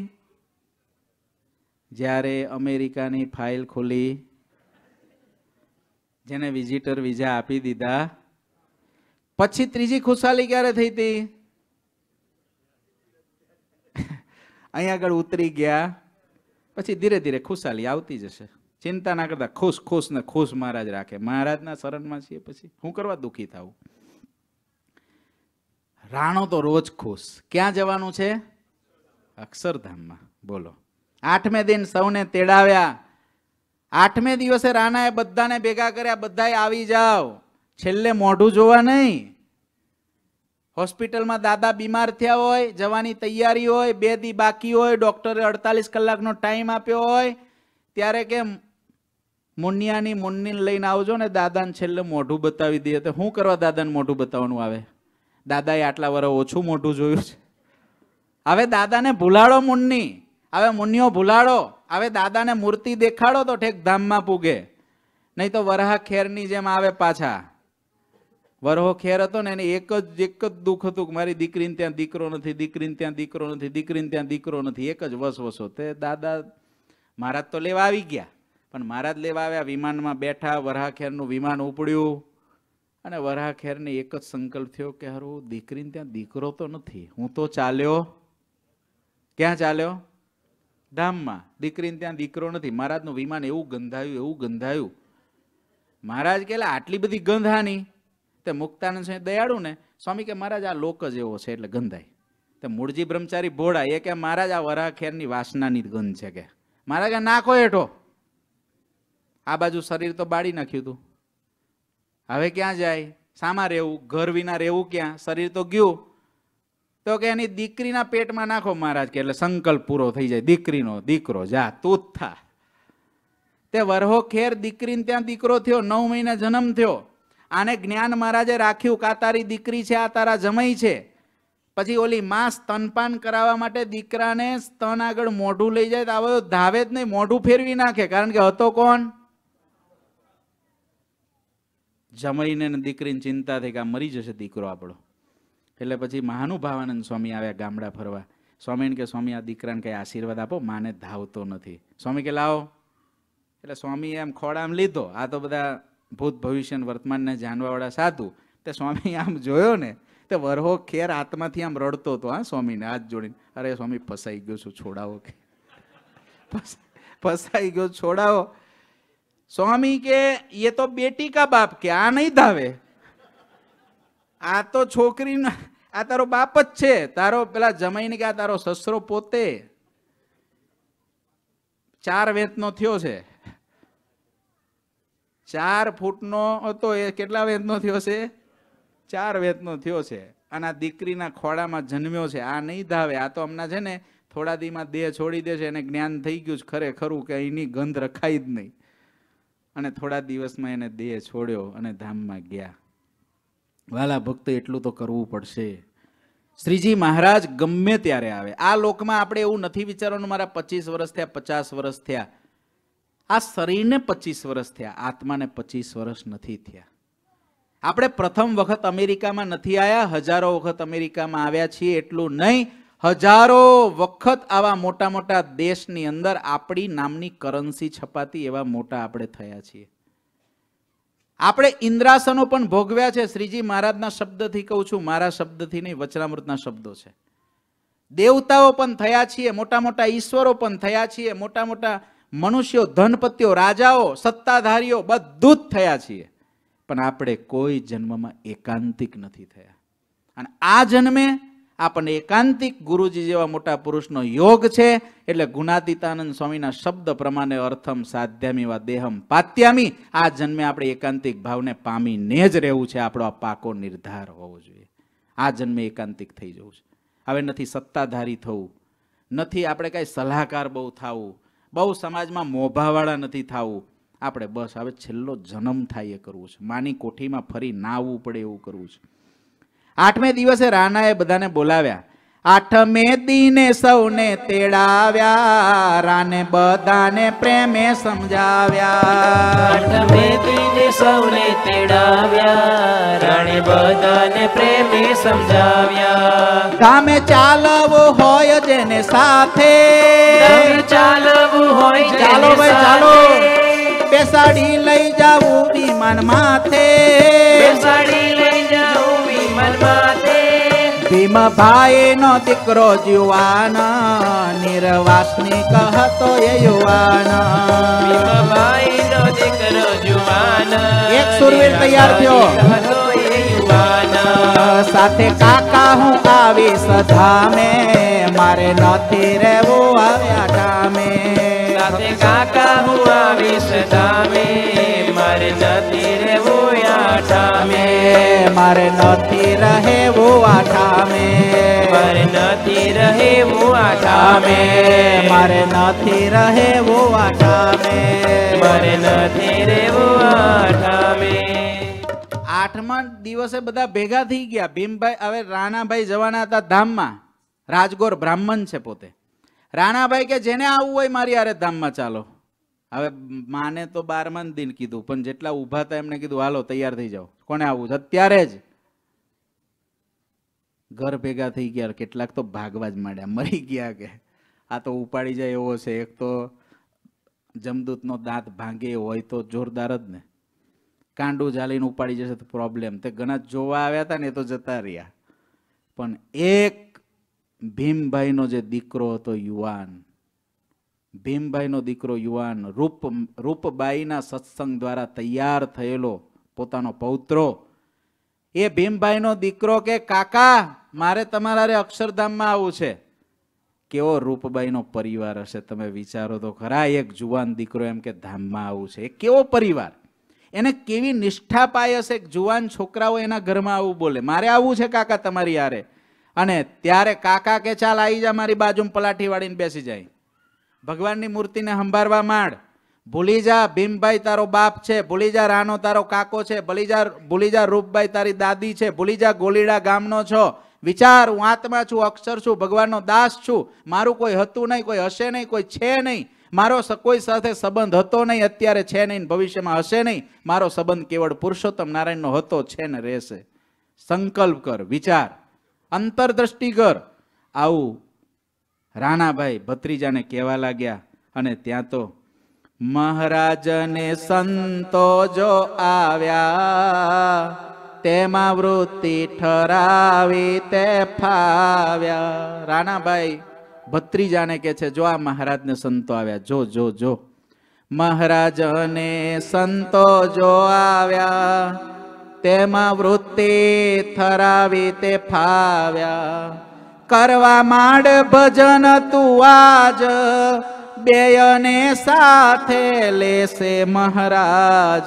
C: જ્યારે અમેરિકાની ફાઇલ ખોલી, જેને વિઝિટર વિઝા આપી દીધા. પછી ત્રીજી ખુશાલી ક્યારે થઈ હતી? અહીંયા આગળ ઉતરી ગયા પછી ધીરે ધીરે ખુશાલી આવતી જશે. ચિંતા ના કરતા ખુશ ખુશ ને ખુશ મહારાજ રાખે. મહારાજના શરણમાં છીએ પછી હું કરવા દુઃખી થાવું? રાણો તો રોજ ખુશ. ક્યાં જવાનું છે? અક્ષરધામમાં. બોલો. 8મે દિન સૌને તેડાવ્યા. 8મે દિવસે રાણાએ બધાને ભેગા કર્યા. બધાએ આવી જાઓ. છેલ્લે મોઢું જોવા નહીં. હોસ્પિટલમાં દાદા બીમાર થયા હોય, જવાની તૈયારી હોય, 2 દી બાકી હોય, ડોક્ટરે 48 કલાકનો ટાઈમ આપ્યો હોય, ત્યારે કે મુનિયાની મુન્નીને લઈને આવજો ને દાદાને છેલ્લે મોઢું બતાવી દે. તો શું કરવા દાદાને મોઢું બતાવવાનું આવે? દાદાએ આટલા વર્ષ ઓછું મોઢું જોયું છે. હવે દાદાને ભૂલાડો મુન્ની. હવે મુનિયો ભૂલાડો. હવે દાદાને મૂર્તિ દેખાડો તો ઠેક ધામમાં પૂગે. નહીં તો વરહા ખેરની જેમ આવે પાછા. વરહો ખેર હતો ને એને એક જ દુઃખ હતું કે મારી દીકરીને ત્યાં દીકરો નથી, દીકરીને ત્યાં દીકરો નથી, દીકરીને ત્યાં દીકરો નથી. એક જ વસવસો. તે દાદા મહારાજ તો લેવા આવી ગયા, પણ મહારાજ લેવા આવ્યા, વિમાનમાં બેઠા, વરહા ખેરનું વિમાન ઉપડ્યું અને વરહા ખેરને એક જ સંકલ્પ થયો કે હારું દીકરીને ત્યાં દીકરો તો નથી, હું તો ચાલ્યો. ક્યાં ચાલ્યો? ધામમાં. દીકરીને ત્યાં દીકરો નથી. મહારાજનું વિમાન એવું ગંધાયું, એવું ગંધાયું. મહારાજ કે આટલી બધી ગંધાની. તે મુક્તાનંદ સ્વામી દયાળુ ને, સ્વામી કે મહારાજ આ લોક જ એવો છે એટલે ગંધાય. તે મૂળજી બ્રહ્મચારી ભોળા એ કે મહારાજ આ વરાહ ખેરની વાસનાની ગંધ છે કે. મહારાજ કે નાખો હેઠો. આ બાજુ શરીર તો બાળી નાખ્યું તું, હવે ક્યાં જાય? સામા રહેવું? ઘર વિના રહેવું ક્યાં? શરીર તો ગયું. તો કે એની દીકરીના પેટમાં નાખો મહારાજ કે એટલે સંકલ્પ પૂરો થઈ જાય. દીકરીનો દીકરો જા તું જ થા. તે વરહો ખેર દીકરીને ત્યાં દીકરો થયો. 9 મહિને જન્મ થયો. આને જ્ઞાન મહારાજે રાખ્યું કે આ તારી દીકરી છે, આ તારા જમાઈ છે. પછી ઓલી માં સ્તનપાન કરાવવા માટે દીકરાને સ્તન આગળ મોઢું લઈ જાય તો આવો ધાવે જ નહીં, મોઢું ફેરવી નાખે. કારણ કે હતો કોણ? જમાઈને દીકરીને ચિંતા થઈ કે આ મરી જશે દીકરો આપણો. એટલે પછી મહાનુભાવાનંદ સ્વામી આવ્યા ગામડા ફરવા. સ્વામીને કે સ્વામી આ દીકરાને કઈ આશીર્વાદ આપો, માને ધાવતો નથી. સ્વામી કે લાવો. એટલે સ્વામી એમ ખોડામ લીધો. આ તો બધા ભૂત ભવિષ્ય વર્તમાનને જાણવાવાળા સાધુ. તે સ્વામી આમ જોયો ને તે વરહો ખેર આત્માથી આમ રડતો હતો. હા, સ્વામીને હાથ જોડીને, અરે સ્વામી ફસાઈ ગયો છું, છોડાવો કે. ફસાઈ ગયો, છોડાવો. સ્વામી કે ये तो बेटी का बाप કે આ નહીં ધાવે, આ તો છોકરી, આ તારો બાપ જ છે. તારો પેલા જમાઈને કે આ તારો સસરો પોતે 4 વેંતનો થયો છે. 4 ફૂટનો હતો એ કેટલા વેંતનો થયો છે? 4 વેંતનો થયો છે. અને આ દીકરીના ખોડામાં જન્મ્યો છે. આ નહીં ધાવે. આ તો હમણાં છે ને થોડા દીમાં દેહ છોડી દેશે. એને જ્ઞાન થઈ ગયું છે ખરેખરું કે અહીંની ગંધ રખાય જ નહીં. અને થોડા દિવસમાં એને દેહ છોડ્યો અને ધામમાં ગયા. વાલા ભક્તો, એટલું તો કરવું પડશે. શ્રીજી મહારાજ ગમે ત્યારે આવે. આ લોકમાં આપણે એવું નથી વિચારવાનું મારા 25 વર્ષ થયા, 50 વર્ષ થયા. આ શરીરને 25 વર્ષ થયા, આત્માને 25 વર્ષ નથી થયા. આપણે પ્રથમ વખત અમેરિકામાં નથી આવ્યા, હજારો વખત અમેરિકામાં આવ્યા છીએ. એટલું નહીં, હજારો વખત આવા મોટા મોટા દેશની અંદર આપણી નામની કરન્સી છપાતી એવા મોટા આપણે થયા છીએ. આપણે ઇન્દ્રાસનો પણ ભોગવ્યા છે. શ્રીજી મહારાજના શબ્દથી કહું છું, મારા શબ્દથી નહીં, વચનામૃતના શબ્દો છે. દેવતાઓ પણ થયા છીએ, મોટા મોટા ઈશ્વરો પણ થયા છીએ, મોટા મોટા મનુષ્યો, ધનપતિઓ, રાજાઓ, સત્તાધારીઓ બધું જ થયા છીએ. પણ આપણે કોઈ જન્મમાં એકાંતિક નથી થયા. અને આ જન્મે આપણને એકાંતિક ગુરુજી જેવા મોટા પુરુષનો યોગ છે. એટલે ગુણાતીતાનંદ સ્વામીના શબ્દ પ્રમાણે અર્થમ સાધ્યામી વા દેહમ પાત્યામી. આ જન્મે આપણે એકાંતિક ભાવને પામીને જ રહેવું છે. આપણો આ પાકો નિર્ધાર હોવો જોઈએ. આ જન્મે એકાંતિક થઈ જવું છે. હવે નથી સત્તાધારી થવું, નથી આપણે કઈ સલાહકાર બહુ થવું, બહુ સમાજમાં મોભાવાળા નથી થવું. આપણે બસ હવે છેલ્લો જન્મ થાય એ કરવું છે. માની કોઠીમાં ફરી ના આવવું પડે એવું કરવું છે. 8મે દિવસે રાણાએ બધાને બોલાવ્યા. આઠમે દિને સૌને તેડાવ્યા, રાને બધાને પ્રેમે સમજાવ્યા.
B: આઠમે દિને સૌને તેડાવ્યા, રાણે બધાને પ્રેમે સમજાવ્યા.
C: ગામે ચાલવું હોય જેને સાથે,
B: ગામે ચાલવું હોય જેને
C: ચાલો ભાઈ ચાલો,
B: સાથે,
C: બેસાડી લઈ જાવું વિમાન માથે,
B: બેસાડી લઈ જાઉં વિમાન માથે.
C: ભીમભાઈ નો દીકરો જુવાન, નિર્વાસની કહતો એ યુવાન.
B: ભીમભાઈ નો દીકરો જુવાન,
C: એક સુરવીર તૈયાર થયો.
B: હતો એ યુવાન.
C: સાથે કાકા હું આવીશ ધામે, મારે નથી રહેવું આવ્યા ધામે.
B: સાથે કાકા હું આવીશ ધામે, મારે નથી રહેવું આ ઠામે.
C: મારે નથી રહેવું આ ઠામે,
B: મારે નથી રહેવું આ ઠામે.
C: મારે નથી રહેવું આ ઠામે.
B: મારે નથી રહેવું આ ઠામે.
C: આઠમા દિવસે બધા ભેગા થઈ ગયા. ભીમભાઈ, હવે રાણાભાઈ જવાના હતા ધામમાં. રાજગોર બ્રાહ્મણ છે પોતે. રાણાભાઈ કે જેને આવવું હોય મારી હારે ધામમાં ચાલો. હવે માને તો 12મા દિન કીધું, પણ જેટલા ઊભા હતા એમને કીધું હાલો તૈયાર થઈ જાઓ, કોને આવવું છે અત્યારે જ. ઘર ભેગા થઈ ગયા, કેટલાક તો ભાગવા જ માંડ્યા, મરી ગયા કે આ તો ઉપાડી જાય એવો છે. એક તો જમદૂતનો દાંત ભાંગે હોય તો જોરદાર જ ને, કાંડું ઝાલીને ઉપાડી જશે તો પ્રોબ્લેમ. તે ઘણા જોવા આવ્યા હતા ને એ તો જતા રહ્યા, પણ એક ભીમભાઈનો જે દીકરો હતો યુવાન, ભીમભાઈનો દીકરો યુવાન, રૂપબાઈના સત્સંગ દ્વારા તૈયાર થયેલો પોતાનો પૌત્રો, એ ભીમભાઈનો દીકરો કે કાકા મારે તમારા અક્ષરધામમાં આવવું છે. કેવો રૂપબાઈનો પરિવાર હશે તમે વિચારો તો ખરા. એક જુવાન દીકરો એમ કે ધામમાં આવવું છે, એ કેવો પરિવાર, એને કેવી નિષ્ઠા પાય હશે. જુવાન છોકરાઓ એના ઘરમાં આવું બોલે, મારે આવવું છે કાકા તમારી યારે. અને ત્યારે કાકા કે ચાલ આવી જા મારી બાજુમાં, પલાઠી વાળીને બેસી જાય. ભગવાનની મૂર્તિને સંભાળવા માંડ. ભૂલી જા ભીમભાઈ તારો બાપ છે, ભૂલી જા રાનો તારો કાકો છે, ભૂલી જા રૂપબાઈ તારી દાદી છે, ભૂલી જા ગોલીડા ગામનો છો. વિચાર, હું આત્મા છું, અક્ષર છું, ભગવાનનો દાસ છું. મારું કોઈ હતું નહીં, કોઈ હશે નહીં, કોઈ છે નહીં. મારો કોઈ સાથે સંબંધ હતો નહીં, અત્યારે છે નહીં, ભવિષ્યમાં હશે નહીં. મારો સંબંધ કેવળ પુરુષોત્તમ નારાયણનો હતો, છે ને રહેશે. સંકલ્પ કર, વિચાર, અંતરદ્રષ્ટિ કર. આવું રાણાભાઈ ભત્રીજાને કહેવા લાગ્યા. અને ત્યાં તો મહારાજને સંતો જો આવ્યા, તેમાં વૃત્તિ ઠરાવી તે ફાવ્યા. રાણાભાઈ ભત્રીજાને કે છે જો આ મહારાજને સંતો આવ્યા, જો જો જો મહારાજને સંતો જો આવ્યા, તેમાં વૃત્તિ ઠરાવી તે ફાવ્યા. કરવા માંડ ભજન તું આજ, બેયને સાથે લેશે મહારાજ.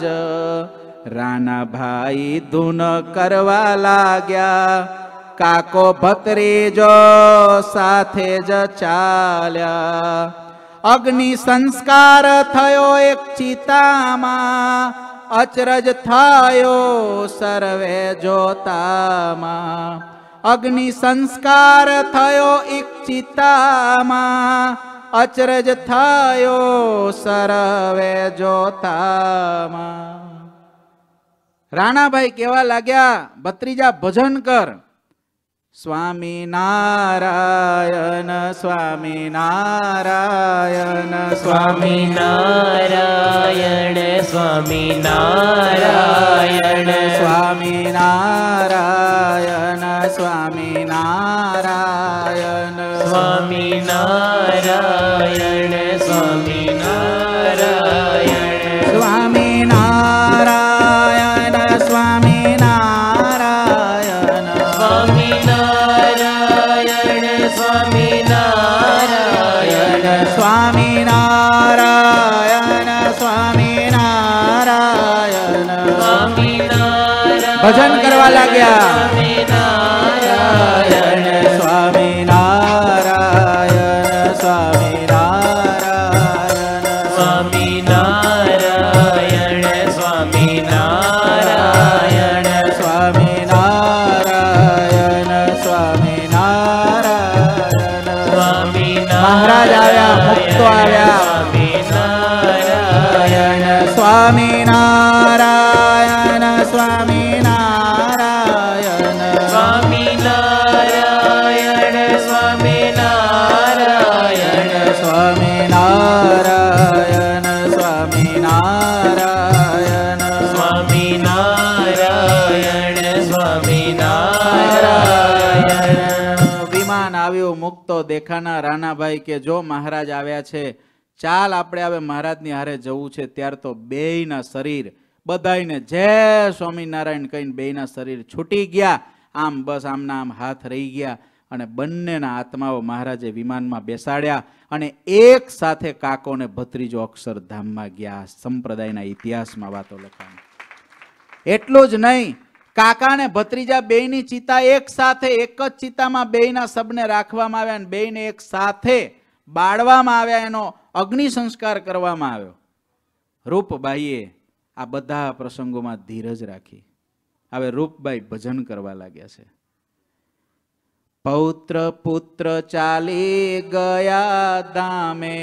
C: રાણાભાઈ ધૂન કરવા લાગ્યા, કાકો ભત્રીજો સાથે જ ચાલ્યા. અગ્નિ સંસ્કાર થયો એક ચિતામાં, અચરજ થયો સર્વે જોતામાં. અગ્નિ સંસ્કાર થયો એક ચિતામાં, અચરજ થયો સર્વે જોતામાં. રાણાભાઈ કેવા લાગ્યા, ભત્રીજા ભજન કર. સ્વામી નારાયણ, સ્વામી નારાયણ,
B: સ્વામી નારાયણ, સ્વામી નારાયણ,
C: સ્વામી નારાયણ, સ્વામી નારાયણ,
B: સ્વામી નારાયણ, સ્વામી નારાયણ,
C: સ્વામી નારાયણ, સ્વામી નારાયણ,
B: સ્વામી નારાયણ, સ્વામી નારાયણ,
C: સ્વામી નારાયણ, સ્વામી નારાયણ.
B: સ્વામી નારાયણ,
C: ભજન કરવા લાગ્યા.
B: સ્વામી નારાયણ,
C: સ્વામી નારાયણ, સ્વામી નારાયણ,
B: સ્વામી નારાયણ, સ્વામી નારાયણ,
C: સ્વામી નારાયણ, સ્વામી નારાયણ. મહારાજ આવ્યા, ભક્તો આવ્યા. સ્વામિનારાયણ સ્વામિનારાયણ
B: સ્વામિનારાયણ સ્વામિનારાયણ
C: સ્વામિનારાયણ સ્વામિનારાયણ
B: સ્વામિનારાયણ સ્વામિનારાયણ.
C: વિમાન આવ્યું, મુક્તો દેખાના રાણાભાઈ કે જો મહારાજ આવ્યા છે, ચાલ આપણે હવે મહારાજની હારે જવું છે. ત્યાર તો બેયના શરીર બધાયને જય સ્વામિનારાયણ કહીને બેયના શરીર છૂટી ગયા. આમ બસ આમના આમ હાથ રહી ગયા અને બંનેના આત્માઓ મહારાજે વિમાનમાં બેસાડ્યા અને એક સાથે કાકો ને ભત્રીજો અક્ષરધામમાં ગયા. સંપ્રદાયના ઇતિહાસમાં વાતો લખાણી. એટલું જ નહીં, કાકા ને ભત્રીજા બેયની ચિતા એક સાથે, એક જ ચિતામાં બેયના શબને રાખવામાં આવ્યા અને બેયને એક સાથે બાળવામાં આવ્યા. એનો અગ્નિ સંસ્કાર કરવામાં આવ્યો. રૂપબાઈએ આ બધા પ્રસંગોમાં ધીરજ રાખી. હવે રૂપબાઈ ભજન કરવા લાગ્યા છે. પૌત્ર પુત્ર ચાલી ગયા ધામે,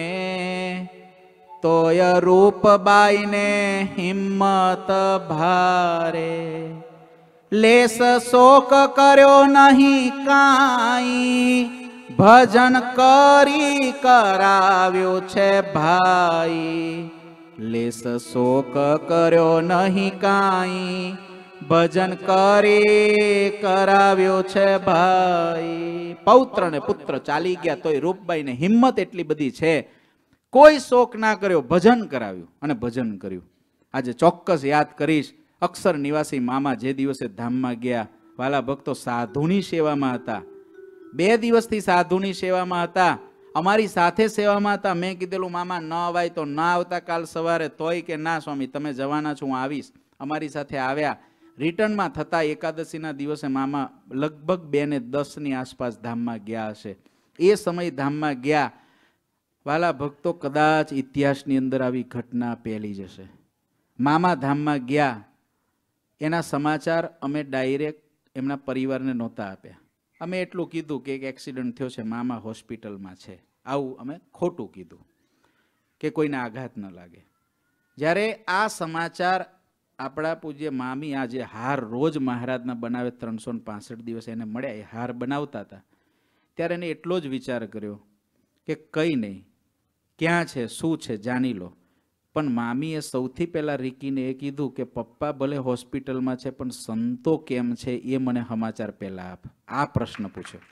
C: તોય રૂપબાઈને હિંમત ભારે. લેસ શોક કર્યો નહીં કાંઈ, ભજન કરી કરાવ્યો છે ભાઈ. લેસ શોક કર્યો નહીં કાંઈ, ભજન કરી કરાવ્યો છે ભાઈ. પૌત્ર ને પુત્ર ચાલી ગયા તોય રૂપબાઈને હિંમત એટલી બધી છે, કોઈ શોક ના કર્યો, ભજન કરાવ્યું અને ભજન કર્યું. આજે ચોક્કસ યાદ કરીશ, અક્ષર નિવાસી મામા જે દિવસે ધામમાં ગયા, વાલા ભક્તો સાધુની સેવામાં હતા. 2 દિવસથી સાધુની સેવામાં હતા, અમારી સાથે સેવામાં હતા. મેં કીધેલું મામા ન અવાય તો ના આવતા કાલ સવારે, તોય કે ના સ્વામી તમે જવાના છો, હું આવીશ. અમારી સાથે આવ્યા. રિટર્નમાં થતા એકાદશીના દિવસે મામા લગભગ 2:10ની આસપાસ ધામમાં ગયા હશે. એ સમય ધામમાં ગયા. વાલા ભક્તો કદાચ ઇતિહાસની અંદર આવી ઘટના પહેલી જશે. મામા ધામમાં ગયા, એના સમાચાર અમે ડાયરેક્ટ એમના પરિવારને નહોતા આપ્યા. અમે એટલું કીધું કે એક એક્સિડન્ટ થયો છે, મામા હોસ્પિટલમાં છે, આવું અમે ખોટું કીધું કે કોઈને આઘાત ન લાગે. જ્યારે આ સમાચાર આપણા પૂજ્ય મામી આ જે હાર રોજ મહારાજના બનાવે 365 દિવસ એને મળ્યા, એ હાર બનાવતા હતા, ત્યારે એને એટલો જ વિચાર કર્યો કે કંઈ નહીં, ક્યાં છે શું છે જાણી લો. પણ મામીએ સૌથી પહેલાં રીકીને એ કીધું કે પપ્પા ભલે હોસ્પિટલમાં છે પણ સંતો કેમ છે એ મને સમાચાર પહેલાં આપ. આ પ્રશ્ન પૂછ્યો.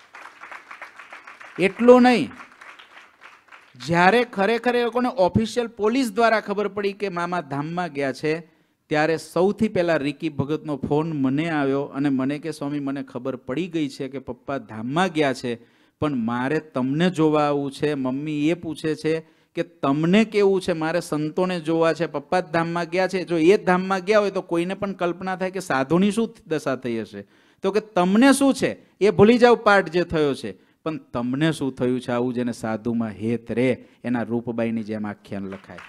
C: એટલું નહીં, જ્યારે ખરેખર એ લોકોને ઓફિશિયલ પોલીસ દ્વારા ખબર પડી કે મામા ધામમાં ગયા છે, ત્યારે સૌથી પહેલાં રીકી ભગતનો ફોન મને આવ્યો અને મને કે સ્વામી મને ખબર પડી ગઈ છે કે પપ્પા ધામમાં ગયા છે, પણ મારે તમને જોવા આવવું છે. મમ્મી એ પૂછે છે કે તમને કેવું છે, મારે સંતોને જોવા છે. પપ્પા જ ધામમાં ગયા છે, જો એ જ ધામમાં ગયા હોય તો કોઈને પણ કલ્પના થાય કે સાધુની શું દશા થઈ હશે. તો કે તમને શું છે એ ભૂલી જાવ, પાઠ જે થયો છે, પણ તમને શું થયું છે આવું જેને સાધુમાં હેત રે, એના રૂપબાઈની જેમ આખ્યાન લખાય.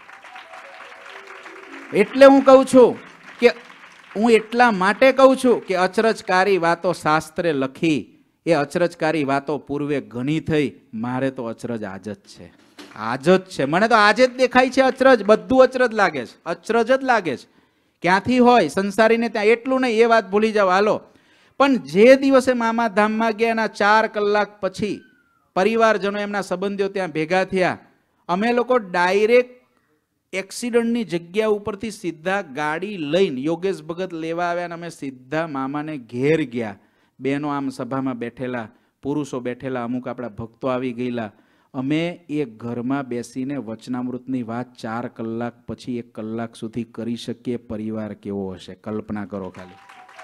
C: એટલે હું કહું છું કે હું એટલા માટે કહું છું કે અચરજકારી વાતો શાસ્ત્રે લખી, એ અચરજકારી વાતો પૂર્વે ઘણી થઈ, મારે તો અચરજ આજ જ છે, આજ જ છે. મને તો આજે જ દેખાય છે અચરજ, બધું અચરજ લાગે છે, અચરજ જ લાગે છે. ક્યાંથી હોય સંસારીને ત્યાં. એટલું નહીં, એ વાત ભૂલી જાવ હાલો. પણ જે દિવસે મામા ધામમાં ગયા એના 4 કલાક પછી પરિવારજનો એમના સંબંધીઓ ત્યાં ભેગા થયા. અમે લોકો ડાયરેક્ટ એક્સિડન્ટની જગ્યા ઉપરથી સીધા ગાડી લઈને યોગેશ ભગત લેવા આવ્યા અને અમે સીધા મામાને ઘેર ગયા. બહેનો આમ સભામાં બેઠેલા, પુરુષો બેઠેલા, અમુક આપણા ભક્તો આવી ગયેલા. અમે એ ઘરમાં બેસીને વચનામૃતની વાત 4 કલાક પછી 1 કલાક સુધી કરી શકીએ. પરિવાર કેવો હશે કલ્પના કરો ખાલી.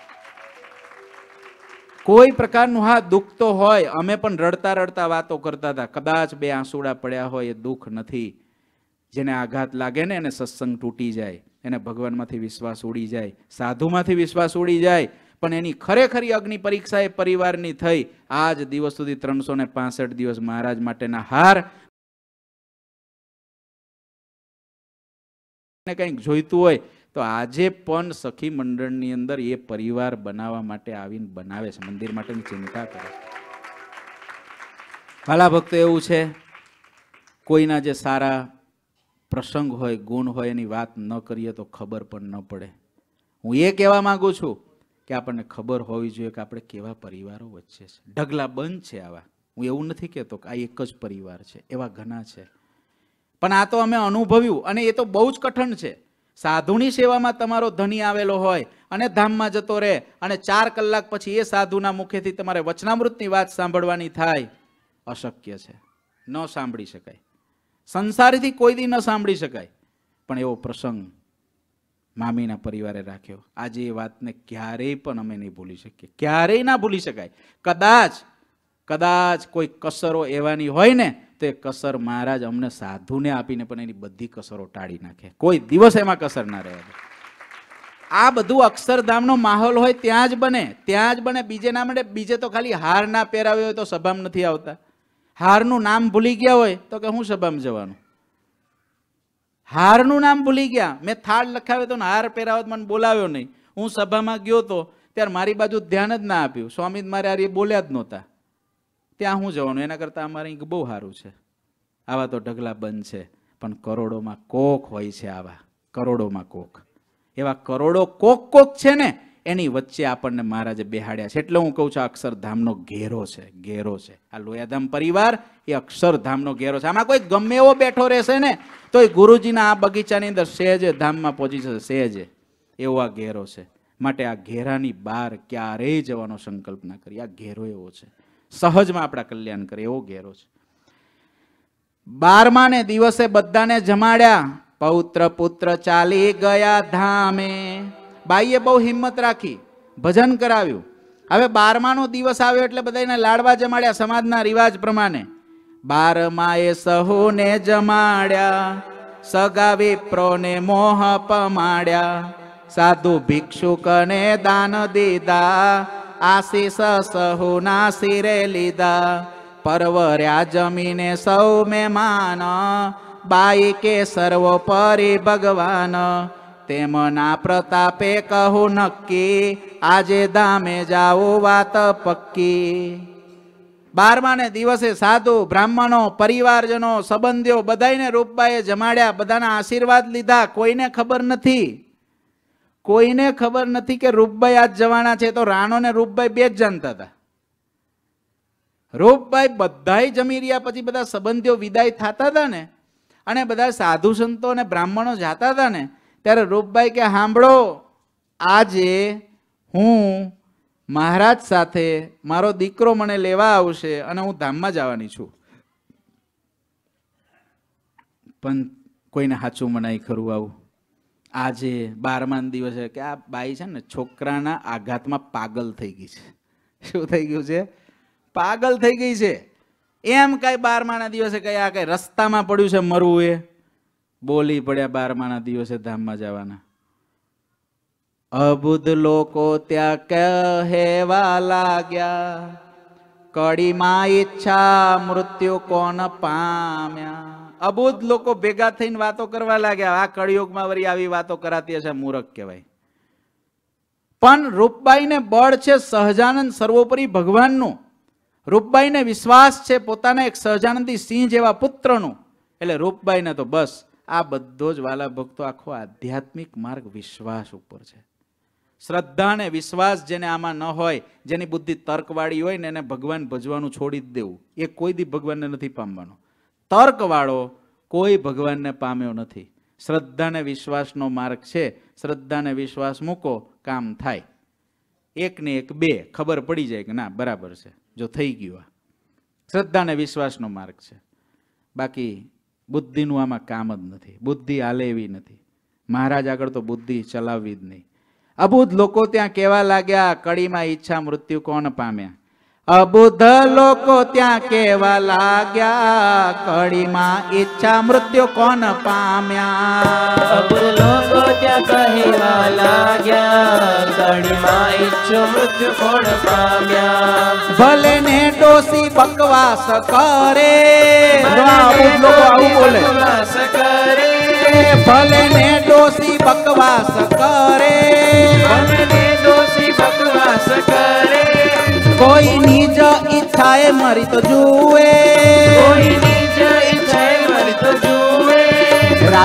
C: કોઈ પ્રકારનું હા દુઃખ તો હોય, અમે પણ રડતા રડતા વાતો કરતા હતા. કદાચ 2 આંસુડા પડ્યા હોય એ દુઃખ નથી. જેને આઘાત લાગે ને એને સત્સંગ તૂટી જાય, એને ભગવાનમાંથી વિશ્વાસ ઉડી જાય, સાધુમાંથી વિશ્વાસ ઉડી જાય. પણ એની ખરેખરી અગ્નિ પરીક્ષા એ પરિવારની થઈ. આજ દિવસ સુધી 365 દિવસ મહારાજ માટેના હાર. કંઈક જોઈતું હોય તો આજે પણ સખી મંડળની અંદર એ પરિવાર બનાવવા માટે આવીને બનાવે છે, મંદિર માટેની ચિંતા કરે. વાલા ભક્તો એવું છે કોઈના જે સારા પ્રસંગ હોય, ગુણ હોય, એની વાત ન કરીએ તો ખબર પણ ન પડે. હું એ કહેવા માંગુ છું કે આપણને ખબર હોવી જોઈએ કે આપણે કેવા પરિવારો વચ્ચે છે. ઢગલા બંધ છે આવા. હું એવું નથી કહેતો કે આ એક જ પરિવાર છે, એવા ઘણા છે. પણ આ તો અમે અનુભવ્યું, અને એ તો બહુ જ કઠણ છે. સાધુની સેવામાં તમારો ધણી આવેલો હોય અને ધામમાં જતો રહે, અને 4 કલાક પછી એ સાધુના મુખેથી તમારે વચનામૃતની વાત સાંભળવાની થાય, અશક્ય છે, ન સાંભળી શકાય. સંસારીથી કોઈ દી ન સાંભળી શકાય. પણ એવો પ્રસંગ મામીના પરિવારે રાખ્યો. આજે એ વાતને ક્યારેય પણ અમે નહીં ભૂલી શકીએ, ક્યારેય ના ભૂલી શકાય. કદાચ કોઈ કસરો એવાની હોય ને તો એ કસર મહારાજ અમને સાધુને આપીને પણ એની બધી કસરો ટાળી નાખે. કોઈ દિવસ એમાં કસર ના રહે. આ બધું અક્ષરધામનો માહોલ હોય ત્યાં જ બને, ત્યાં જ બને. બીજે ના મળે. બીજે તો ખાલી હાર ના પહેરાવ્યો હોય તો સભામાં નથી આવતા. હારનું નામ ભૂલી ગયા હોય તો કે હું સભામાં જવાનું. હારનું નામ ભૂલી ગયા. મેં થાળ લખાવ્યો તો હાર પહેરાવત મને બોલાવ્યો નહીં. હું સભામાં ગયો તો ત્યારે મારી બાજુ ધ્યાન જ ના આપ્યું. સ્વામી મારે આ બોલ્યા જ નહોતા. ત્યાં હું જવાનું. એના કરતાં અમારે અહીં બહુ સારું છે. આવા તો ઢગલા બંધ છે, પણ કરોડોમાં કોક હોય છે. આવા કરોડોમાં કોક, એવા કરોડો કોક છે ને, એની વચ્ચે આપણને મહારાજે બેહાડ્યા છે. એટલે હું કહું છું અક્ષરધામનો ઘેરો છે, ઘેરો છે. આ લોયાધામ પરિવાર એ અક્ષરધામનો ઘેરો છે. આમાં કોઈ ગમે એવો બેઠો રહેશે ને તો એ ગુરુજીના આ બગીચાની અંદર સહેજે ધામમાં પહોંચી જશે, સહેજે. એવો આ ઘેરો છે. માટે આ ઘેરાની બહાર ક્યારેય જવાનો સંકલ્પ ના કરી. આ ઘેરો એવો છે, સહજમાં આપણા કલ્યાણ કરે એવો ઘેરો છે. 12માને દિવસે બધાને જમાડ્યા. પૌત્ર પુત્ર ચાલી ગયા ધામે. બાઈએ બહુ હિંમત રાખી, ભજન કરાવ્યું. હવે 12માનો દિવસ આવ્યો એટલે બધાને લાડવા જમાડ્યા સમાજના રિવાજ પ્રમાણે. 12માએ સહુને જમાડ્યા, સગા વિપ્રોને મોહ પમાડ્યા, સાધુ ભિક્ષુકને દાન દીધા, આશીષ સહુના શિરે લીધા, પરવર્યા જમીને સૌ મહેમાન, બાઈ કે સર્વોપરી ભગવાન, તેમના પ્રતાપે કહું નક્કી, આજે ધામે જાઓ વાત પક્કી. 12માને દિવસે સાધુ બ્રાહ્મણો, પરિવારજનો, સંબંધીઓ બધાને રૂપબાઈએ જમાડ્યા, બધાના આશીર્વાદ લીધા. કોઈને ખબર નથી કે રૂપભાઈ આજ જવાના છે. તો રાણો ને રૂપભાઈ બે જ જાણતા હતા. રૂપભાઈ બધાય જમી રહ્યા પછી બધા સંબંધીઓ વિદાય થતા હતા ને, અને બધા સાધુ સંતો અને બ્રાહ્મણો જાતા હતા ને, ત્યારે રૂપભાઈ કે સાંભળો, આજે હું મહારાજ સાથે મારો દીકરો મને લેવા આવશે અને હું ધામમાં જવાની છું. પણ કોઈને સાચું મનાય ખરું આવું? આજે 12મા દિવસે કે આ બાઈ છે ને છોકરાના આઘાતમાં પાગલ થઈ ગઈ છે. શું થઈ ગયું છે? પાગલ થઈ ગઈ છે. એમ કઈ 12માના દિવસે કઈ આ કઈ રસ્તામાં પડ્યું છે મરવું, એ બોલી પડ્યા 12માના દિવસે ધામમાં જવાના. અબુધ લોકો ત્યાં કહેવા લાગ્યા, કડીમાં ઈચ્છા મૃત્યુ કોણ પામ્યા. અબુધ લોકો ભેગા થઈને વાતો કરવા લાગ્યા. આ કળિયુગમાં વળી આવી વાતો કરાતી હશે, મૂરખ કહેવાય. પણ રૂપબાઈને બળ છે સહજાનંદ સર્વોપરી ભગવાનનું. રૂપબાઈને વિશ્વાસ છે પોતાના એક સહજાનંદી સિંહ જેવા પુત્રનું. એટલે રૂપબાઈને તો બસ આ બધો જ વાલા ભક્તો આખો આધ્યાત્મિક માર્ગ વિશ્વાસ ઉપર છે. શ્રદ્ધા ને વિશ્વાસ જેને આમાં ન હોય, જેની બુદ્ધિ તર્કવાળી હોય ને, એને ભગવાન ભજવાનું છોડી જ દેવું. એ કોઈ દી ભગવાનને નથી પામવાનો. તર્કવાળો કોઈ ભગવાનને પામ્યો નથી. શ્રદ્ધા ને વિશ્વાસનો માર્ગ છે. શ્રદ્ધા ને વિશ્વાસ મૂકો, કામ થાય. એક ને એક બે, ખબર પડી જાય કે ના બરાબર છે, જો થઈ ગયું. આ શ્રદ્ધા ને વિશ્વાસનો માર્ગ છે. બાકી બુદ્ધિનું આમાં કામ જ નથી. બુદ્ધિ હાલે એવી નથી. મહારાજ આગળ તો બુદ્ધિ ચલાવવી જ નહીં. અબુધ લોકો ત્યાં કહેવા લાગ્યા, કડીમાં ઈચ્છા મૃત્યુ કોણ પામ્યા. અબુધ લોકો ત્યાં કહેવા લાગ્યા, કડીમાં ઈચ્છા મૃત્યુ કોણ પામ્યા.
B: અબુધ લોકો ત્યાં કહેવા લાગ્યા, કડીમાં ઈચ્છા મૃત્યુ કોણ પામ્યા.
C: ભલે ને ડોસી બકવાસ કરે, અબુધ લોકો આવું બોલે. ભલે ને ડોસી બકવાસ કરે,
B: ભલે ને ડોસી બકવાસ કરે,
C: કોઈ નિજ ઈચ્છાએ મરી તો જુએ,
B: કોઈ નિજ ઈચ્છાએ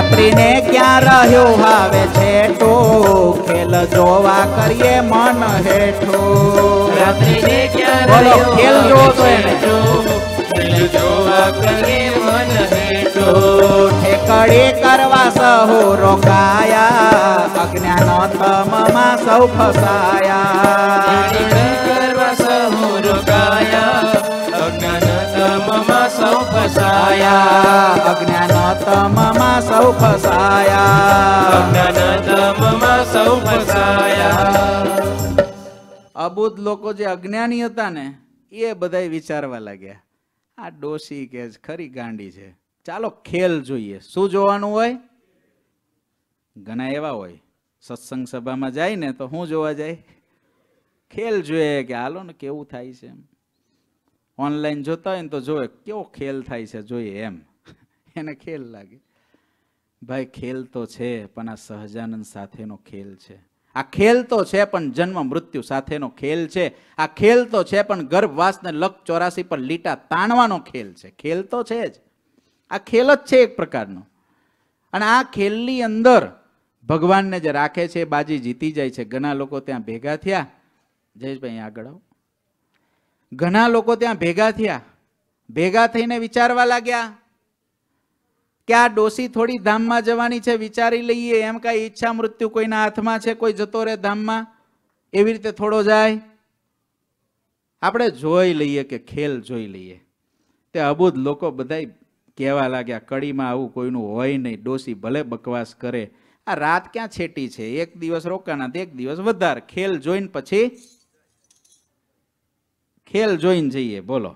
C: રાત્રિને ક્યાં રહ્યું હવે છેટું ખેલ જોવા કરીએ મન હેઠું
B: રાત્રિને ક્યાં
C: બોલો,
B: રહ્યો
C: ખેલ જોવો તો એને.
B: ખેલ જોવા કરીએ મન હેઠો
C: ઠેકડી કરવા સહુ રોકાયા અજ્ઞાન તમમાં સૌ ફસાયા
B: કરવા સહુ રોકાયા અજ્ઞાન તમમાં સૌ ફસાયા
C: અજ્ઞાન તમમાં સૌ ફસાયા
B: અજ્ઞાન તમમાં સૌ ફસાયા
C: અબુધ લોકો જે અજ્ઞાની હતા ને એ બધાય વિચારવા લાગ્યા આ ડોશી કે ખરી ગાંડી છે, ચાલો ખેલ જોઈએ. શું જોવાનું હોય? ઘણા એવા હોય સત્સંગ સભામાં જાય ને તો શું જોવા જાય? ખેલ જોઈએ કે હાલો ને કેવું થાય છે એમ. ઓનલાઈન જોતા હોય ને તો જોવે કેવો ખેલ થાય છે જોઈએ એમ. એને ખેલ લાગે. ભાઈ ખેલ તો છે પણ આ સહજાનંદ સાથેનો ખેલ છે. આ ખેલ તો છે પણ જન્મ મૃત્યુ સાથેનો ખેલ છે. આ ખેલ તો છે પણ ગર્ભવાસ ને લક 84 પર લીટા તાણવાનો ખેલ છે. ખેલ તો છે જ. આ ખેલ જ છે એક પ્રકારનો. અને આ ખેલની અંદર ભગવાનને જે રાખે છે એ બાજી જીતી જાય છે. ઘણા લોકો ત્યાં ભેગા થયા. જયેશભાઈ આગળ આવો. ઘણા લોકો ત્યાં ભેગા થયા. ભેગા થઈને વિચારવા લાગ્યા કે આ ડોસી થોડી ધામમાં જવાની છે, વિચારી લઈએ. એમ કઈ ઈચ્છા મૃત્યુ કોઈના હાથમાં છે, કોઈ જતો રહે ધામમાં, એવી રીતે થોડો જાય. આપણે જોઈ લઈએ કે ખેલ જોઈ લઈએ. તે અબુધ લોકો બધા કહેવા લાગ્યા કડીમાં આવું કોઈનું હોય નહીં. ડોસી ભલે બકવાસ કરે, આ રાત ક્યાં છેટી છે, એક દિવસ રોકાના એક દિવસ વધારે. ખેલ જોઈને પછી ખેલ જોઈને જઈએ. બોલો.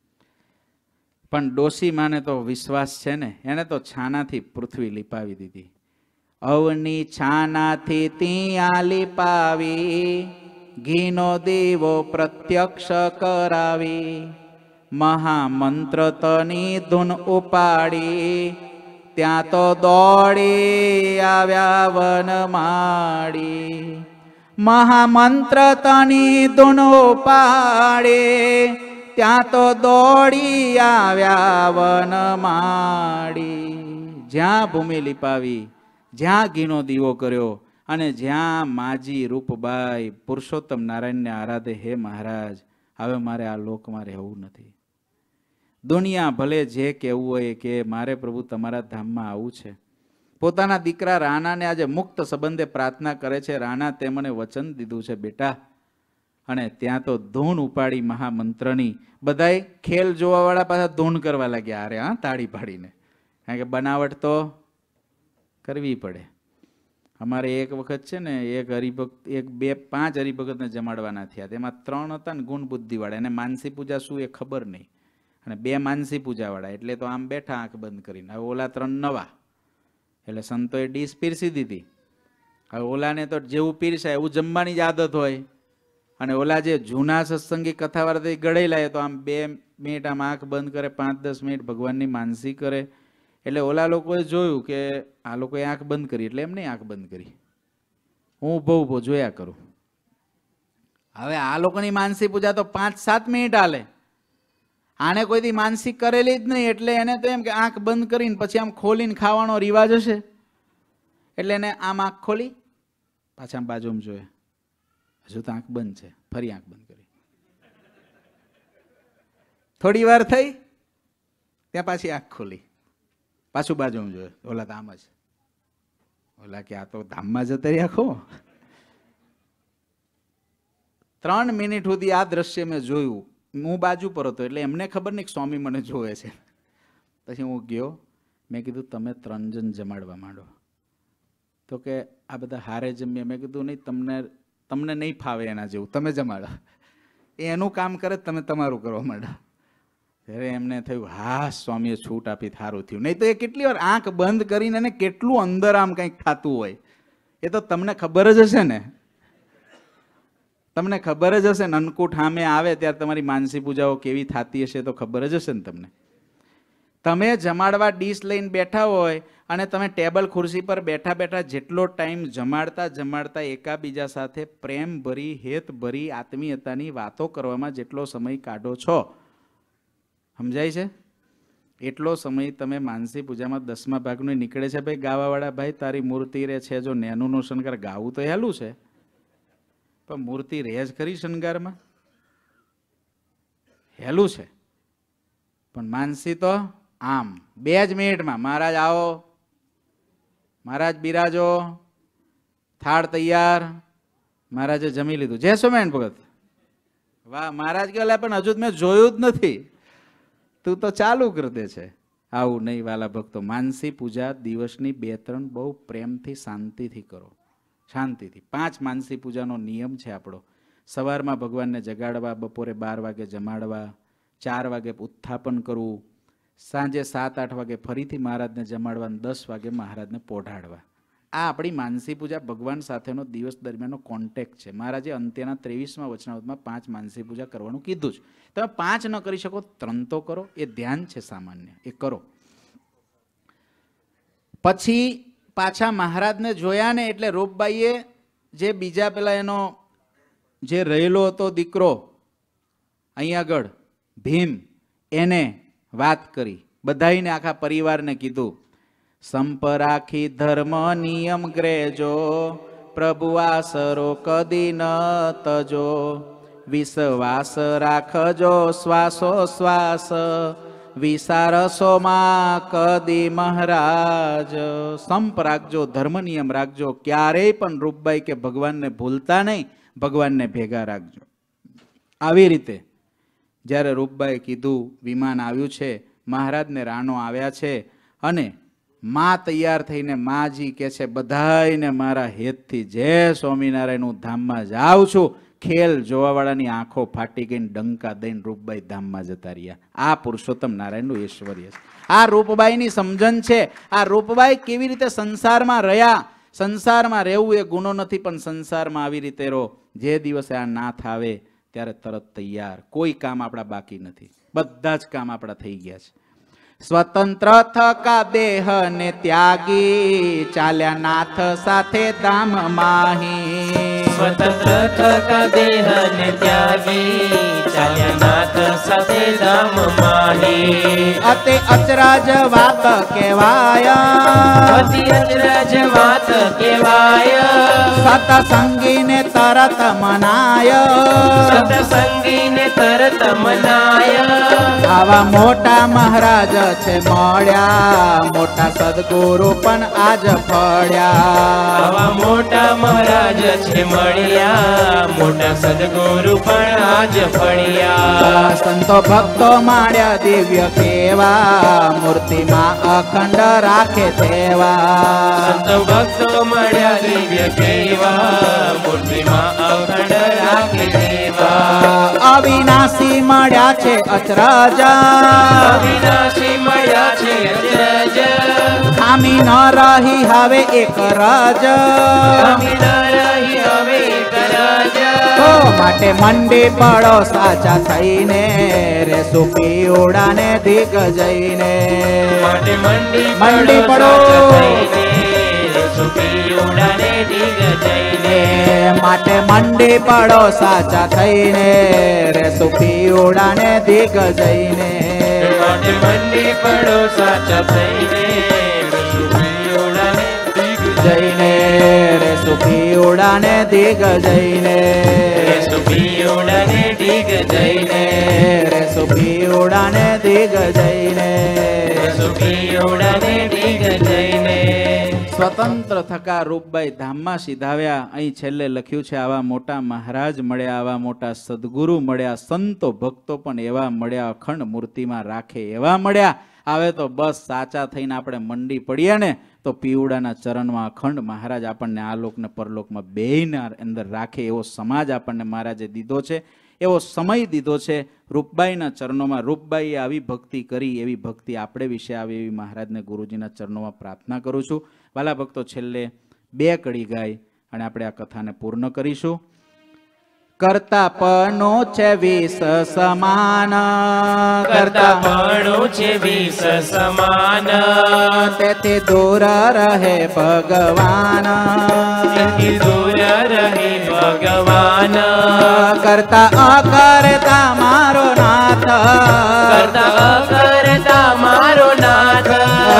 C: પણ ડોસી માને તો વિશ્વાસ છે ને, એને તો છાનાથી પૃથ્વી લીપાવી દીધી. અવની છાનાથી ત્યાં લીપાવી, ઘીનો દીવો પ્રત્યક્ષ કરાવી, મહામંત્ર તની ધૂન ઉપાડી, ત્યાં તો દોડી આવ્યા વનમાળી. મહામંત્ર તની ધૂન ઉપાડી, ત્યાં તો દોડી આવ્યા વનમાળી. જ્યાં ભૂમિ લીપાવી, જ્યાં ઘીનો દીવો કર્યો અને જ્યાં માજી રૂપબાઈ પુરુષોત્તમ નારાયણને આરાધે, હે મહારાજ હવે મારે આ લોકમાં રહેવું નથી. દુનિયા ભલે જે કહેવું હોય કે મારે પ્રભુ તમારા ધામમાં આવવું છે. પોતાના દીકરા રાણાને આજે મુક્ત સંબંધે પ્રાર્થના કરે છે. રાણા તે મને વચન દીધું છે બેટા. અને ત્યાં તો ધૂન ઉપાડી મહામંત્રની. બધાય ખેલ જોવાવાળા પાછા ધૂન કરવા લાગ્યા. અરે હા, તાળી પાડીને. કારણ કે બનાવટ તો કરવી પડે. અમારે એક વખત છે ને એક હરિભક્ત, એક બે 5 હરિભગતને જમાડવાના થયા. તેમાં 3 હતા ને ગુણ બુદ્ધિવાળા. એને માનસી પૂજા શું એ ખબર નહીં, અને 2 માનસી પૂજાવાળા. એટલે તો આમ બેઠા આંખ બંધ કરીને. હવે ઓલા 3 નવા. એટલે સંતોએ ડીશ પીરસી દીધી. હવે ઓલાને તો જેવું પીરસાય એવું જમવાની જ આદત હોય. અને ઓલા જે જૂના સત્સંગી કથાવાળા ગળેલા તો આમ 2 મિનિટ આમ આંખ બંધ કરે, 5-10 મિનિટ ભગવાનની માનસી કરે. એટલે ઓલા લોકોએ જોયું કે આ લોકોએ આંખ બંધ કરી, એટલે એમ નહીં આંખ બંધ કરી. હું ઊભો જોયા કરું. હવે આ લોકોની માનસી પૂજા તો 5-7 મિનિટ હાલે. આને કોઈથી માનસી કરેલી જ નહીં. એટલે એને તો એમ કે આંખ બંધ કરીને પછી આમ ખોલીને ખાવાનો રિવાજ હશે. એટલે એને આમ આંખ ખોલી પાછા આમ બાજુમાં જોયે, હજુ તો આંખ બંધ છે. ફરી આંખ બંધ કરી. થોડી વાર થઈ, ત્યાં પાછી આંખ ખોલી, પાછું બાજુમાં જોયે. ઓલા તો આમ જ. ઓલા કે આ તો ધામમાં જતા રહ્યા ખો. 3 મિનિટ સુધી આ દ્રશ્ય મેં જોયું. હું બાજુ પર હતો એટલે એમને ખબર નહીં કે સ્વામી મને જોવે છે. પછી હું ગયો, મેં કીધું તમે 3 જણ જમાડવા માંડો. તો કે આ બધા હારે જમીએ. મેં કીધું નહીં, તમને નહીં ફાવે એના જેવું, તમે જમાડો. એનું કામ કરે, તમે તમારું કરવા માંડો. ત્યારે એમને થયું હા સ્વામીએ છૂટ આપી, સારું થયું. નહીં તો એ કેટલી વાર આંખ બંધ કરીને એને કેટલું અંદર આમ કંઈક થતું હોય એ તો તમને ખબર જ હશે ને. તમને ખબર જ હશે ને. અન્નકૂટ સામે આવે ત્યારે તમારી માનસી પૂજાઓ કેવી થતી હશે તો ખબર જ હશે ને તમને. તમે જમાડવા ડીશ લઈને બેઠા હોય અને તમે ટેબલ ખુરશી પર બેઠા બેઠા જેટલો ટાઈમ જમાડતા એકાબીજા સાથે પ્રેમ ભરી, હેત ભરી, આત્મીયતાની વાતો કરવામાં જેટલો સમય કાઢો છો, સમજાય છે? એટલો સમય તમે માનસી પૂજામાં 10મા ભાગનું નીકળે છે ભાઈ ગાવાવાળા ભાઈ તારી મૂર્તિ રે છે જો નેનુંનો શણગાર ગાવું તો હેલું છે પણ મૂર્તિ રહે જ ખરી શણગારમાં હેલું છે પણ માનસી તો આમ 2 જ મિનિટમાં મહારાજ આવો મહારાજ બિરાજો થાળ તૈયાર મહારાજે જમી લીધું જય સ્વામિનારાયણ ભગત વાહ મહારાજ કે પણ હજુ મેં જોયું જ નથી તું તો ચાલુ કરી દે છે આવું નહીં વાલા ભક્તો માનસી પૂજા દિવસની 2-3 બહુ પ્રેમથી શાંતિથી કરો શાંતિથી 5 માનસી પૂજાનો નિયમ છે આપણો સવારમાં ભગવાનને જગાડવા બપોરે 12 વાગે જમાડવા 4 વાગે ઉત્થાપન કરવું સાંજે 7-8 વાગે ફરીથી મહારાજને જમાડવા 10 વાગે મહારાજને પોઢાડવા આ આપણી માનસી પૂજા ભગવાન સાથેનો દિવસ દરમિયાનનો કોન્ટેક્ટ છે મહારાજે અંત્યના 23મા વચનામૃતમાં 5 માનસી પૂજા કરવાનું કીધું છે તમે 5 ન કરી શકો 3 તો કરો એ ધ્યાન છે સામાન્ય એ કરો પછી પાછા મહારાજને જોયા ને એટલે રૂપબાઈએ જે બીજા પેલા એનો જે રહેલો હતો દીકરો અહીં આગળ ભીમ એને વાત કરી બધાઈને આખા પરિવારને કીધું સંપ રાખી ધર્મ નિયમ ગ્રેજો પ્રભુ આસરો કદી ન તજો વિશ્વાસ રાખજો શ્વાસો શ્વાસ વિસારસોમાં કદી મહારાજ સંપ રાખજો ધર્મ નિયમ રાખજો ક્યારેય પણ રૂપબાઈ કે ભગવાનને ભૂલતા નહીં ભગવાનને ભેગા રાખજો આવી રીતે જ્યારે રૂપબાઈએ કીધું વિમાન આવ્યું છે મહારાજને રાણો આવ્યા છે અને માં તૈયાર થઈને માજી કે છે બધાઈને મારા હેતથી જય સ્વામિનારાયણ હું ધામમાં જાઉં છું ખેલ જોવાવાળાની આંખો ફાટી ગઈને ડંકા દઈને રૂપબાઈ ધામમાં જતા રહ્યા આ પુરુષોત્તમ નારાયણનું ઐશ્વર્ય છે આ રૂપબાઈની સમજણ છે આ રૂપબાઈ કેવી રીતે સંસારમાં રહ્યા સંસારમાં રહેવું એ ગુનો નથી પણ સંસારમાં આવી રીતે રહો જે દિવસે આ નાથ આવે ત્યારે તરત તૈયાર કોઈ કામ આપણા બાકી નથી બધા જ કામ આપણા થઈ ગયા છે સ્વતંત્ર થકા દેહ ને ત્યાગી ચાલ્યા નાથ સાથે ધામ માહી
B: સ્વતંત્ર થકા દેહ ને ત્યાગી ચાલ્યા નાથ સાથે ધામ માહી
C: અતે અચરજ વાત કહેવાય
B: અતિ અચરજ વાત કહેવાય
C: સતસંગીને તરત મનાય
B: સતસંગીને તરત મનાય
C: આવા મોટા મહારાજ છે મળ્યા મોટા સદગુરુ પણ આજ ફળ્યા
B: આવા મોટા મહારાજ છે મળ્યા મોટા સદગુરુ પણ આજ ફળ્યા
C: સંતો ભક્તો માળ્યા દિવ્ય કેવા મૂર્તિમાં અખંડ રાખે તેવા
B: સંતો ભક્તો મળ્યા દિવ્ય કેવા મૂર્તિમાં અખંડ રાખે તેવા
C: અવિનાશી મળ્યા છે અચરજ
B: અવિનાશી મળ્યા છે અચરજ
C: ખામી ન રહી હવે એક રજ
B: ખામી ન રહી હવે એક રજ
C: તો માટે મંડી પડો સાચા થઈને રે સુપી ઉડાને દિગ જઈને
B: માટે
C: મંડી પડો
B: સુખી ઉડાને દિગ જઈને
C: માટે મંડી પડો સાચા થઈને રે સુખી ઉડાને દિગ જઈને
B: માટે મંડી પડો સાચા થઈને સુખી ઉડાને દિગ
C: જઈને રે સુખી ઉડાને દિગ જઈને
B: સુખી ઉડાને દિગ જઈને
C: રે સુખી ઉડાને દિગ જઈને
B: સુખી ઉડાને દિગ જઈને
C: સ્વતંત્ર થકા રૂપબાઈ ધામમાં સીધાવ્યા અહીં છેલ્લે લખ્યું છે આવા મોટા મહારાજ મળ્યા આવા મોટા સદગુરુ મળ્યા સંતો ભક્તો પણ એવા મળ્યા અખંડ મૂર્તિમાં રાખે એવા મળ્યા આવે તો બસ સાચા થઈને આપણે મંડી પડીએ ને તો પીવડાના ચરણમાં અખંડ મહારાજ આપણને આ લોકને પરલોકમાં બેયના અંદર રાખે એવો સમાજ આપણને મહારાજે દીધો છે એવો સમય દીધો છે રૂપબાઈના ચરણોમાં રૂપબાઈએ આવી ભક્તિ કરી એવી ભક્તિ આપણે વિશે આવે એવી મહારાજને ગુરુજીના ચરણોમાં પ્રાર્થના કરું છું વાલા ભક્તો છેલ્લે 2 કડી ગાય અને આપણે આ કથાને પૂર્ણ કરીશું કરતાપણું છે વિષ સમાન
B: કરતાપણું છે વિષ સમાન
C: તેથી દૂર રહે ભગવાન
B: તેથી દૂર રહે ભગવાન
C: કરતા અકર્તા મારો નાથ
B: કરતા અકર્તા મારો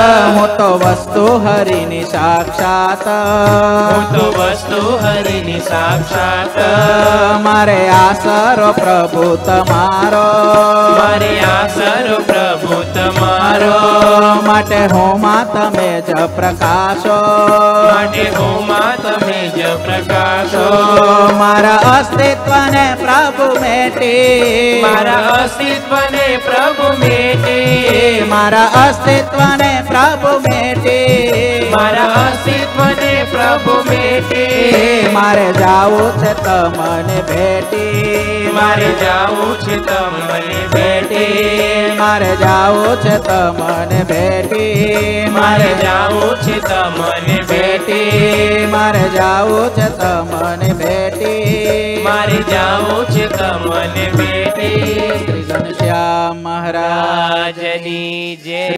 C: હું તો વસ્તુ હરિની સાક્ષાત
B: હું તો વસ્તુ હરિની સાક્ષાત
C: મારે આસરો પ્રભુ તમારો
B: મારે આસરો પ્રભુ તમારો
C: માટે હોમાં તમે જ પ્રકાશો
B: માટે હોમાં તમે જ પ્રકાશો
C: મારા અસ્તિત્વને પ્રભુ મેટી
B: મારા અસ્તિત્વને પ્રભુ મેટે
C: મારા અસ્તિત્વને પ્રભુ મેટી
B: મારા અસ્તિત્વને પ્રભુ મેટે
C: મારે જાવું છે તમને ભેટી
B: મારે જાવું છે તમને ભેટી
C: મારે જાવું છે તમને ભેટી
B: મારે જાવું છે તમને ભેટી
C: મારે જાવું છે તમને ભેટી
B: મારે જાવું છે તમને ભેટી
C: શ્રી ઘનશ્યામ મહારાજ
B: રાજની જય